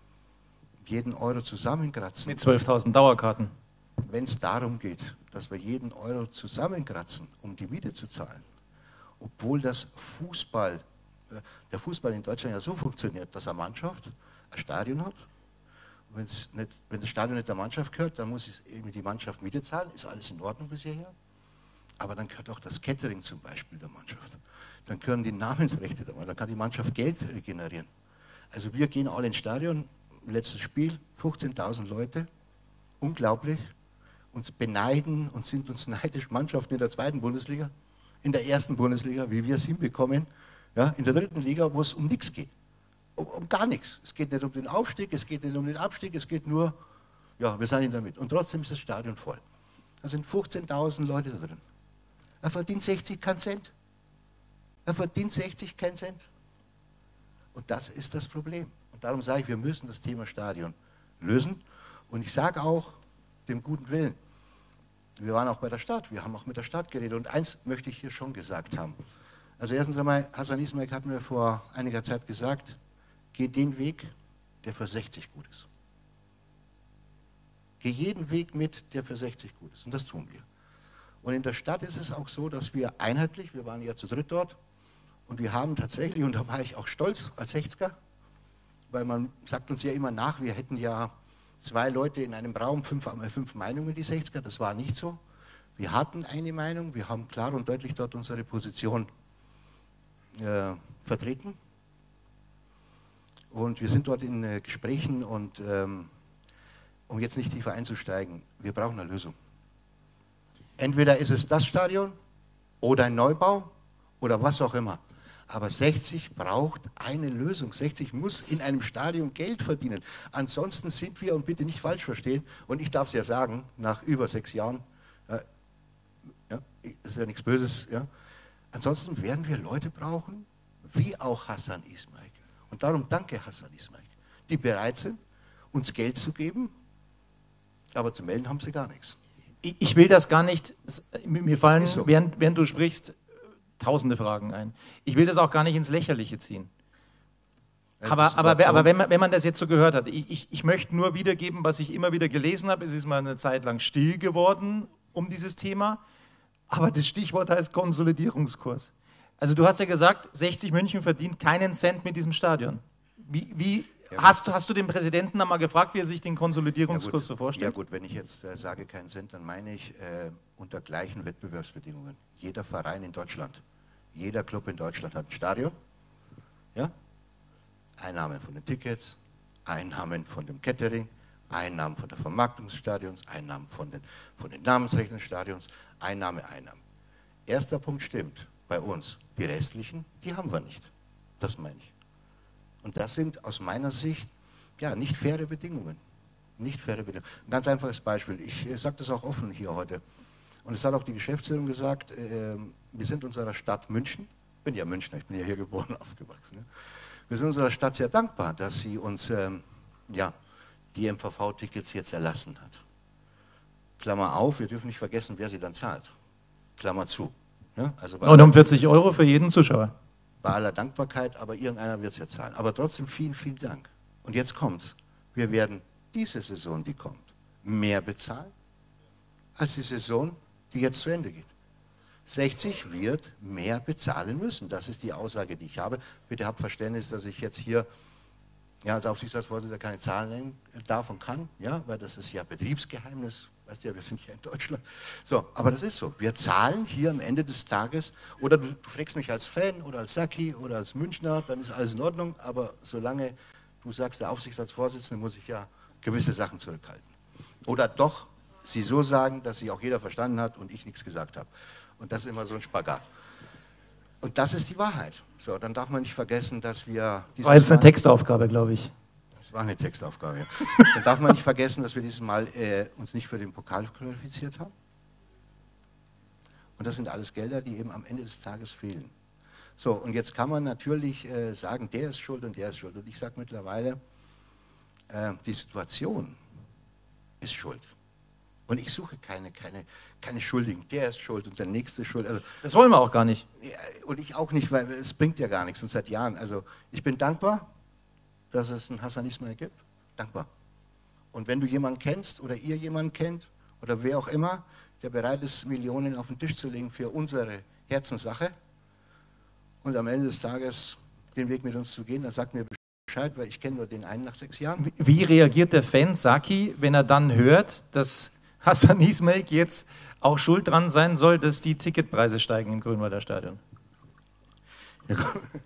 jeden Euro zusammenkratzen. Mit zwölftausend Dauerkarten. Wenn es darum geht, dass wir jeden Euro zusammenkratzen, um die Miete zu zahlen, obwohl das Fußball, der Fußball in Deutschland ja so funktioniert, dass eine Mannschaft ein Stadion hat. Wenn's nicht, wenn das Stadion nicht der Mannschaft gehört, dann muss eben die Mannschaft Miete zahlen, ist alles in Ordnung bis hierher. Aber dann gehört auch das Catering zum Beispiel der Mannschaft. Dann gehören die Namensrechte dabei, dann kann die Mannschaft Geld regenerieren. Also wir gehen alle ins Stadion, letztes Spiel, fünfzehntausend Leute, unglaublich, uns beneiden und sind uns neidisch, Mannschaften in der zweiten Bundesliga, in der ersten Bundesliga, wie wir es hinbekommen, ja, in der dritten Liga, wo es um nichts geht. Um, um gar nichts. Es geht nicht um den Aufstieg, es geht nicht um den Abstieg, es geht nur, ja, wir sind in der Mitte. Und trotzdem ist das Stadion voll. Da sind fünfzehntausend Leute da drin. Er verdient sechzig keinen Cent. Er verdient sechzig keinen Cent. Und das ist das Problem. Und darum sage ich, wir müssen das Thema Stadion lösen. Und ich sage auch dem guten Willen, wir waren auch bei der Stadt, wir haben auch mit der Stadt geredet. Und eins möchte ich hier schon gesagt haben. Also erstens einmal, Hasan İsmek hat mir vor einiger Zeit gesagt, geh den Weg, der für sechzig gut ist. Geh jeden Weg mit, der für sechzig gut ist. Und das tun wir. Und in der Stadt ist es auch so, dass wir einheitlich, wir waren ja zu dritt dort, und wir haben tatsächlich, und da war ich auch stolz als sechziger, weil man sagt uns ja immer nach, wir hätten ja zwei Leute in einem Raum, fünf, fünf Meinungen, die sechziger, das war nicht so. Wir hatten eine Meinung, wir haben klar und deutlich dort unsere Position äh, vertreten. Und wir sind dort in äh, Gesprächen, und ähm, um jetzt nicht tiefer einzusteigen, wir brauchen eine Lösung. Entweder ist es das Stadion oder ein Neubau oder was auch immer. Aber sechzig braucht eine Lösung. sechzig muss in einem Stadion Geld verdienen. Ansonsten sind wir, und bitte nicht falsch verstehen, und ich darf es ja sagen, nach über sechs Jahren, äh, ja, ist ja nichts Böses, ja, ansonsten werden wir Leute brauchen, wie auch Hassan Ismail. Und darum danke Hassan Ismail, die bereit sind, uns Geld zu geben, aber zu melden haben sie gar nichts. Ich will das gar nicht, mir fallen, so. während, während du sprichst, tausende Fragen ein. Ich will das auch gar nicht ins Lächerliche ziehen. Aber, aber, aber wenn, man, wenn man das jetzt so gehört hat, ich, ich, ich möchte nur wiedergeben, was ich immer wieder gelesen habe. Es ist mal eine Zeit lang still geworden um dieses Thema, aber das Stichwort heißt Konsolidierungskurs. Also du hast ja gesagt, sechzig München verdient keinen Cent mit diesem Stadion. Wie, wie ja, hast, hast du den Präsidenten einmal gefragt, wie er sich den Konsolidierungskurs ja so vorstellt? Ja gut, wenn ich jetzt äh, sage keinen Cent, dann meine ich äh, unter gleichen Wettbewerbsbedingungen. Jeder Verein in Deutschland, jeder Club in Deutschland hat ein Stadion. Ja? Einnahmen von den Tickets, Einnahmen von dem Catering, Einnahmen von der Vermarktung des Stadions, Einnahmen von den, von den Namensrechten des Stadions, Einnahme, Einnahmen. Erster Punkt stimmt bei uns. Die restlichen, die haben wir nicht. Das meine ich. Und das sind aus meiner Sicht ja, nicht faire Bedingungen. Nicht faire Bedingungen. Ein ganz einfaches Beispiel. Ich äh, sage das auch offen hier heute. Und es hat auch die Geschäftsführung gesagt, äh, wir sind unserer Stadt München, ich bin ja Münchner, ich bin ja hier geboren und aufgewachsen. Ne? Wir sind unserer Stadt sehr dankbar, dass sie uns ähm, ja, die M V V-Tickets jetzt erlassen hat. Klammer auf, wir dürfen nicht vergessen, wer sie dann zahlt. Klammer zu. Ne? Also neunundvierzig Euro für jeden Zuschauer. Bei aller Dankbarkeit, aber irgendeiner wird es ja zahlen. Aber trotzdem vielen, vielen Dank. Und jetzt kommt's. Wir werden diese Saison, die kommt, mehr bezahlen, als die Saison, die jetzt zu Ende geht. sechzig wird mehr bezahlen müssen. Das ist die Aussage, die ich habe. Bitte habt Verständnis, dass ich jetzt hier ja, als Aufsichtsratsvorsitzender keine Zahlen nennen darf und kann, ja, weil das ist ja Betriebsgeheimnis. Weißt du ja, wir sind ja in Deutschland. So, aber das ist so. Wir zahlen hier am Ende des Tages, oder du, du fragst mich als Fan oder als Saki oder als Münchner, dann ist alles in Ordnung, aber solange du sagst, der Aufsichtsratsvorsitzende, muss ich ja gewisse Sachen zurückhalten. Oder doch sie so sagen, dass sie auch jeder verstanden hat und ich nichts gesagt habe. Und das ist immer so ein Spagat. Und das ist die Wahrheit. So, dann darf man nicht vergessen, dass wir... Das war jetzt eine Textaufgabe, glaube ich. Das war eine Textaufgabe, ja. Dann darf man nicht vergessen, dass wir dieses Mal äh, uns nicht für den Pokal qualifiziert haben. Und das sind alles Gelder, die eben am Ende des Tages fehlen. So, und jetzt kann man natürlich äh, sagen, der ist schuld und der ist schuld. Und ich sage mittlerweile, äh, die Situation ist schuld. Und ich suche keine, keine, keine Schuldigen. Der ist schuld und der nächste ist schuld. Also, das wollen wir auch gar nicht. Ja, und ich auch nicht, weil es bringt ja gar nichts. Und seit Jahren. Also ich bin dankbar, dass es einen Hassan Ismail gibt. Dankbar. Und wenn du jemanden kennst oder ihr jemanden kennt oder wer auch immer, der bereit ist, Millionen auf den Tisch zu legen für unsere Herzenssache und am Ende des Tages den Weg mit uns zu gehen, dann sagt mir Bescheid, weil ich kenne nur den einen nach sechs Jahren. Wie reagiert der Fan Saki, wenn er dann hört, dass Hassan Ismail jetzt auch schuld dran sein soll, dass die Ticketpreise steigen im Grünwalder Stadion? Ja,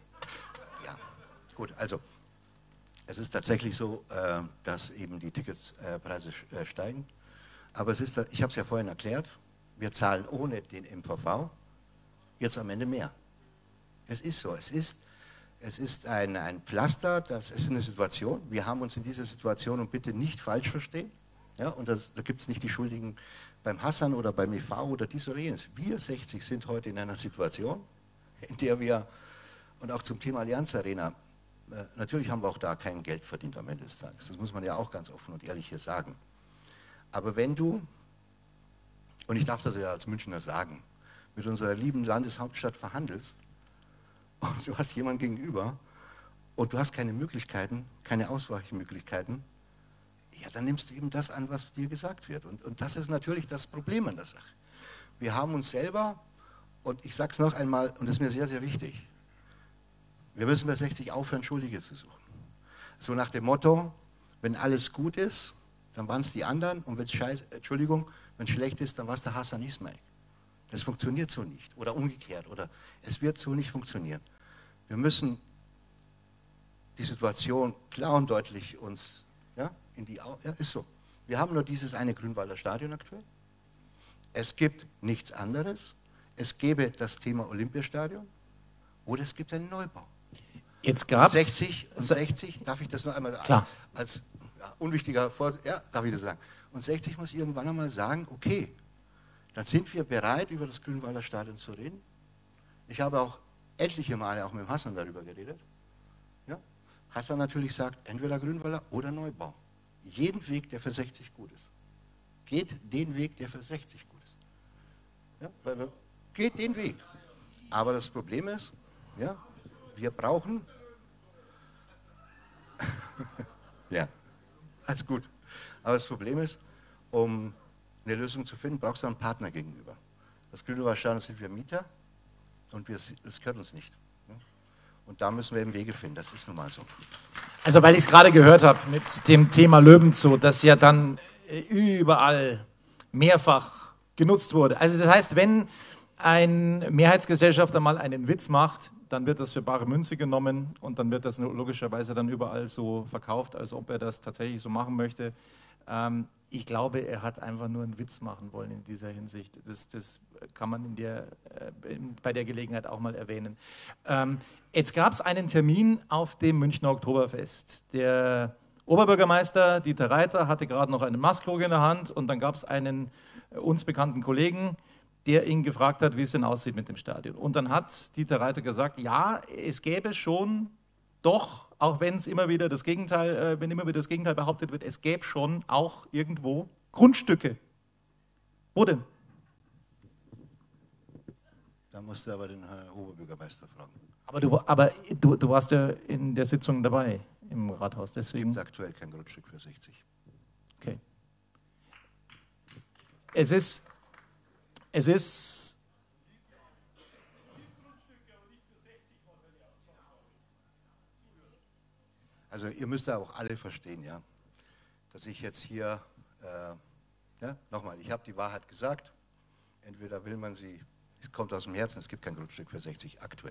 gut, also es ist tatsächlich so, äh, dass eben die Ticketpreise äh, steigen. Aber es ist, ich habe es ja vorhin erklärt, wir zahlen ohne den M V V jetzt am Ende mehr. Es ist so, es ist, es ist ein, ein Pflaster, das ist eine Situation. Wir haben uns in dieser Situation, und bitte nicht falsch verstehen, ja, und das, da gibt es nicht die Schuldigen beim Hassan oder beim E V oder dies oder jenes. Wir sechzig sind heute in einer Situation, in der wir, und auch zum Thema Allianz Arena, äh, natürlich haben wir auch da kein Geld verdient am Ende des Tages. Das muss man ja auch ganz offen und ehrlich hier sagen. Aber wenn du, und ich darf das ja als Münchner sagen, mit unserer lieben Landeshauptstadt verhandelst und du hast jemanden gegenüber und du hast keine Möglichkeiten, keine Ausweichmöglichkeiten, ja, dann nimmst du eben das an, was dir gesagt wird. Und, und das ist natürlich das Problem an der Sache. Wir haben uns selber, und ich sage es noch einmal, und das ist mir sehr, sehr wichtig, wir müssen bei sechzig aufhören, Schuldige zu suchen. So nach dem Motto, wenn alles gut ist, dann waren es die anderen, und wenn es scheiße, Entschuldigung, wenn es schlecht ist, dann war es der Hassan Ismail. Das funktioniert so nicht. Oder umgekehrt. Oder es wird so nicht funktionieren. Wir müssen die Situation klar und deutlich uns, ja, in die Augen, ja, ist so. Wir haben nur dieses eine Grünwalder Stadion aktuell. Es gibt nichts anderes. Es gäbe das Thema Olympiastadion oder es gibt einen Neubau. Jetzt gab es sechzig, und sechzig, darf ich das noch einmal Klar. als ja, unwichtiger Vorsitz, ja, darf ich das sagen. Und sechzig muss irgendwann einmal sagen, okay, dann sind wir bereit, über das Grünwalder Stadion zu reden. Ich habe auch etliche Male auch mit Hassan darüber geredet. Ja? Hassan natürlich sagt, entweder Grünwalder oder Neubau. Jeden Weg, der für sechzig gut ist. Geht den Weg, der für sechzig gut ist. Ja? Weil wir, geht den Weg. Aber das Problem ist, ja, wir brauchen, ja, alles gut. Aber das Problem ist, um eine Lösung zu finden, brauchst du einen Partner gegenüber. Das Grünwalder Stadion sind wir Mieter und wir, das gehört uns nicht. Und da müssen wir eben Wege finden, das ist nun mal so. Also weil ich es gerade gehört habe mit dem Thema Löwenzoo, das ja dann überall mehrfach genutzt wurde. Also das heißt, wenn ein Mehrheitsgesellschafter mal einen Witz macht, dann wird das für bare Münze genommen und dann wird das logischerweise dann überall so verkauft, als ob er das tatsächlich so machen möchte. Ähm, ich glaube, er hat einfach nur einen Witz machen wollen in dieser Hinsicht. Das, das kann man in der, äh, bei der Gelegenheit auch mal erwähnen. Ähm, jetzt gab es einen Termin auf dem Münchner Oktoberfest. Der Oberbürgermeister Dieter Reiter hatte gerade noch einen Maßkrug in der Hand und dann gab es einen äh, uns bekannten Kollegen, der ihn gefragt hat, wie es denn aussieht mit dem Stadion. Und dann hat Dieter Reiter gesagt, ja, es gäbe schon, doch, auch wenn es immer wieder das Gegenteil, äh, wenn immer wieder das Gegenteil behauptet wird, es gäbe schon auch irgendwo Grundstücke. Wo denn? Da musst du aber den Herrn Oberbürgermeister fragen. Aber, du, aber du, du warst ja in der Sitzung dabei im Rathaus, deswegen. Es gibt aktuell kein Grundstück für sechzig. Okay. Es ist Es ist, also ihr müsst da auch alle verstehen, ja, dass ich jetzt hier, äh, ja, nochmal, ich habe die Wahrheit gesagt, entweder will man sie, es kommt aus dem Herzen, es gibt kein Grundstück für sechzig aktuell.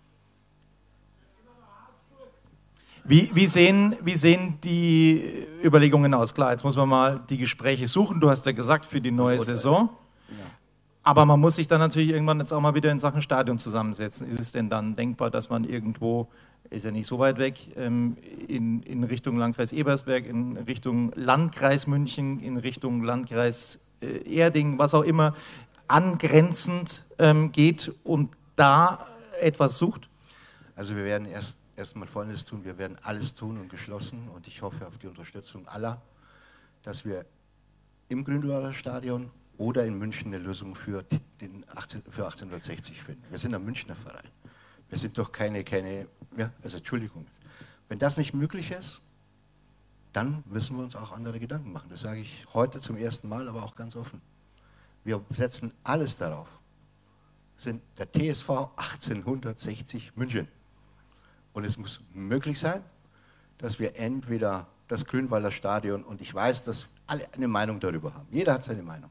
Wie, wie, sehen, wie sehen die Überlegungen aus? Klar, jetzt muss man mal die Gespräche suchen, du hast ja gesagt, für die neue Saison. Aber man muss sich dann natürlich irgendwann jetzt auch mal wieder in Sachen Stadion zusammensetzen. Ist es denn dann denkbar, dass man irgendwo, ist ja nicht so weit weg, in, in Richtung Landkreis Ebersberg, in Richtung Landkreis München, in Richtung Landkreis Erding, was auch immer, angrenzend geht und da etwas sucht? Also wir werden erst erstmal Folgendes tun, wir werden alles tun und geschlossen und ich hoffe auf die Unterstützung aller, dass wir im Grünwalder Stadion oder in München eine Lösung für, den achtzehn, für achtzehnhundertsechzig finden. Wir sind ein Münchner Verein. Wir sind doch keine, keine ja, also Entschuldigung. Wenn das nicht möglich ist, dann müssen wir uns auch andere Gedanken machen. Das sage ich heute zum ersten Mal, aber auch ganz offen. Wir setzen alles darauf. Wir sind der T S V achtzehnhundertsechzig München. Und es muss möglich sein, dass wir entweder das Grünwalder Stadion, und ich weiß, dass alle eine Meinung darüber haben. Jeder hat seine Meinung.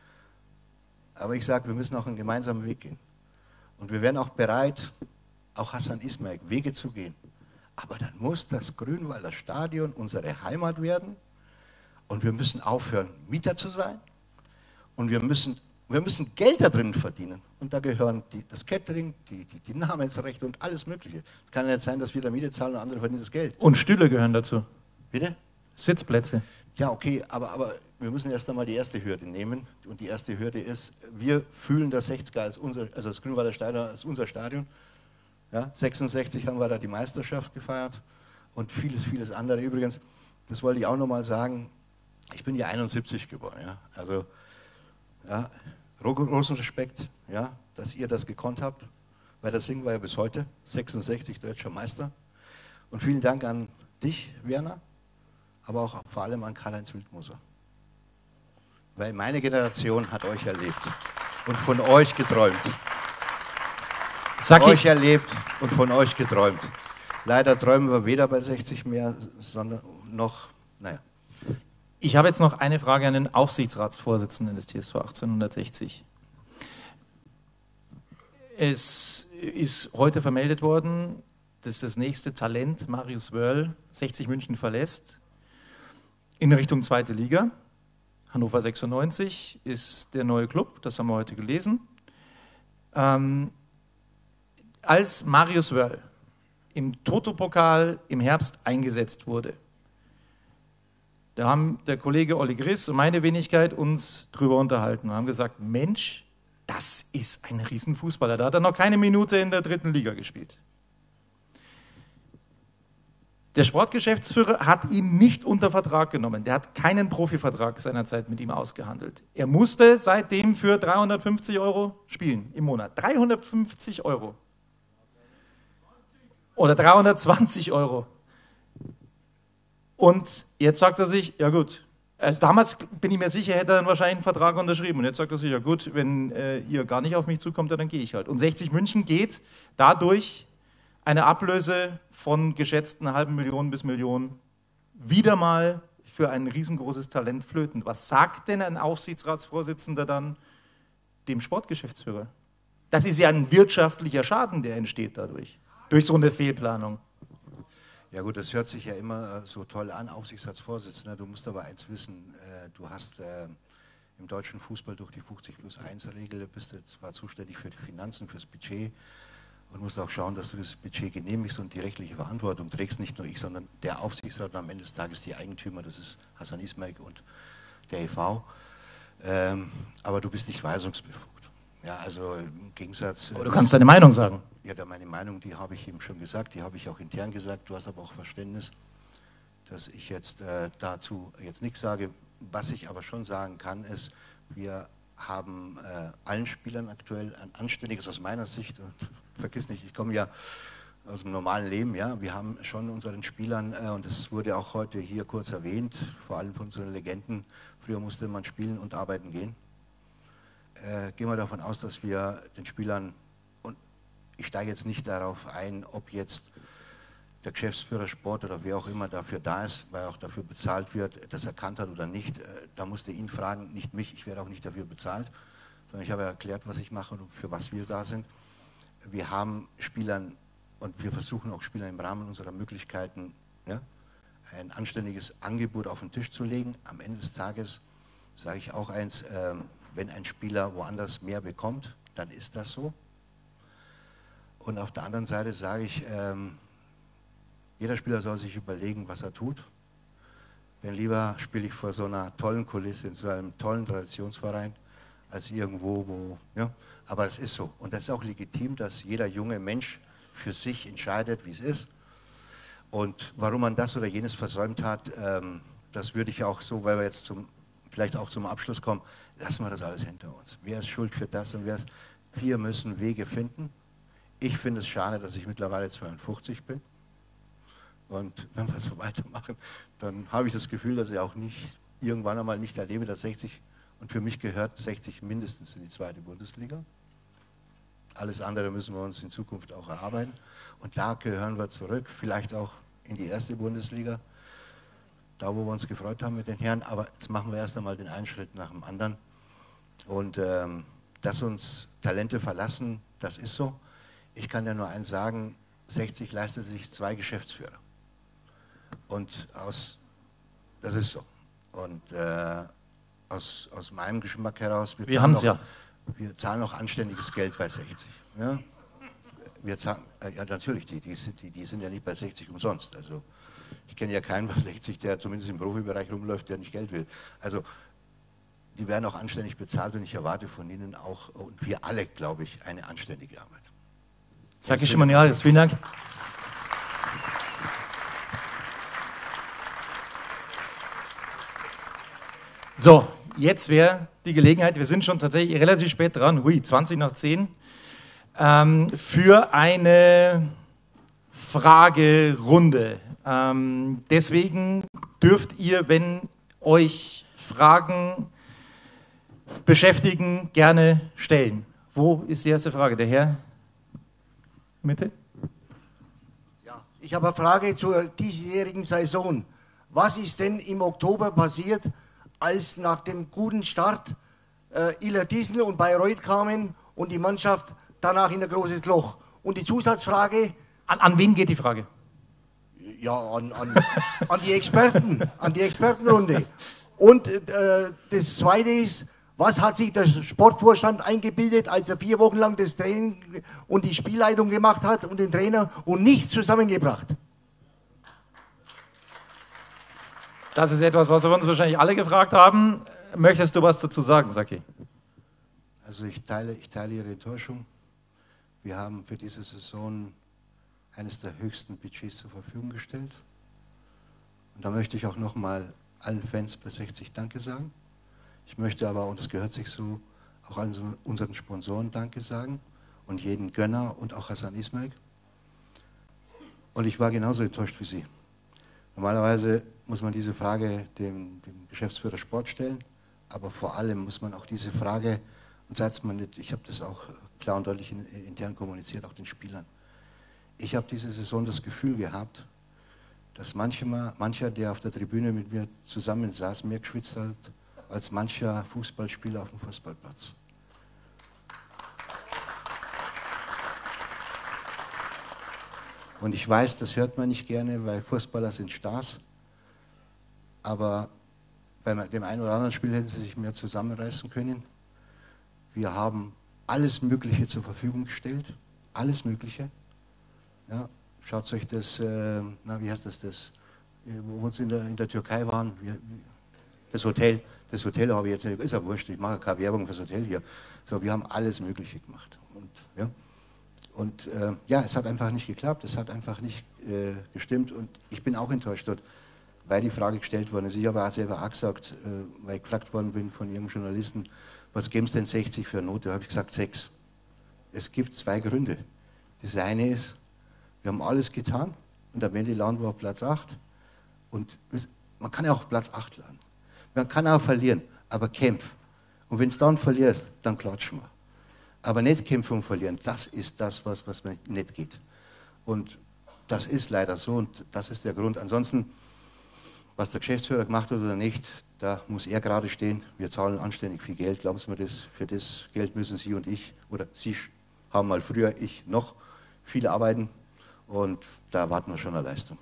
Aber ich sage, wir müssen auch einen gemeinsamen Weg gehen. Und wir wären auch bereit, auch Hassan Ismail, Wege zu gehen. Aber dann muss das Grünwalder Stadion unsere Heimat werden. Und wir müssen aufhören, Mieter zu sein. Und wir müssen, wir müssen Geld da drin verdienen. Und da gehören die, das Catering, die, die, die Namensrechte und alles Mögliche. Es kann ja nicht sein, dass wir da Miete zahlen und andere verdienen das Geld. Und Stühle gehören dazu. Bitte? Sitzplätze. Ja, okay, aber, aber wir müssen erst einmal die erste Hürde nehmen. Und die erste Hürde ist, wir fühlen das sechziger als unser, also das Grünwalder Stadion als unser Stadion. Ja, sechsundsechzig haben wir da die Meisterschaft gefeiert und vieles, vieles andere. Übrigens, das wollte ich auch nochmal sagen, ich bin ja einundsiebzig geboren. Ja? Also, ja, großen Respekt, ja, dass ihr das gekonnt habt, weil das Singen war ja bis heute, sechsundsechzig deutscher Meister. Und vielen Dank an dich, Werner, aber auch vor allem an Karl-Heinz Wildmoser. Weil meine Generation hat euch erlebt und von euch geträumt. Sag euch erlebt und von euch geträumt. Leider träumen wir weder bei sechzig mehr, sondern noch, naja. Ich habe jetzt noch eine Frage an den Aufsichtsratsvorsitzenden des T S V achtzehnhundertsechzig. Es ist heute vermeldet worden, dass das nächste Talent, Marius Wörl, sechzig München verlässt, in Richtung zweite Liga. Hannover sechsundneunzig ist der neue Club, das haben wir heute gelesen. Ähm, als Marius Wörl im Toto-Pokal im Herbst eingesetzt wurde, da haben der Kollege Olli Griss und meine Wenigkeit uns drüber unterhalten und haben gesagt, Mensch, das ist ein Riesenfußballer. Da hat er noch keine Minute in der dritten Liga gespielt. Der Sportgeschäftsführer hat ihn nicht unter Vertrag genommen. Der hat keinen Profivertrag seinerzeit mit ihm ausgehandelt. Er musste seitdem für dreihundertfünfzig Euro spielen im Monat. dreihundertfünfzig Euro. Oder dreihundertzwanzig Euro. Und jetzt sagt er sich, ja gut, also damals bin ich mir sicher, hätte er dann wahrscheinlich einen Vertrag unterschrieben. Und jetzt sagt er sich, ja gut, wenn äh, ihr gar nicht auf mich zukommt, dann gehe ich halt. Und sechzig München geht dadurch eine Ablöse von geschätzten einer halben Million bis Million wieder mal für ein riesengroßes Talent flöten. Was sagt denn ein Aufsichtsratsvorsitzender dann dem Sportgeschäftsführer? Das ist ja ein wirtschaftlicher Schaden, der entsteht dadurch, durch so eine Fehlplanung. Ja gut, das hört sich ja immer äh, so toll an, Aufsichtsratsvorsitzender. Du musst aber eins wissen, äh, du hast äh, im deutschen Fußball durch die fünfzig plus eins Regel, bist du zwar zuständig für die Finanzen, fürs Budget und musst auch schauen, dass du das Budget genehmigst und die rechtliche Verantwortung trägst, nicht nur ich, sondern der Aufsichtsrat und am Ende des Tages die Eigentümer, das ist Hasan İsmail und der E V. Ähm, aber du bist nicht weisungsbefugt. Ja, also im Gegensatz... Aber du kannst deine Meinung sagen. Ja, da meine Meinung, die habe ich eben schon gesagt, die habe ich auch intern gesagt. Du hast aber auch Verständnis, dass ich jetzt äh, dazu jetzt nichts sage. Was ich aber schon sagen kann, ist, wir haben äh, allen Spielern aktuell ein anständiges, aus meiner Sicht, und vergiss nicht, ich komme ja aus dem normalen Leben, ja, wir haben schon unseren Spielern, äh, und das wurde auch heute hier kurz erwähnt, vor allem von unseren Legenden, früher musste man spielen und arbeiten gehen. Äh, gehen wir davon aus, dass wir den Spielern, und ich steige jetzt nicht darauf ein, ob jetzt der Geschäftsführer Sport oder wer auch immer dafür da ist, weil auch dafür bezahlt wird, das erkannt hat oder nicht, äh, da musste ihn fragen, nicht mich, ich werde auch nicht dafür bezahlt, sondern ich habe erklärt, was ich mache und für was wir da sind. Wir haben Spielern und wir versuchen auch Spielern im Rahmen unserer Möglichkeiten, ja, ein anständiges Angebot auf den Tisch zu legen. Am Ende des Tages sage ich auch eins, äh, wenn ein Spieler woanders mehr bekommt, dann ist das so. Und auf der anderen Seite sage ich, ähm, jeder Spieler soll sich überlegen, was er tut. Denn lieber spiele ich vor so einer tollen Kulisse in so einem tollen Traditionsverein, als irgendwo, wo, ja, aber es ist so. Und das ist auch legitim, dass jeder junge Mensch für sich entscheidet, wie es ist. Und warum man das oder jenes versäumt hat, ähm, das würde ich auch so, weil wir jetzt zum, vielleicht auch zum Abschluss kommen, lassen wir das alles hinter uns. Wer ist schuld für das und wer ist, wir müssen Wege finden. Ich finde es schade, dass ich mittlerweile zweiundfünfzig bin. Und wenn wir so weitermachen, dann habe ich das Gefühl, dass ich auch nicht irgendwann einmal nicht erlebe, dass sechzig, und für mich gehört sechzig mindestens in die zweite Bundesliga. Alles andere müssen wir uns in Zukunft auch erarbeiten. Und da gehören wir zurück, vielleicht auch in die erste Bundesliga, da wo wir uns gefreut haben mit den Herren. Aber jetzt machen wir erst einmal den einen Schritt nach dem anderen. Und ähm, dass uns Talente verlassen, das ist so. Ich kann ja nur eins sagen, sechzig leistet sich zwei Geschäftsführer. Und aus, das ist so. Und äh, aus, aus meinem Geschmack heraus, wir, wir haben es ja. Ja. Wir zahlen auch anständiges Geld bei sechzig. Ja, wir zahlen, äh, ja natürlich, die, die, die, die sind ja nicht bei sechzig umsonst. Also ich kenne ja keinen bei sechzig, der zumindest im Profibereich rumläuft, der nicht Geld will. Also die werden auch anständig bezahlt und ich erwarte von ihnen auch, und wir alle, glaube ich, eine anständige Arbeit. Sag ich schon mal, ja, vielen Dank. So, jetzt wäre die Gelegenheit, wir sind schon tatsächlich relativ spät dran, hui, zwanzig nach zehn, ähm, für eine Fragerunde. Ähm, deswegen dürft ihr, wenn euch Fragen beschäftigen, gerne stellen. Wo ist die erste Frage? Der Herr? Mitte? Ja, ich habe eine Frage zur diesjährigen Saison. Was ist denn im Oktober passiert, als nach dem guten Start äh, Illertissen und Bayreuth kamen und die Mannschaft danach in ein großes Loch? Und die Zusatzfrage... An, an wen geht die Frage? Ja, an, an, an die Experten, an die Expertenrunde. Und äh, das Zweite ist, was hat sich der Sportvorstand eingebildet, als er vier Wochen lang das Training und die Spielleitung gemacht hat und den Trainer und nichts zusammengebracht? Das ist etwas, was wir uns wahrscheinlich alle gefragt haben. Möchtest du was dazu sagen, Saki? Also ich teile, ich teile Ihre Enttäuschung. Wir haben für diese Saison eines der höchsten Budgets zur Verfügung gestellt. Und da möchte ich auch nochmal allen Fans bei sechzig Danke sagen. Ich möchte aber, und das gehört sich so, auch allen unseren Sponsoren Danke sagen und jeden Gönner und auch Hasan İsmail. Und ich war genauso enttäuscht wie Sie. Normalerweise muss man diese Frage dem, dem Geschäftsführer Sport stellen, aber vor allem muss man auch diese Frage, und seid man nicht, ich habe das auch klar und deutlich in, intern kommuniziert, auch den Spielern. Ich habe diese Saison das Gefühl gehabt, dass manchmal, mancher, der auf der Tribüne mit mir zusammensaß, mehr geschwitzt hat, als mancher Fußballspieler auf dem Fußballplatz. Und ich weiß, das hört man nicht gerne, weil Fußballer sind Stars, aber bei dem einen oder anderen Spiel hätten sie sich mehr zusammenreißen können. Wir haben alles Mögliche zur Verfügung gestellt, alles Mögliche. Ja, schaut euch das, äh, na, wie heißt das, das wo wir uns in der, in der Türkei waren, wie, das Hotel, das Hotel habe ich jetzt nicht, ist ja wurscht, ich mache keine Werbung fürs Hotel hier. So, wir haben alles Mögliche gemacht. Und, ja, und äh, ja, es hat einfach nicht geklappt, es hat einfach nicht äh, gestimmt und ich bin auch enttäuscht dort, weil die Frage gestellt worden ist. Ich habe auch selber auch gesagt, äh, weil ich gefragt worden bin von Ihrem Journalisten, was geben es denn sechzig für eine Note? Da habe ich gesagt, sechs. Es gibt zwei Gründe. Das eine ist, wir haben alles getan und am Ende landen wir auf Platz acht. Und man kann ja auch auf Platz acht landen. Man kann auch verlieren, aber kämpf. Und wenn du dann verlierst, dann klatschen wir. Aber nicht kämpfen und verlieren, das ist das, was, was nicht geht. Und das ist leider so und das ist der Grund. Ansonsten, was der Geschäftsführer gemacht hat oder nicht, da muss er gerade stehen. Wir zahlen anständig viel Geld, glauben Sie mir das. Für das Geld müssen Sie und ich, oder Sie haben mal früher, ich noch, viel arbeiten. Und da erwarten wir schon eine Leistung.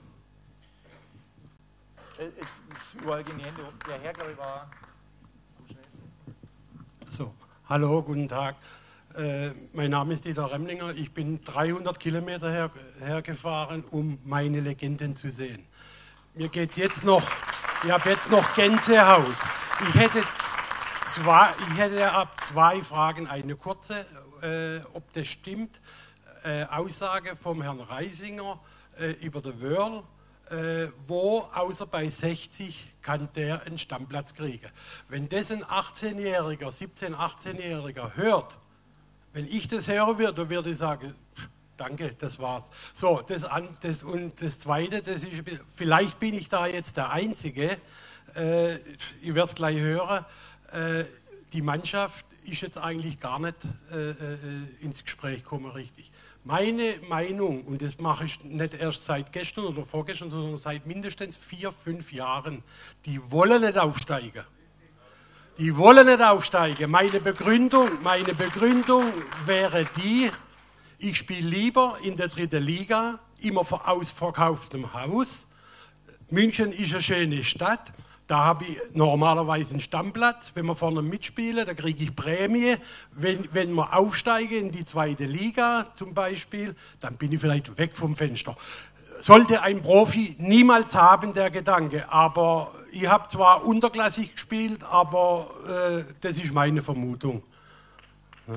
Es überall gehen die Hände um. Der Herr, glaube ich, war am schnellsten. So, hallo, guten Tag. Äh, mein Name ist Dieter Remlinger. Ich bin dreihundert Kilometer her, hergefahren, um meine Legenden zu sehen. Mir geht's jetzt noch, ich habe jetzt noch Gänsehaut. Ich hätte zwei, ich hätte ab zwei Fragen. Eine kurze, äh, ob das stimmt. Äh, Aussage vom Herrn Reisinger äh, über der Wörl, äh, wo außer bei sechzig kann der einen Stammplatz kriegen. Wenn das ein achtzehnjähriger, siebzehn-, achtzehnjähriger hört, wenn ich das hören würde, dann würde ich sagen, danke, das war's. So, das, an, das, und das Zweite, das ist, vielleicht bin ich da jetzt der Einzige, äh, ich werde es gleich hören, äh, die Mannschaft ist jetzt eigentlich gar nicht äh, äh, ins Gespräch gekommen, richtig. Meine Meinung, und das mache ich nicht erst seit gestern oder vorgestern, sondern seit mindestens vier, fünf Jahren, die wollen nicht aufsteigen. Die wollen nicht aufsteigen. Meine Begründung, meine Begründung wäre die, ich spiele lieber in der dritten Liga, immer vor ausverkauftem Haus. München ist eine schöne Stadt. Da habe ich normalerweise einen Stammplatz. Wenn wir vorne mitspielen, da kriege ich Prämie. Wenn, wenn wir aufsteigen in die zweite Liga zum Beispiel, dann bin ich vielleicht weg vom Fenster. Sollte ein Profi niemals haben, der Gedanke. Aber ich habe zwar unterklassig gespielt, aber äh, das ist meine Vermutung. Ja.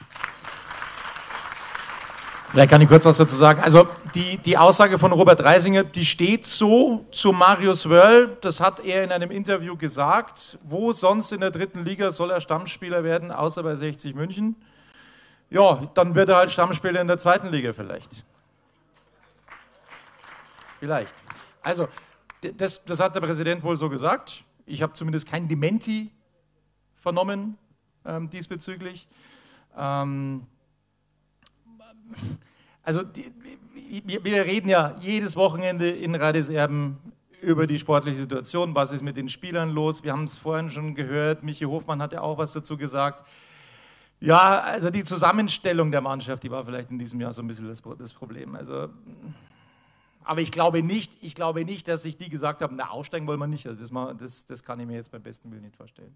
Vielleicht kann ich kurz was dazu sagen. Also die, die Aussage von Robert Reisinger, die steht so zu Marius Wörl. Das hat er in einem Interview gesagt. Wo sonst in der dritten Liga soll er Stammspieler werden, außer bei sechzig München? Ja, dann wird er halt Stammspieler in der zweiten Liga vielleicht. Vielleicht. Also, das, das hat der Präsident wohl so gesagt. Ich habe zumindest kein Dementi vernommen ähm, diesbezüglich. Ähm, Also die, wir, wir reden ja jedes Wochenende in Radiserben über die sportliche Situation, was ist mit den Spielern los. Wir haben es vorhin schon gehört, Michi Hofmann hat ja auch was dazu gesagt. Ja, also die Zusammenstellung der Mannschaft, die war vielleicht in diesem Jahr so ein bisschen das, das Problem. Also Aber ich glaube nicht, ich glaube nicht, dass sich die gesagt haben, na, aussteigen wollen wir nicht. Also das, mal, das, das kann ich mir jetzt beim besten Willen nicht vorstellen.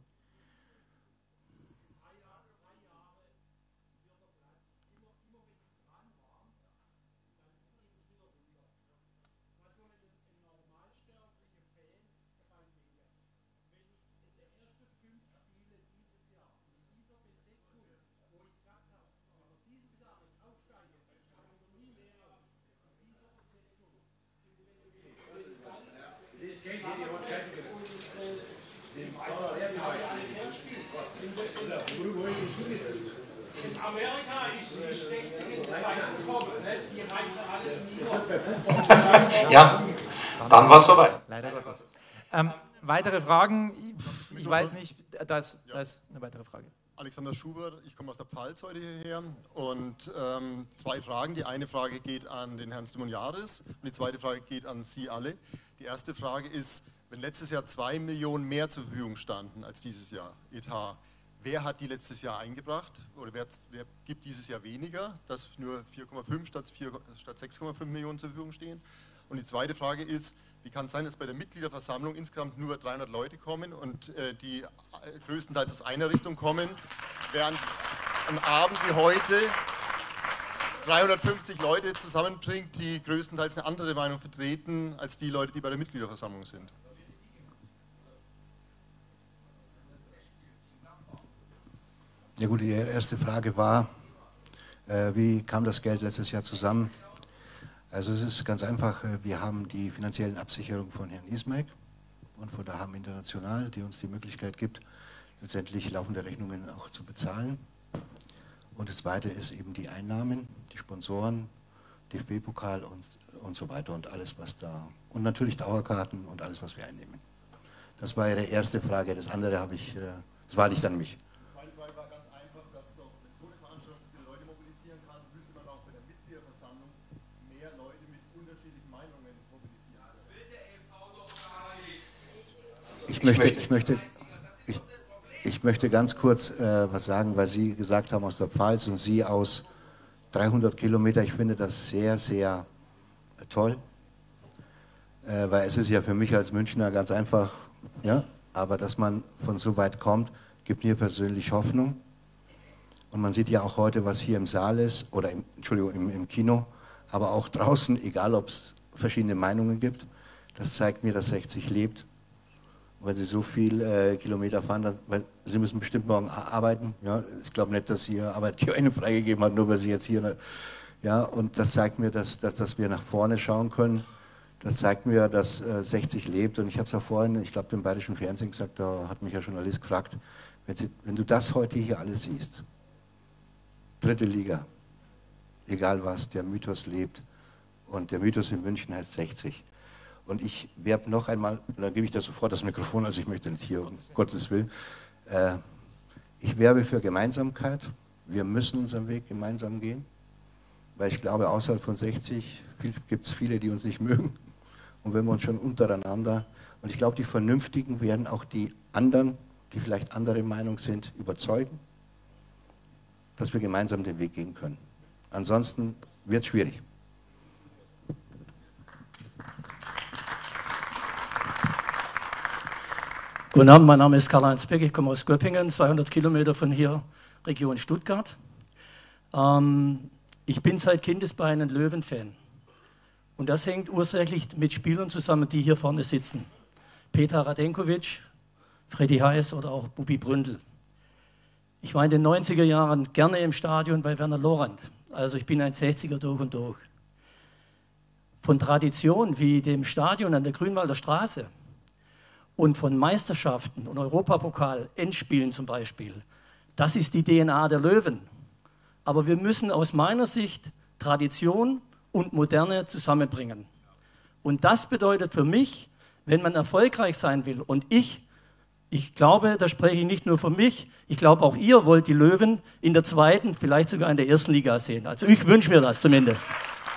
In Amerika ist die Zeit gekommen, die reichen alles nieder. Ja, dann war es vorbei. Leider Gottes. Ähm, weitere Fragen? Ich weiß nicht, da ist, da ist eine weitere Frage. Alexander Schubert, ich komme aus der Pfalz heute hierher und ähm, zwei Fragen. Die eine Frage geht an den Herrn Simoniadis und die zweite Frage geht an Sie alle. Die erste Frage ist, wenn letztes Jahr zwei Millionen mehr zur Verfügung standen als dieses Jahr, Etat, wer hat die letztes Jahr eingebracht oder wer, wer gibt dieses Jahr weniger, dass nur vier Komma fünf statt, statt sechs Komma fünf Millionen zur Verfügung stehen? Und die zweite Frage ist, wie kann es sein, dass bei der Mitgliederversammlung insgesamt nur dreihundert Leute kommen und äh, die äh, größtenteils aus einer Richtung kommen, während ein Abend wie heute dreihundertfünfzig Leute zusammenbringt, die größtenteils eine andere Meinung vertreten, als die Leute, die bei der Mitgliederversammlung sind? Ja gut, die erste Frage war, äh, wie kam das Geld letztes Jahr zusammen? Also es ist ganz einfach, wir haben die finanziellen Absicherungen von Herrn Ismail und von der H A M International, die uns die Möglichkeit gibt, letztendlich laufende Rechnungen auch zu bezahlen. Und das Zweite ist eben die Einnahmen, die Sponsoren, D F B-Pokal und, und so weiter und alles, was da, und natürlich Dauerkarten und alles, was wir einnehmen. Das war Ihre erste Frage, das andere habe ich, das war nicht an mich. Ich möchte, ich, möchte, ich, ich möchte ganz kurz äh, was sagen, weil Sie gesagt haben aus der Pfalz und Sie aus dreihundert Kilometer. Ich finde das sehr, sehr äh, toll, äh, weil es ist ja für mich als Münchner ganz einfach, ja, aber dass man von so weit kommt, gibt mir persönlich Hoffnung. Und man sieht ja auch heute, was hier im Saal ist, oder im, Entschuldigung, im, im Kino, aber auch draußen, egal ob es verschiedene Meinungen gibt. Das zeigt mir, dass sechzig lebt. Wenn Sie so viel äh, Kilometer fahren, dann, weil Sie müssen bestimmt morgen arbeiten. Ja? Ich glaube nicht, dass Ihr Arbeitgeber Ihnen freigegeben hat, nur weil Sie jetzt hier... Ja, und das zeigt mir, dass, dass, dass wir nach vorne schauen können. Das zeigt mir, dass äh, sechzig lebt. Und ich habe es auch vorhin, ich glaube, im Bayerischen Fernsehen gesagt, da hat mich ein Journalist gefragt, wenn, Sie, wenn du das heute hier alles siehst, dritte Liga, egal was, der Mythos lebt. Und der Mythos in München heißt sechzig. Und ich werbe noch einmal, dann gebe ich da sofort das Mikrofon, also ich möchte nicht hier, um Gottes Willen. Äh, ich werbe für Gemeinsamkeit. Wir müssen unseren Weg gemeinsam gehen, weil ich glaube, außerhalb von sechzig gibt es viele, die uns nicht mögen. Und wenn wir uns schon untereinander, und ich glaube, die Vernünftigen werden auch die anderen, die vielleicht anderer Meinung sind, überzeugen, dass wir gemeinsam den Weg gehen können. Ansonsten wird es schwierig. Guten Abend, mein Name ist Karl-Heinz Beck, ich komme aus Göppingen, zweihundert Kilometer von hier, Region Stuttgart. Ähm, ich bin seit Kindesbeinen ein Löwen-Fan. Und das hängt ursächlich mit Spielern zusammen, die hier vorne sitzen. Petar Radenkovic, Freddy Heiß oder auch Bubi Bründel. Ich war in den neunziger Jahren gerne im Stadion bei Werner Lorand. Also ich bin ein sechziger durch und durch. Von Tradition wie dem Stadion an der Grünwalder Straße und von Meisterschaften und Europapokal, Endspielen zum Beispiel, das ist die D N A der Löwen. Aber wir müssen aus meiner Sicht Tradition und Moderne zusammenbringen. Und das bedeutet für mich, wenn man erfolgreich sein will, und ich, ich glaube, da spreche ich nicht nur für mich, ich glaube auch ihr wollt die Löwen in der zweiten, vielleicht sogar in der ersten Liga sehen. Also ich wünsche mir das zumindest.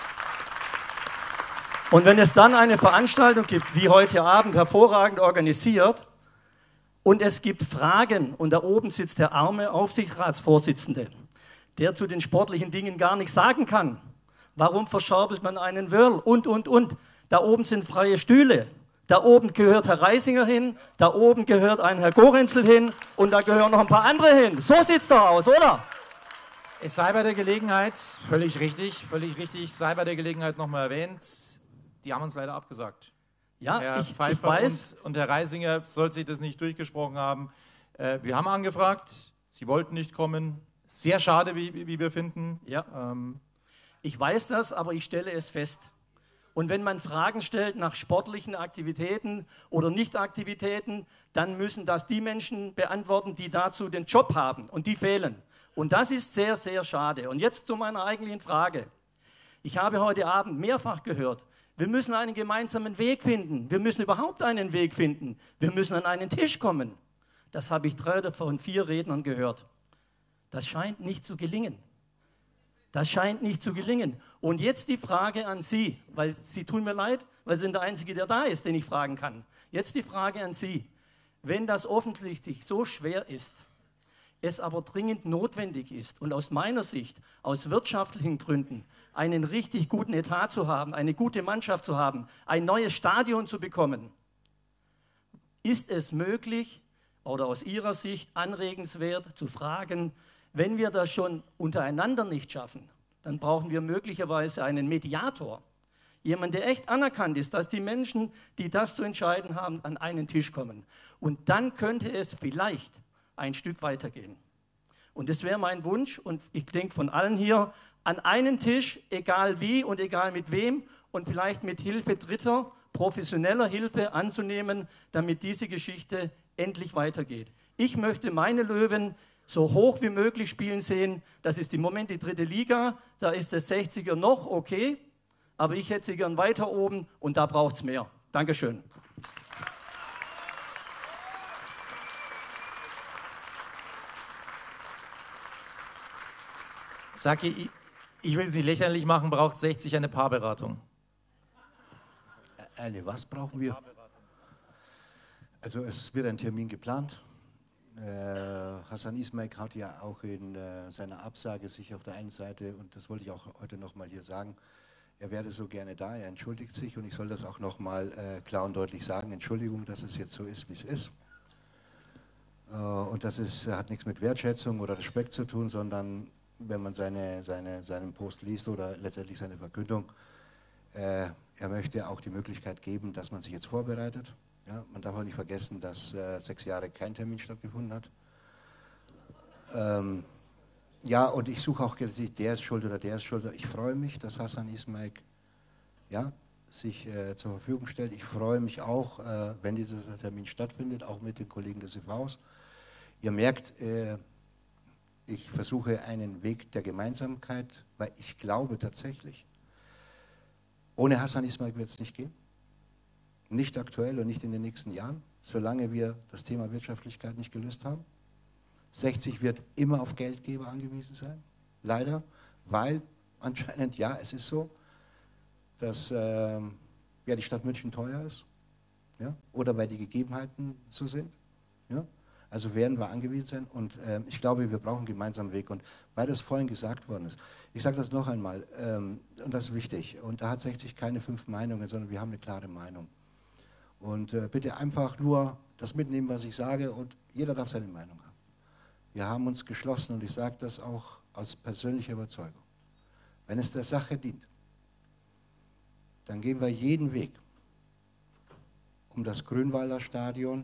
Und wenn es dann eine Veranstaltung gibt, wie heute Abend, hervorragend organisiert, und es gibt Fragen, und da oben sitzt der arme Aufsichtsratsvorsitzende, der zu den sportlichen Dingen gar nichts sagen kann, Warum verscherbelt man einen Wörl? Und, und, und. Da oben sind freie Stühle. Da oben gehört Herr Reisinger hin, da oben gehört ein Herr Gorenzel hin und da gehören noch ein paar andere hin. So sieht es doch aus, oder? Es sei bei der Gelegenheit, völlig richtig, völlig richtig, sei bei der Gelegenheit nochmal erwähnt, die haben uns leider abgesagt. Ja, Herr ich, Pfeiffer ich weiß. Und, und Herr Reisinger soll sich das nicht durchgesprochen haben. Äh, wir haben angefragt, sie wollten nicht kommen. Sehr schade, wie, wie wir finden. Ja. Ähm, Ich weiß das, aber ich stelle es fest. Und wenn man Fragen stellt nach sportlichen Aktivitäten oder Nichtaktivitäten, dann müssen das die Menschen beantworten, die dazu den Job haben und die fehlen. Und das ist sehr, sehr schade. Und jetzt zu meiner eigentlichen Frage. Ich habe heute Abend mehrfach gehört, wir müssen einen gemeinsamen Weg finden. Wir müssen überhaupt einen Weg finden. Wir müssen an einen Tisch kommen. Das habe ich drei von vier Rednern gehört. Das scheint nicht zu gelingen. Das scheint nicht zu gelingen. Und jetzt die Frage an Sie, weil Sie tun mir leid, weil Sie sind der Einzige, der da ist, den ich fragen kann. Jetzt die Frage an Sie. Wenn das offensichtlich so schwer ist, es aber dringend notwendig ist und aus meiner Sicht, aus wirtschaftlichen Gründen, einen richtig guten Etat zu haben, eine gute Mannschaft zu haben, ein neues Stadion zu bekommen, ist es möglich oder aus Ihrer Sicht anregenswert zu fragen, wenn wir das schon untereinander nicht schaffen, dann brauchen wir möglicherweise einen Mediator. Jemand, der echt anerkannt ist, dass die Menschen, die das zu entscheiden haben, an einen Tisch kommen. Und dann könnte es vielleicht ein Stück weitergehen. Und das wäre mein Wunsch und ich denke von allen hier, an einen Tisch, egal wie und egal mit wem und vielleicht mit Hilfe Dritter, professioneller Hilfe anzunehmen, damit diese Geschichte endlich weitergeht. Ich möchte meine Löwen so hoch wie möglich spielen sehen. Das ist im Moment die dritte Liga, da ist der sechziger noch okay, aber ich hätte sie gern weiter oben und da braucht es mehr. Dankeschön. Saki, ich, ich will Sie lächerlich machen, braucht sechzig eine Paarberatung. Eine was brauchen wir? Also es wird ein Termin geplant. Äh, Hasan Ismail hat ja auch in äh, seiner Absage sich auf der einen Seite, und das wollte ich auch heute nochmal hier sagen, er wäre so gerne da, er entschuldigt sich und ich soll das auch nochmal äh, klar und deutlich sagen, Entschuldigung, dass es jetzt so ist, wie es ist. Äh, und das ist, hat nichts mit Wertschätzung oder Respekt zu tun, sondern wenn man seine, seine, seinen Post liest oder letztendlich seine Verkündung, äh, er möchte auch die Möglichkeit geben, dass man sich jetzt vorbereitet. Ja, man darf auch nicht vergessen, dass äh, sechs Jahre kein Termin stattgefunden hat. Ähm, ja, und ich suche auch, der ist schuld oder der ist schuld. Ich freue mich, dass Hasan Ismail ja, sich äh, zur Verfügung stellt. Ich freue mich auch, äh, wenn dieser Termin stattfindet, auch mit den Kollegen des E Vs. Ihr merkt, äh, ich versuche einen Weg der Gemeinsamkeit, weil ich glaube tatsächlich, ohne Hasan Ismail wird es nicht gehen. Nicht aktuell und nicht in den nächsten Jahren, solange wir das Thema Wirtschaftlichkeit nicht gelöst haben. sechzig wird immer auf Geldgeber angewiesen sein, leider, weil anscheinend, ja, es ist so, dass äh, ja, die Stadt München teuer ist, ja, oder weil die Gegebenheiten so sind. Ja. Also werden wir angewiesen sein und äh, ich glaube, wir brauchen einen gemeinsamen Weg. Und weil das vorhin gesagt worden ist, ich sage das noch einmal, ähm, und das ist wichtig, und da hat sechzig keine fünf Meinungen, sondern wir haben eine klare Meinung. Und äh, bitte einfach nur das mitnehmen, was ich sage, und jeder darf seine Meinung haben. Wir haben uns geschlossen, und ich sage das auch aus persönlicher Überzeugung. Wenn es der Sache dient, dann gehen wir jeden Weg, um das Grünwalder Stadion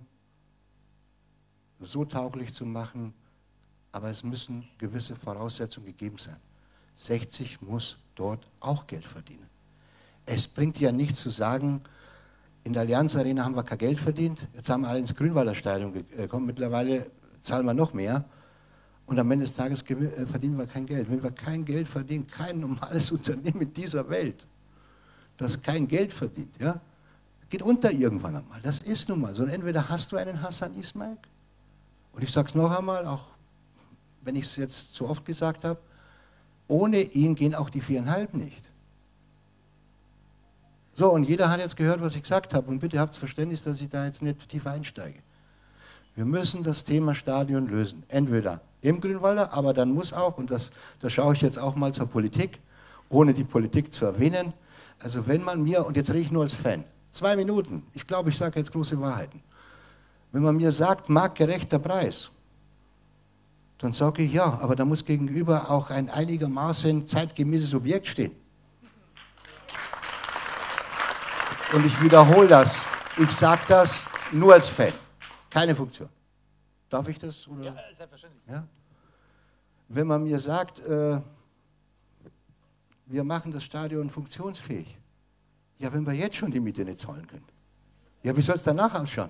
so tauglich zu machen, aber es müssen gewisse Voraussetzungen gegeben sein. sechzig muss dort auch Geld verdienen. Es bringt ja nichts zu sagen, in der Allianz Arena haben wir kein Geld verdient, jetzt haben wir alle ins Grünwalder Stadion gekommen, mittlerweile zahlen wir noch mehr und am Ende des Tages verdienen wir kein Geld. Wenn wir kein Geld verdienen, kein normales Unternehmen in dieser Welt, das kein Geld verdient, ja, geht unter irgendwann einmal. Das ist nun mal so. Und entweder hast du einen Hasan Ismail, und ich sage es noch einmal, auch wenn ich es jetzt zu oft gesagt habe, ohne ihn gehen auch die viereinhalb nicht. So, und jeder hat jetzt gehört, was ich gesagt habe, und bitte habt Verständnis, dass ich da jetzt nicht tief einsteige. Wir müssen das Thema Stadion lösen. Entweder im Grünwalder, aber dann muss auch, und das, da schaue ich jetzt auch mal zur Politik, ohne die Politik zu erwähnen. Also wenn man mir, und jetzt rede ich nur als Fan, zwei Minuten, ich glaube, ich sage jetzt große Wahrheiten. Wenn man mir sagt, marktgerechter Preis, dann sage ich ja, aber da muss gegenüber auch ein einigermaßen zeitgemäßes Objekt stehen. Und ich wiederhole das, ich sage das nur als Fan, keine Funktion. Darf ich das? Oder? Ja, selbstverständlich. Ja? Wenn man mir sagt, äh, wir machen das Stadion funktionsfähig, ja, wenn wir jetzt schon die Miete nicht zahlen können, ja, wie soll es danach ausschauen?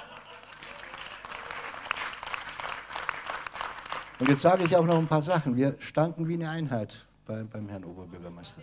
Und jetzt sage ich auch noch ein paar Sachen. Wir standen wie eine Einheit bei, beim Herrn Oberbürgermeister.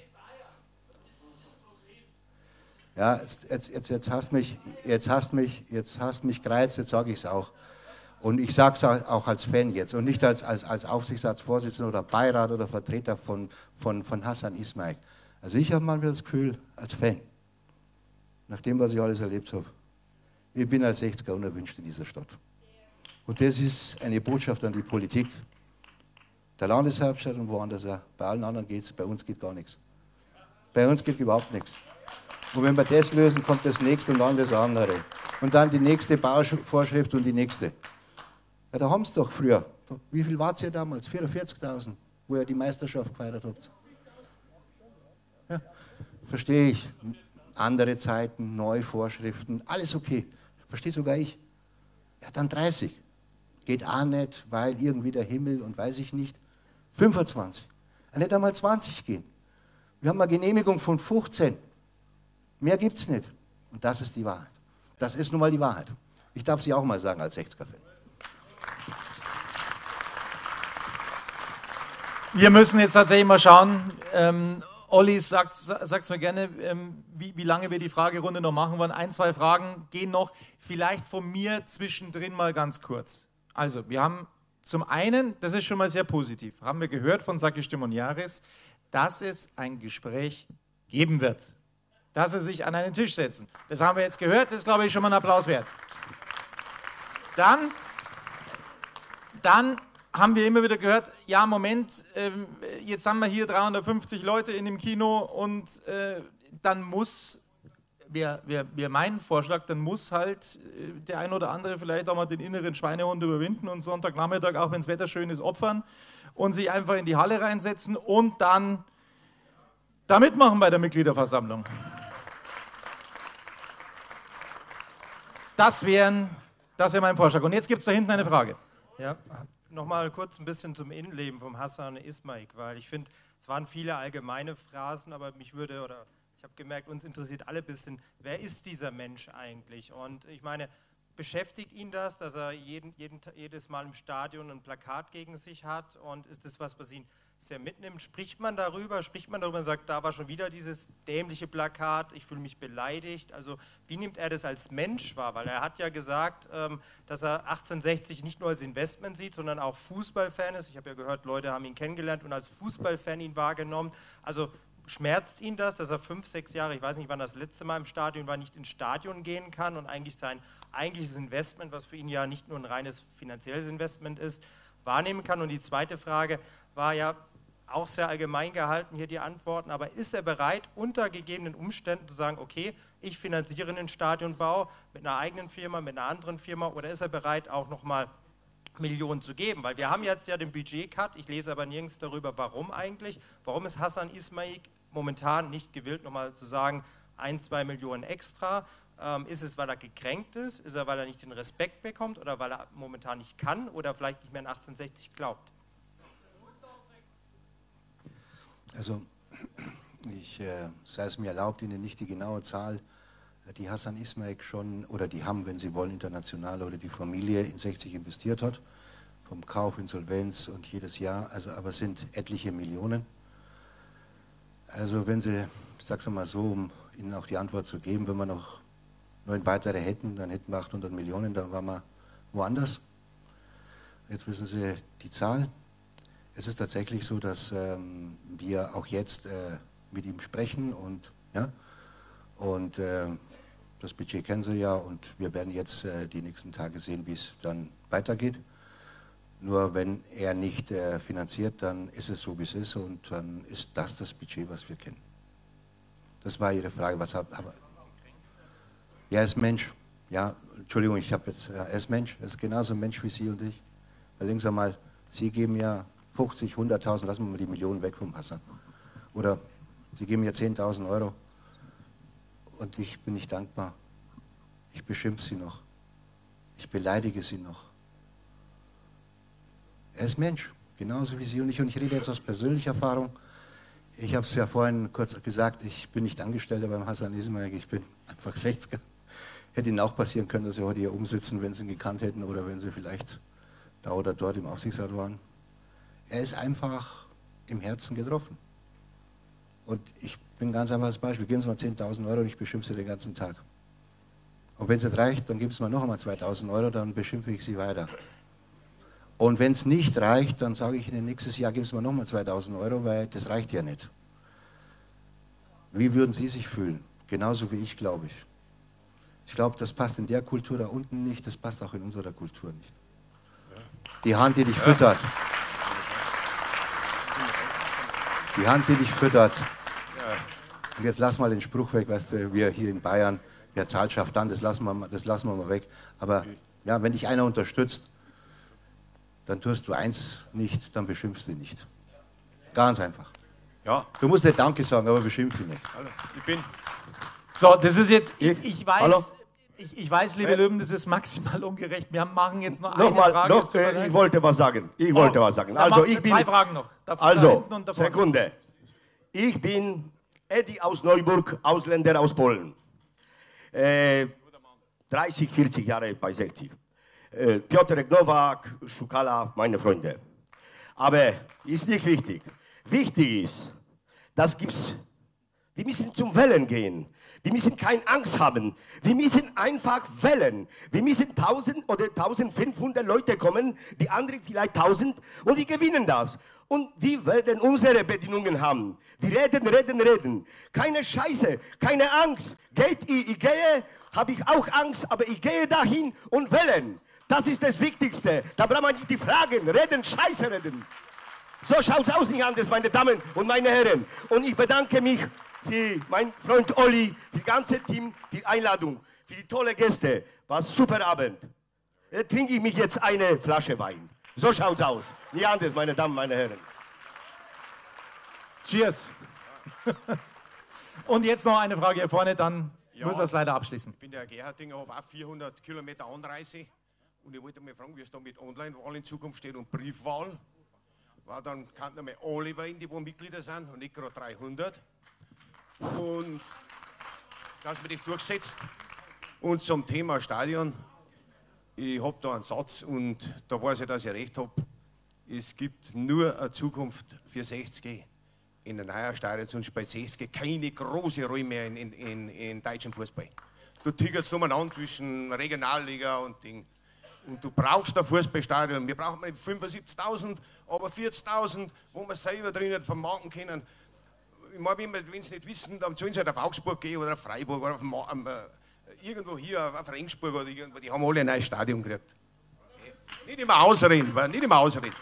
Ja, jetzt, jetzt, jetzt, jetzt hast mich, jetzt hast mich, jetzt hast mich gereizt, jetzt sage ich es auch. Und ich sage es auch als Fan jetzt und nicht als, als, als Aufsichtsratsvorsitzender oder Beirat oder Vertreter von, von, von Hassan Ismail. Also ich habe manchmal das Gefühl, als Fan, nach dem, was ich alles erlebt habe, ich bin als sechziger unerwünscht in dieser Stadt. Und das ist eine Botschaft an die Politik der Landeshauptstadt und woanders auch. Bei allen anderen geht es, bei uns geht gar nichts. Bei uns geht überhaupt nichts. Und wenn wir das lösen, kommt das nächste und dann das andere. Und dann die nächste Bauvorschrift und die nächste. Ja, da haben sie doch früher. Wie viel wart ihr damals? vierundvierzigtausend, wo ihr die Meisterschaft gefeiert habt. Ja, verstehe ich. Andere Zeiten, neue Vorschriften, alles okay. Verstehe sogar ich. Ja, dann dreißig. Geht auch nicht, weil irgendwie der Himmel und weiß ich nicht. fünfundzwanzig. Ja, nicht einmal zwanzig gehen. Wir haben eine Genehmigung von fünfzehn. Mehr gibt es nicht. Und das ist die Wahrheit. Das ist nun mal die Wahrheit. Ich darf sie auch mal sagen als sechziger-Fan. Wir müssen jetzt tatsächlich mal schauen. Ähm, Olli, sagt es mir gerne, ähm, wie, wie lange wir die Fragerunde noch machen wollen. Ein, zwei Fragen gehen noch. Vielleicht von mir zwischendrin mal ganz kurz. Also, wir haben zum einen, das ist schon mal sehr positiv, haben wir gehört von Sakis Stimoniaris, dass es ein Gespräch geben wird. Dass sie sich an einen Tisch setzen. Das haben wir jetzt gehört, das ist, glaube ich, schon mal ein Applaus wert. Dann, dann haben wir immer wieder gehört, ja, Moment, ähm, jetzt haben wir hier dreihundertfünfzig Leute in dem Kino und äh, dann muss, wir, wir, wir meinen Vorschlag, dann muss halt äh, der ein oder andere vielleicht auch mal den inneren Schweinehund überwinden und Sonntagnachmittag, auch wenn das Wetter schön ist, opfern und sich einfach in die Halle reinsetzen und dann da mitmachen bei der Mitgliederversammlung. Das wäre das wär mein Vorschlag. Und jetzt gibt es da hinten eine Frage. Ja, nochmal kurz ein bisschen zum Innenleben vom Hassan Ismail, weil ich finde, es waren viele allgemeine Phrasen, aber mich würde, oder ich habe gemerkt, uns interessiert alle ein bisschen, wer ist dieser Mensch eigentlich? Und ich meine, beschäftigt ihn das, dass er jeden, jeden, jedes Mal im Stadion ein Plakat gegen sich hat und ist das was, was ihn sehr mitnimmt? Spricht man darüber, spricht man darüber und sagt, da war schon wieder dieses dämliche Plakat, ich fühle mich beleidigt? Also wie nimmt er das als Mensch wahr? Weil er hat ja gesagt, dass er achtzehnhundertsechzig nicht nur als Investment sieht, sondern auch Fußballfan ist. Ich habe ja gehört, Leute haben ihn kennengelernt und als Fußballfan ihn wahrgenommen. Also schmerzt ihn das, dass er fünf, sechs Jahre, ich weiß nicht, wann das letzte Mal im Stadion war, nicht ins Stadion gehen kann und eigentlich sein eigentliches Investment, was für ihn ja nicht nur ein reines finanzielles Investment ist, wahrnehmen kann? Und die zweite Frage war ja auch sehr allgemein gehalten, hier die Antworten, aber ist er bereit, unter gegebenen Umständen zu sagen, okay, ich finanziere einen Stadionbau mit einer eigenen Firma, mit einer anderen Firma, oder ist er bereit, auch nochmal Millionen zu geben? Weil wir haben jetzt ja den Budget-Cut, ich lese aber nirgends darüber, warum eigentlich, warum ist Hassan Ismail momentan nicht gewillt, nochmal zu sagen, ein, zwei Millionen extra? Ähm, ist es, weil er gekränkt ist? Ist er, weil er nicht den Respekt bekommt oder weil er momentan nicht kann oder vielleicht nicht mehr an achtzehnhundertsechzig glaubt? Also, ich äh, sei es mir erlaubt, Ihnen nicht die genaue Zahl, die Hassan Ismail schon, oder die haben, wenn Sie wollen, international oder die Familie in sechzig investiert hat, vom Kauf, Insolvenz und jedes Jahr, also aber es sind etliche Millionen. Also wenn Sie, ich sage es mal so, um Ihnen auch die Antwort zu geben, wenn wir noch neun weitere hätten, dann hätten wir achthundert Millionen, dann waren wir woanders. Jetzt wissen Sie die Zahl. Es ist tatsächlich so, dass ähm, wir auch jetzt äh, mit ihm sprechen und, ja, und äh, das Budget kennen Sie ja und wir werden jetzt äh, die nächsten Tage sehen, wie es dann weitergeht. Nur wenn er nicht äh, finanziert, dann ist es so, wie es ist und dann ist das das Budget, was wir kennen. Das war Ihre Frage, was hab, aber ja, er ist Mensch. Ja, Entschuldigung, ich habe jetzt, ja, er ist Mensch, er ist genauso ein Mensch wie Sie und ich. Weil links einmal, Sie geben ja fünfzig, hunderttausend, lassen wir mal die Millionen weg vom Hassan. Oder Sie geben mir zehntausend Euro und ich bin nicht dankbar. Ich beschimpfe Sie noch. Ich beleidige Sie noch. Er ist Mensch, genauso wie Sie und ich. Und ich rede jetzt aus persönlicher Erfahrung. Ich habe es ja vorhin kurz gesagt, ich bin nicht Angestellter beim Hassan Ismail, ich bin einfach sechziger. Hätte Ihnen auch passieren können, dass Sie heute hier umsitzen, wenn Sie ihn gekannt hätten oder wenn Sie vielleicht da oder dort im Aufsichtsrat waren. Er ist einfach im Herzen getroffen. Und ich bin ein ganz einfaches Beispiel. Geben Sie mal zehntausend Euro und ich beschimpfe Sie den ganzen Tag. Und wenn es nicht reicht, dann geben Sie mir noch einmal zweitausend Euro, dann beschimpfe ich Sie weiter. Und wenn es nicht reicht, dann sage ich Ihnen, nächstes Jahr geben Sie mir noch mal zweitausend Euro, weil das reicht ja nicht. Wie würden Sie sich fühlen? Genauso wie ich, glaube ich. Ich glaube, das passt in der Kultur da unten nicht, das passt auch in unserer Kultur nicht. Die Hand, die dich füttert. Die Hand, die dich füttert. Und jetzt lass mal den Spruch weg, weißt du, wir hier in Bayern, wer zahlt, schafft dann, das lassen wir, das lassen wir mal weg. Aber ja, wenn dich einer unterstützt, dann tust du eins nicht, dann beschimpfst du ihn nicht. Ganz einfach. Ja. Du musst nicht Danke sagen, aber beschimpf ihn nicht. Ich bin. So, das ist jetzt, ich, ich weiß, ich, ich weiß, liebe Löwen, das ist maximal ungerecht. Wir machen jetzt noch eine Nochmal, Frage. noch, äh, ich wollte was sagen. Ich wollte was sagen. Dann Also, machen wir ich bin, zwei Fragen noch. Da, also, da hinten und da vorne. Sekunde. Ich bin Eddie aus Neuburg, Ausländer aus Polen. Äh, dreißig, vierzig Jahre bei sechzig. Äh, Piotrek Nowak, Szukala, meine Freunde. Aber ist nicht wichtig. Wichtig ist, das gibt's. Wir müssen zum Wählen gehen. Wir müssen keine Angst haben. Wir müssen einfach wählen. Wir müssen tausend oder eintausendfünfhundert Leute kommen, die anderen vielleicht tausend und wir gewinnen das. Und wir werden unsere Bedingungen haben. Wir reden, reden, reden. Keine Scheiße, keine Angst. Geht ich, ich gehe, habe ich auch Angst, aber ich gehe dahin und wählen. Das ist das Wichtigste. Da braucht man nicht die Fragen, reden, Scheiße reden. So schaut es aus, nicht anders, meine Damen und meine Herren. Und ich bedanke mich für meinen Freund Olli, für das ganze Team, für die Einladung, für die tolle Gäste. War ein super Abend. Jetzt trinke ich mich jetzt eine Flasche Wein. So schaut es aus. Nicht anders, meine Damen, meine Herren. Cheers. Und jetzt noch eine Frage hier vorne, dann Ja, muss er es leider abschließen. Ich bin der Gerhardinger, habe auch vierhundert Kilometer Anreise. Und ich wollte mal fragen, wie es da mit Online-Wahl in Zukunft steht und Briefwahl. Weil dann kann man alle rein, die wo Mitglieder sind und nicht gerade dreihundert. Und dass man das durchsetzt. Und zum Thema Stadion, ich habe da einen Satz und da weiß ich, dass ich recht habe. Es gibt nur eine Zukunft für sechzig in der neuen Stadion, sonst spielt sechzig keine große Rolle mehr in, in, in, in deutschem Fußball. Du tiggerst umeinander zwischen Regionalliga und Ding. Und du brauchst ein Fußballstadion. Wir brauchen nicht fünfundsiebzigtausend, aber vierzigtausend, wo wir selber drinnen vermarkten können. Ich meine, wenn sie nicht wissen, dann sollen sie halt auf Augsburg gehen oder auf Freiburg oder auf Ma ähm, äh, irgendwo hier auf Regensburg oder irgendwo. Die haben alle ein neues Stadion gekriegt. Nicht immer ausreden, nicht immer ausreden.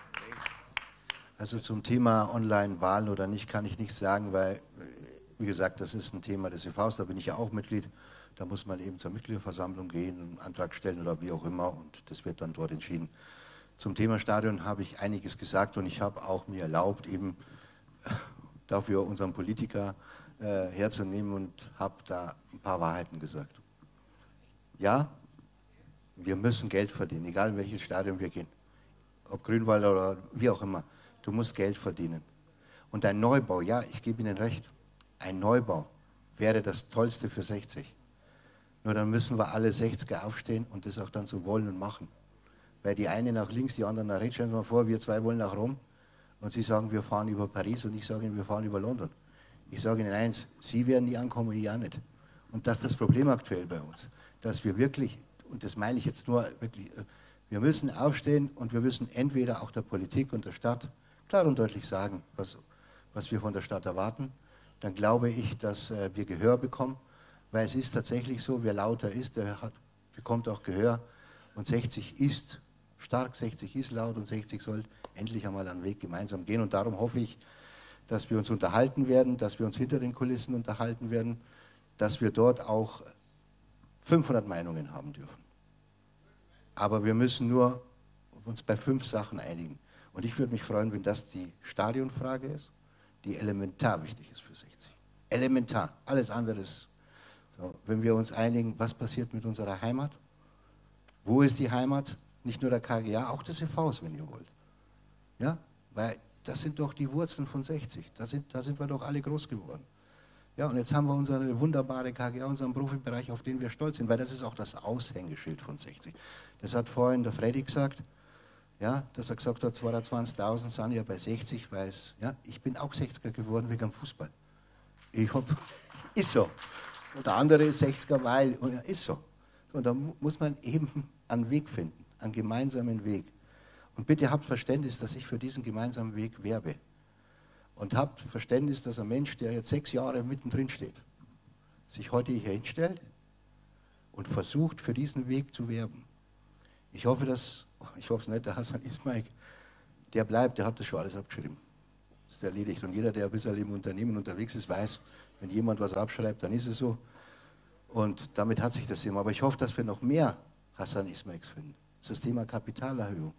Also zum Thema Online-Wahlen oder nicht, kann ich nichts sagen, weil, wie gesagt, das ist ein Thema des E Vs, da bin ich ja auch Mitglied. Da muss man eben zur Mitgliederversammlung gehen, einen Antrag stellen oder wie auch immer und das wird dann dort entschieden. Zum Thema Stadion habe ich einiges gesagt und ich habe auch mir erlaubt, eben dafür unseren Politiker äh, herzunehmen und habe da ein paar Wahrheiten gesagt. Ja, wir müssen Geld verdienen, egal in welches Stadion wir gehen. Ob Grünwald oder wie auch immer. Du musst Geld verdienen. Und ein Neubau, ja, ich gebe Ihnen recht, ein Neubau wäre das Tollste für sechzig. Nur dann müssen wir alle sechziger aufstehen und das auch dann so wollen und machen. Weil die einen nach links, die anderen nach rechts. Stellen Sie mal vor, wir zwei wollen nach Rom und Sie sagen, wir fahren über Paris und ich sage Ihnen, wir fahren über London. Ich sage Ihnen eins, Sie werden nie ankommen, ich auch nicht. Und das ist das Problem aktuell bei uns, dass wir wirklich, und das meine ich jetzt nur wirklich, wir müssen aufstehen und wir müssen entweder auch der Politik und der Stadt klar und deutlich sagen, was, was wir von der Stadt erwarten. Dann glaube ich, dass äh, wir Gehör bekommen. Weil es ist tatsächlich so, wer lauter ist, der hat, bekommt auch Gehör. Und sechzig ist stark, sechzig ist laut und sechzig soll endlich einmal einen Weg gemeinsam gehen. Und darum hoffe ich, dass wir uns unterhalten werden, dass wir uns hinter den Kulissen unterhalten werden, dass wir dort auch fünfhundert Meinungen haben dürfen. Aber wir müssen nur uns bei fünf Sachen einigen. Und ich würde mich freuen, wenn das die Stadionfrage ist, die elementar wichtig ist für sechzig. Elementar. Alles andere ist so. Wenn wir uns einigen, was passiert mit unserer Heimat? Wo ist die Heimat? Nicht nur der K G A, auch des E Vs, wenn ihr wollt. Ja? Weil das sind doch die Wurzeln von sechzig. Da sind, da sind wir doch alle groß geworden. Ja, und jetzt haben wir unsere wunderbare K G A, unseren Profibereich, auf den wir stolz sind, weil das ist auch das Aushängeschild von sechzig. Das hat vorhin der Freddy gesagt, ja, dass er gesagt hat, zweihundertzwanzigtausend sind ja bei sechzig, weil es, ja, ich bin auch sechziger geworden wegen dem Fußball. Ich hab, ist so. Und der andere ist sechziger, weil, und ja, ist so. Und da muss man eben einen Weg finden, einen gemeinsamen Weg. Und bitte habt Verständnis, dass ich für diesen gemeinsamen Weg werbe. Und habt Verständnis, dass ein Mensch, der jetzt sechs Jahre mittendrin steht, sich heute hier hinstellt und versucht, für diesen Weg zu werben. Ich hoffe, dass, ich hoffe es nicht, der Hassan Ismaik, der bleibt, der hat das schon alles abgeschrieben. Das ist erledigt. Und jeder, der ein bisschen im Unternehmen unterwegs ist, weiß, wenn jemand was abschreibt, dann ist es so. Und damit hat sich das Thema. Aber ich hoffe, dass wir noch mehr Hassan Ismaiks finden. Das ist das Thema Kapitalerhöhung.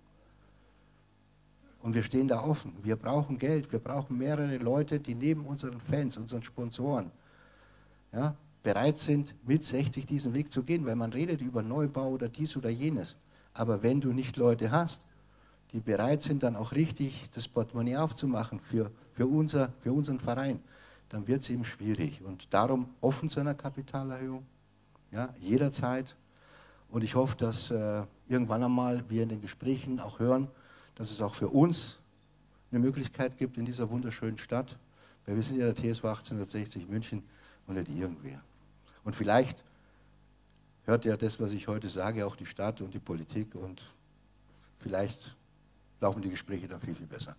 Und wir stehen da offen. Wir brauchen Geld. Wir brauchen mehrere Leute, die neben unseren Fans, unseren Sponsoren, ja, bereit sind, mit sechzig diesen Weg zu gehen, weil man redet über Neubau oder dies oder jenes. Aber wenn du nicht Leute hast, die bereit sind, dann auch richtig das Portemonnaie aufzumachen für, für, unser, für unseren Verein, dann wird es eben schwierig. Und darum offen zu einer Kapitalerhöhung, ja, jederzeit. Und ich hoffe, dass äh, irgendwann einmal wir in den Gesprächen auch hören, dass es auch für uns eine Möglichkeit gibt in dieser wunderschönen Stadt. Weil wir sind ja der T S V achtzehnhundertsechzig München und nicht irgendwer. Und vielleicht hört ja das, was ich heute sage, auch die Stadt und die Politik und vielleicht laufen die Gespräche dann viel, viel besser.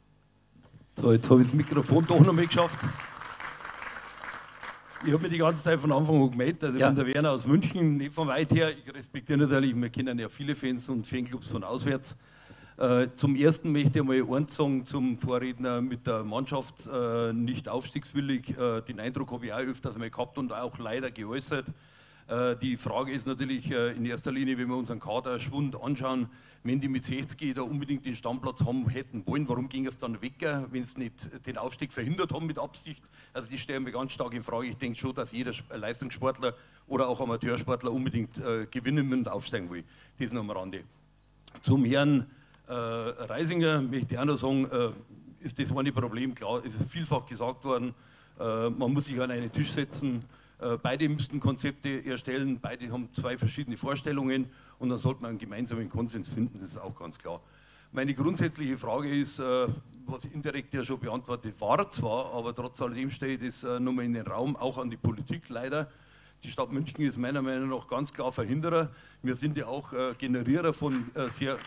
So, jetzt habe ich das Mikrofon doch noch mal geschafft. Ich habe mich die ganze Zeit von Anfang an gemeldet, also Ja. ich bin der Werner aus München, nicht von weit her. Ich respektiere natürlich, wir kennen ja viele Fans und Fanclubs von auswärts. Äh, zum Ersten möchte ich mal eins sagen zum Vorredner mit der Mannschaft, äh, nicht aufstiegswillig. Äh, den Eindruck habe ich auch öfters mal gehabt und auch leider geäußert. Äh, die Frage ist natürlich äh, in erster Linie, wenn wir unseren Kaderschwund anschauen, wenn die mit sechzig da unbedingt den Stammplatz haben hätten wollen, warum ging es dann weg, wenn sie nicht den Aufstieg verhindert haben mit Absicht? Also die stellen mir ganz stark in Frage. Ich denke schon, dass jeder Leistungssportler oder auch Amateursportler unbedingt äh, gewinnen und aufsteigen will. Das noch am Rande. Zum Herrn äh, Reisinger möchte ich auch noch sagen, äh, ist das eine Problem, klar, es ist vielfach gesagt worden, äh, man muss sich an einen Tisch setzen, äh, beide müssten Konzepte erstellen, beide haben zwei verschiedene Vorstellungen und dann sollte man einen gemeinsamen Konsens finden, das ist auch ganz klar. Meine grundsätzliche Frage ist, äh, was indirekt ja schon beantwortet war zwar, aber trotz alledem steht es äh, nochmal in den Raum, auch an die Politik leider. Die Stadt München ist meiner Meinung nach ganz klar Verhinderer. Wir sind ja auch äh, Generierer von äh, sehr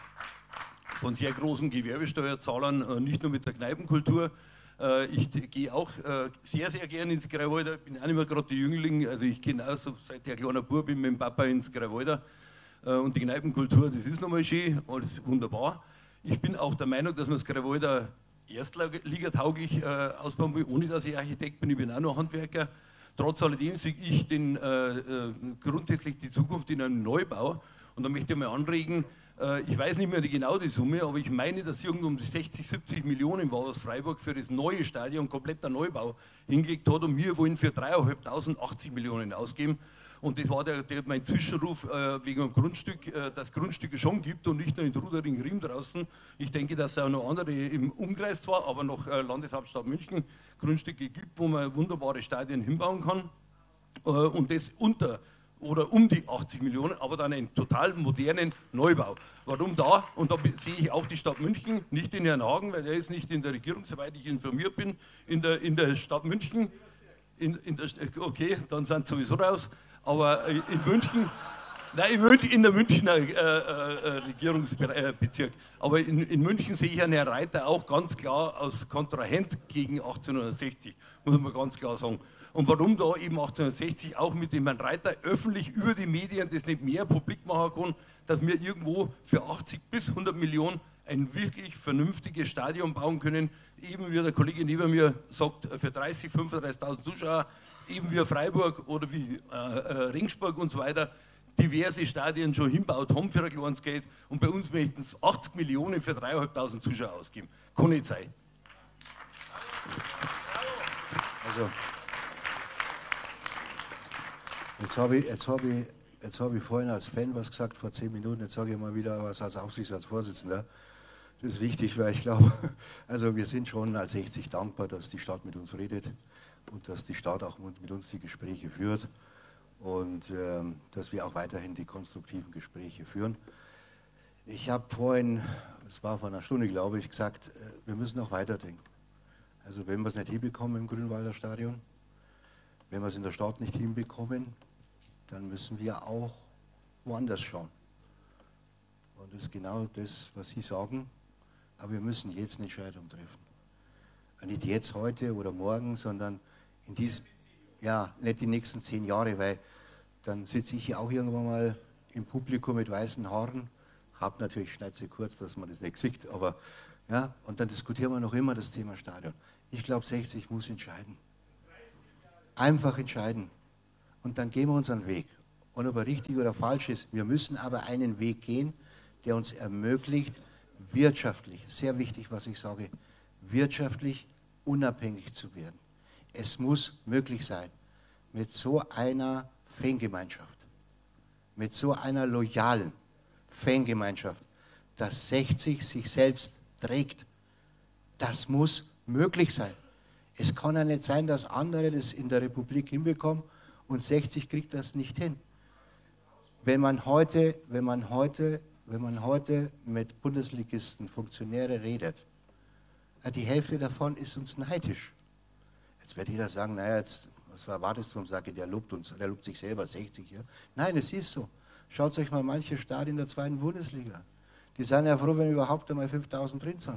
von sehr großen Gewerbesteuerzahlern, äh, nicht nur mit der Kneipenkultur. Äh, ich gehe auch äh, sehr, sehr gerne ins Grauwalder. Ich bin auch nicht mehr gerade der Jüngling, also ich gehe auch so, seit ich ein kleiner Bub bin mit dem Papa ins Grauwalder. Äh, und die Kneipenkultur, das ist nochmal schön, alles wunderbar. Ich bin auch der Meinung, dass man das Grauwalder erstligatauglich äh, ausbauen will, ohne dass ich Architekt bin, ich bin auch noch Handwerker. Trotz alledem sehe ich den, äh, äh, grundsätzlich die Zukunft in einem Neubau. Und da möchte ich mal anregen, äh, ich weiß nicht mehr die, genau die Summe, aber ich meine, dass irgendwo um die sechzig, siebzig Millionen war, was Freiburg für das neue Stadion, kompletter Neubau, hingelegt hat. Und wir wollen für dreieinhalbtausend achtzig Millionen ausgeben. Und das war der, der, mein Zwischenruf äh, wegen dem Grundstück, äh, dass es Grundstücke schon gibt und nicht nur in Trudering Riem draußen. Ich denke, dass es auch noch andere im Umkreis zwar, aber noch äh, Landeshauptstadt München Grundstücke gibt, wo man wunderbare Stadien hinbauen kann. Äh, und das unter oder um die achtzig Millionen, aber dann einen total modernen Neubau. Warum da? Und da sehe ich auch die Stadt München, nicht den Herrn Hagen, weil der ist nicht in der Regierung, soweit ich informiert bin, in der, in der Stadt München. In, in der, okay, dann sind sie sowieso raus. Aber in München, nein, in der Münchner äh, äh, Regierungsbezirk, aber in, in München sehe ich einen Herrn Reiter auch ganz klar als Kontrahent gegen achtzehnhundertsechzig, muss man ganz klar sagen. und warum da eben achtzehnhundertsechzig auch mit dem Herrn Reiter öffentlich über die Medien das nicht mehr publik machen kann, dass wir irgendwo für achtzig bis hundert Millionen ein wirklich vernünftiges Stadion bauen können, eben wie der Kollege neben mir sagt, für dreißig, fünfunddreißigtausend Zuschauer, eben wie Freiburg oder wie äh, äh, Ringsburg und so weiter, diverse Stadien schon hinbaut haben für ein kleines Geld und bei uns möchten es achtzig Millionen für dreieinhalbtausend Zuschauer ausgeben. Kann nicht sein. Also, jetzt habe ich, jetzt habe ich, jetzt habe ich vorhin als Fan was gesagt, vor zehn Minuten, jetzt sage ich mal wieder was als Aufsichtsratsvorsitzender. Das ist wichtig, weil ich glaube, also wir sind schon als sechzig dankbar, dass die Stadt mit uns redet und dass die Stadt auch mit uns die Gespräche führt und ähm, dass wir auch weiterhin die konstruktiven Gespräche führen. Ich habe vorhin, es war vor einer Stunde, glaube ich, gesagt, wir müssen auch weiterdenken. Also wenn wir es nicht hinbekommen im Grünwalder Stadion, wenn wir es in der Stadt nicht hinbekommen, dann müssen wir auch woanders schauen. Und das ist genau das, was Sie sagen. Aber wir müssen jetzt eine Entscheidung treffen. Nicht jetzt, heute oder morgen, sondern in diesem, ja, nicht die nächsten zehn Jahre, weil dann sitze ich hier auch irgendwann mal im Publikum mit weißen Haaren, habe natürlich Schnauze kurz, dass man das nicht sieht, aber ja, und dann diskutieren wir noch immer das Thema Stadion. Ich glaube, sechzig muss entscheiden. Einfach entscheiden. Und dann gehen wir unseren Weg. Und ob er richtig oder falsch ist, wir müssen aber einen Weg gehen, der uns ermöglicht, wirtschaftlich, sehr wichtig, was ich sage, wirtschaftlich unabhängig zu werden. Es muss möglich sein, mit so einer Fangemeinschaft, mit so einer loyalen Fangemeinschaft, dass sechzig sich selbst trägt. Das muss möglich sein. Es kann ja nicht sein, dass andere das in der Republik hinbekommen und sechzig kriegt das nicht hin. Wenn man heute, wenn man heute, wenn man heute mit Bundesligisten, Funktionäre redet, die Hälfte davon ist uns neidisch. Jetzt wird jeder sagen, naja, jetzt, was erwartest du vom Sage, der lobt uns, der lobt sich selber, sechzig, ja. Nein, es ist so. Schaut euch mal manche Stadien der zweiten Bundesliga an. Die sind ja froh, wenn überhaupt einmal fünftausend drin sind.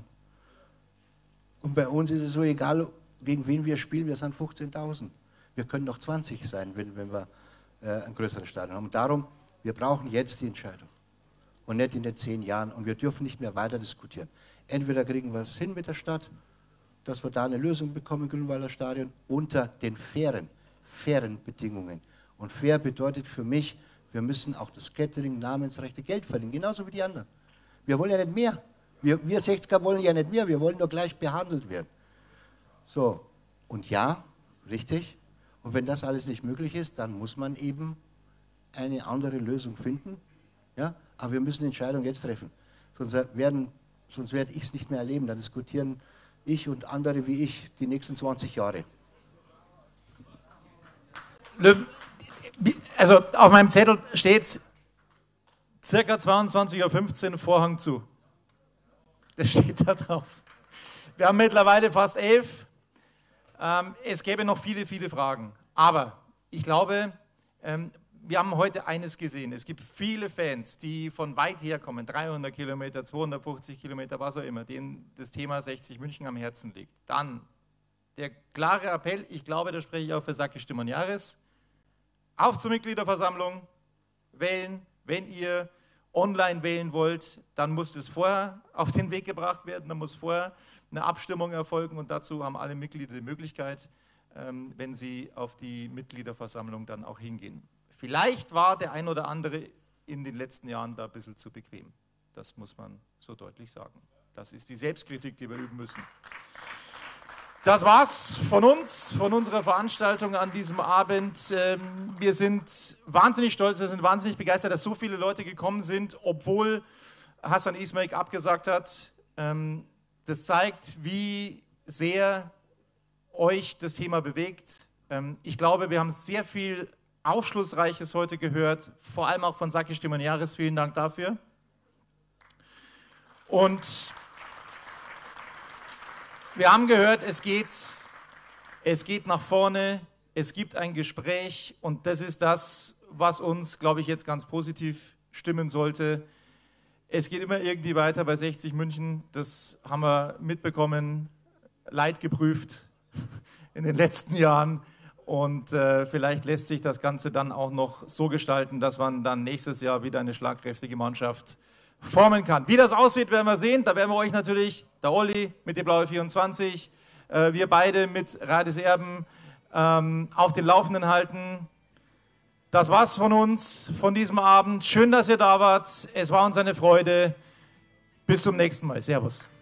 Und bei uns ist es so egal, gegen wen wir spielen, wir sind fünfzehntausend. Wir können noch zwanzig sein, wenn, wenn wir äh, ein größeres Stadion haben. Und darum, wir brauchen jetzt die Entscheidung. Und nicht in den zehn Jahren. Und wir dürfen nicht mehr weiter diskutieren. Entweder kriegen wir es hin mit der Stadt, dass wir da eine Lösung bekommen im Grünwalder Stadion unter den fairen, fairen Bedingungen. Und fair bedeutet für mich, wir müssen auch das Catering, Namensrechte, Geld verdienen, genauso wie die anderen. Wir wollen ja nicht mehr. Wir, wir sechziger wollen ja nicht mehr, wir wollen nur gleich behandelt werden. So, und ja, richtig. Und wenn das alles nicht möglich ist, dann muss man eben eine andere Lösung finden. Ja? Aber wir müssen die Entscheidung jetzt treffen. Sonst werden, sonst werde ich es nicht mehr erleben. Dann diskutieren ich und andere wie ich die nächsten zwanzig Jahre. Also auf meinem Zettel steht circa zweiundzwanzig Uhr fünfzehn, Vorhang zu. Das steht da drauf. Wir haben mittlerweile fast elf. Ähm, es gäbe noch viele, viele Fragen. Aber ich glaube, ähm, wir haben heute eines gesehen. Es gibt viele Fans, die von weit her kommen, dreihundert Kilometer, zweihundertfünfzig Kilometer, was auch immer, denen das Thema sechzig München am Herzen liegt. Dann der klare Appell, ich glaube, da spreche ich auch für Sake Stimoniaris, auf zur Mitgliederversammlung, wählen. Wenn ihr online wählen wollt, dann muss das vorher auf den Weg gebracht werden, dann muss vorher eine Abstimmung erfolgen und dazu haben alle Mitglieder die Möglichkeit, ähm, wenn sie auf die Mitgliederversammlung dann auch hingehen. Vielleicht war der ein oder andere in den letzten Jahren da ein bisschen zu bequem. Das muss man so deutlich sagen. Das ist die Selbstkritik, die wir üben müssen. Das war's von uns, von unserer Veranstaltung an diesem Abend. Wir sind wahnsinnig stolz, wir sind wahnsinnig begeistert, dass so viele Leute gekommen sind, obwohl Hasan İsmail abgesagt hat. Das zeigt, wie sehr euch das Thema bewegt. Ich glaube, wir haben sehr viel Aufschlussreiches heute gehört, vor allem auch von Sake Stimoniaris. Vielen Dank dafür. Und wir haben gehört, es geht, es geht nach vorne, es gibt ein Gespräch und das ist das, was uns, glaube ich, jetzt ganz positiv stimmen sollte. Es geht immer irgendwie weiter bei sechzig München, das haben wir mitbekommen, leidgeprüft in den letzten Jahren Und äh, vielleicht lässt sich das Ganze dann auch noch so gestalten, dass man dann nächstes Jahr wieder eine schlagkräftige Mannschaft formen kann. Wie das aussieht, werden wir sehen. Da werden wir euch natürlich, der Olli mit der Blaue vierundzwanzig, äh, wir beide mit Rades Erben ähm, auf den Laufenden halten. Das war's von uns, von diesem Abend. Schön, dass ihr da wart. Es war uns eine Freude. Bis zum nächsten Mal. Servus.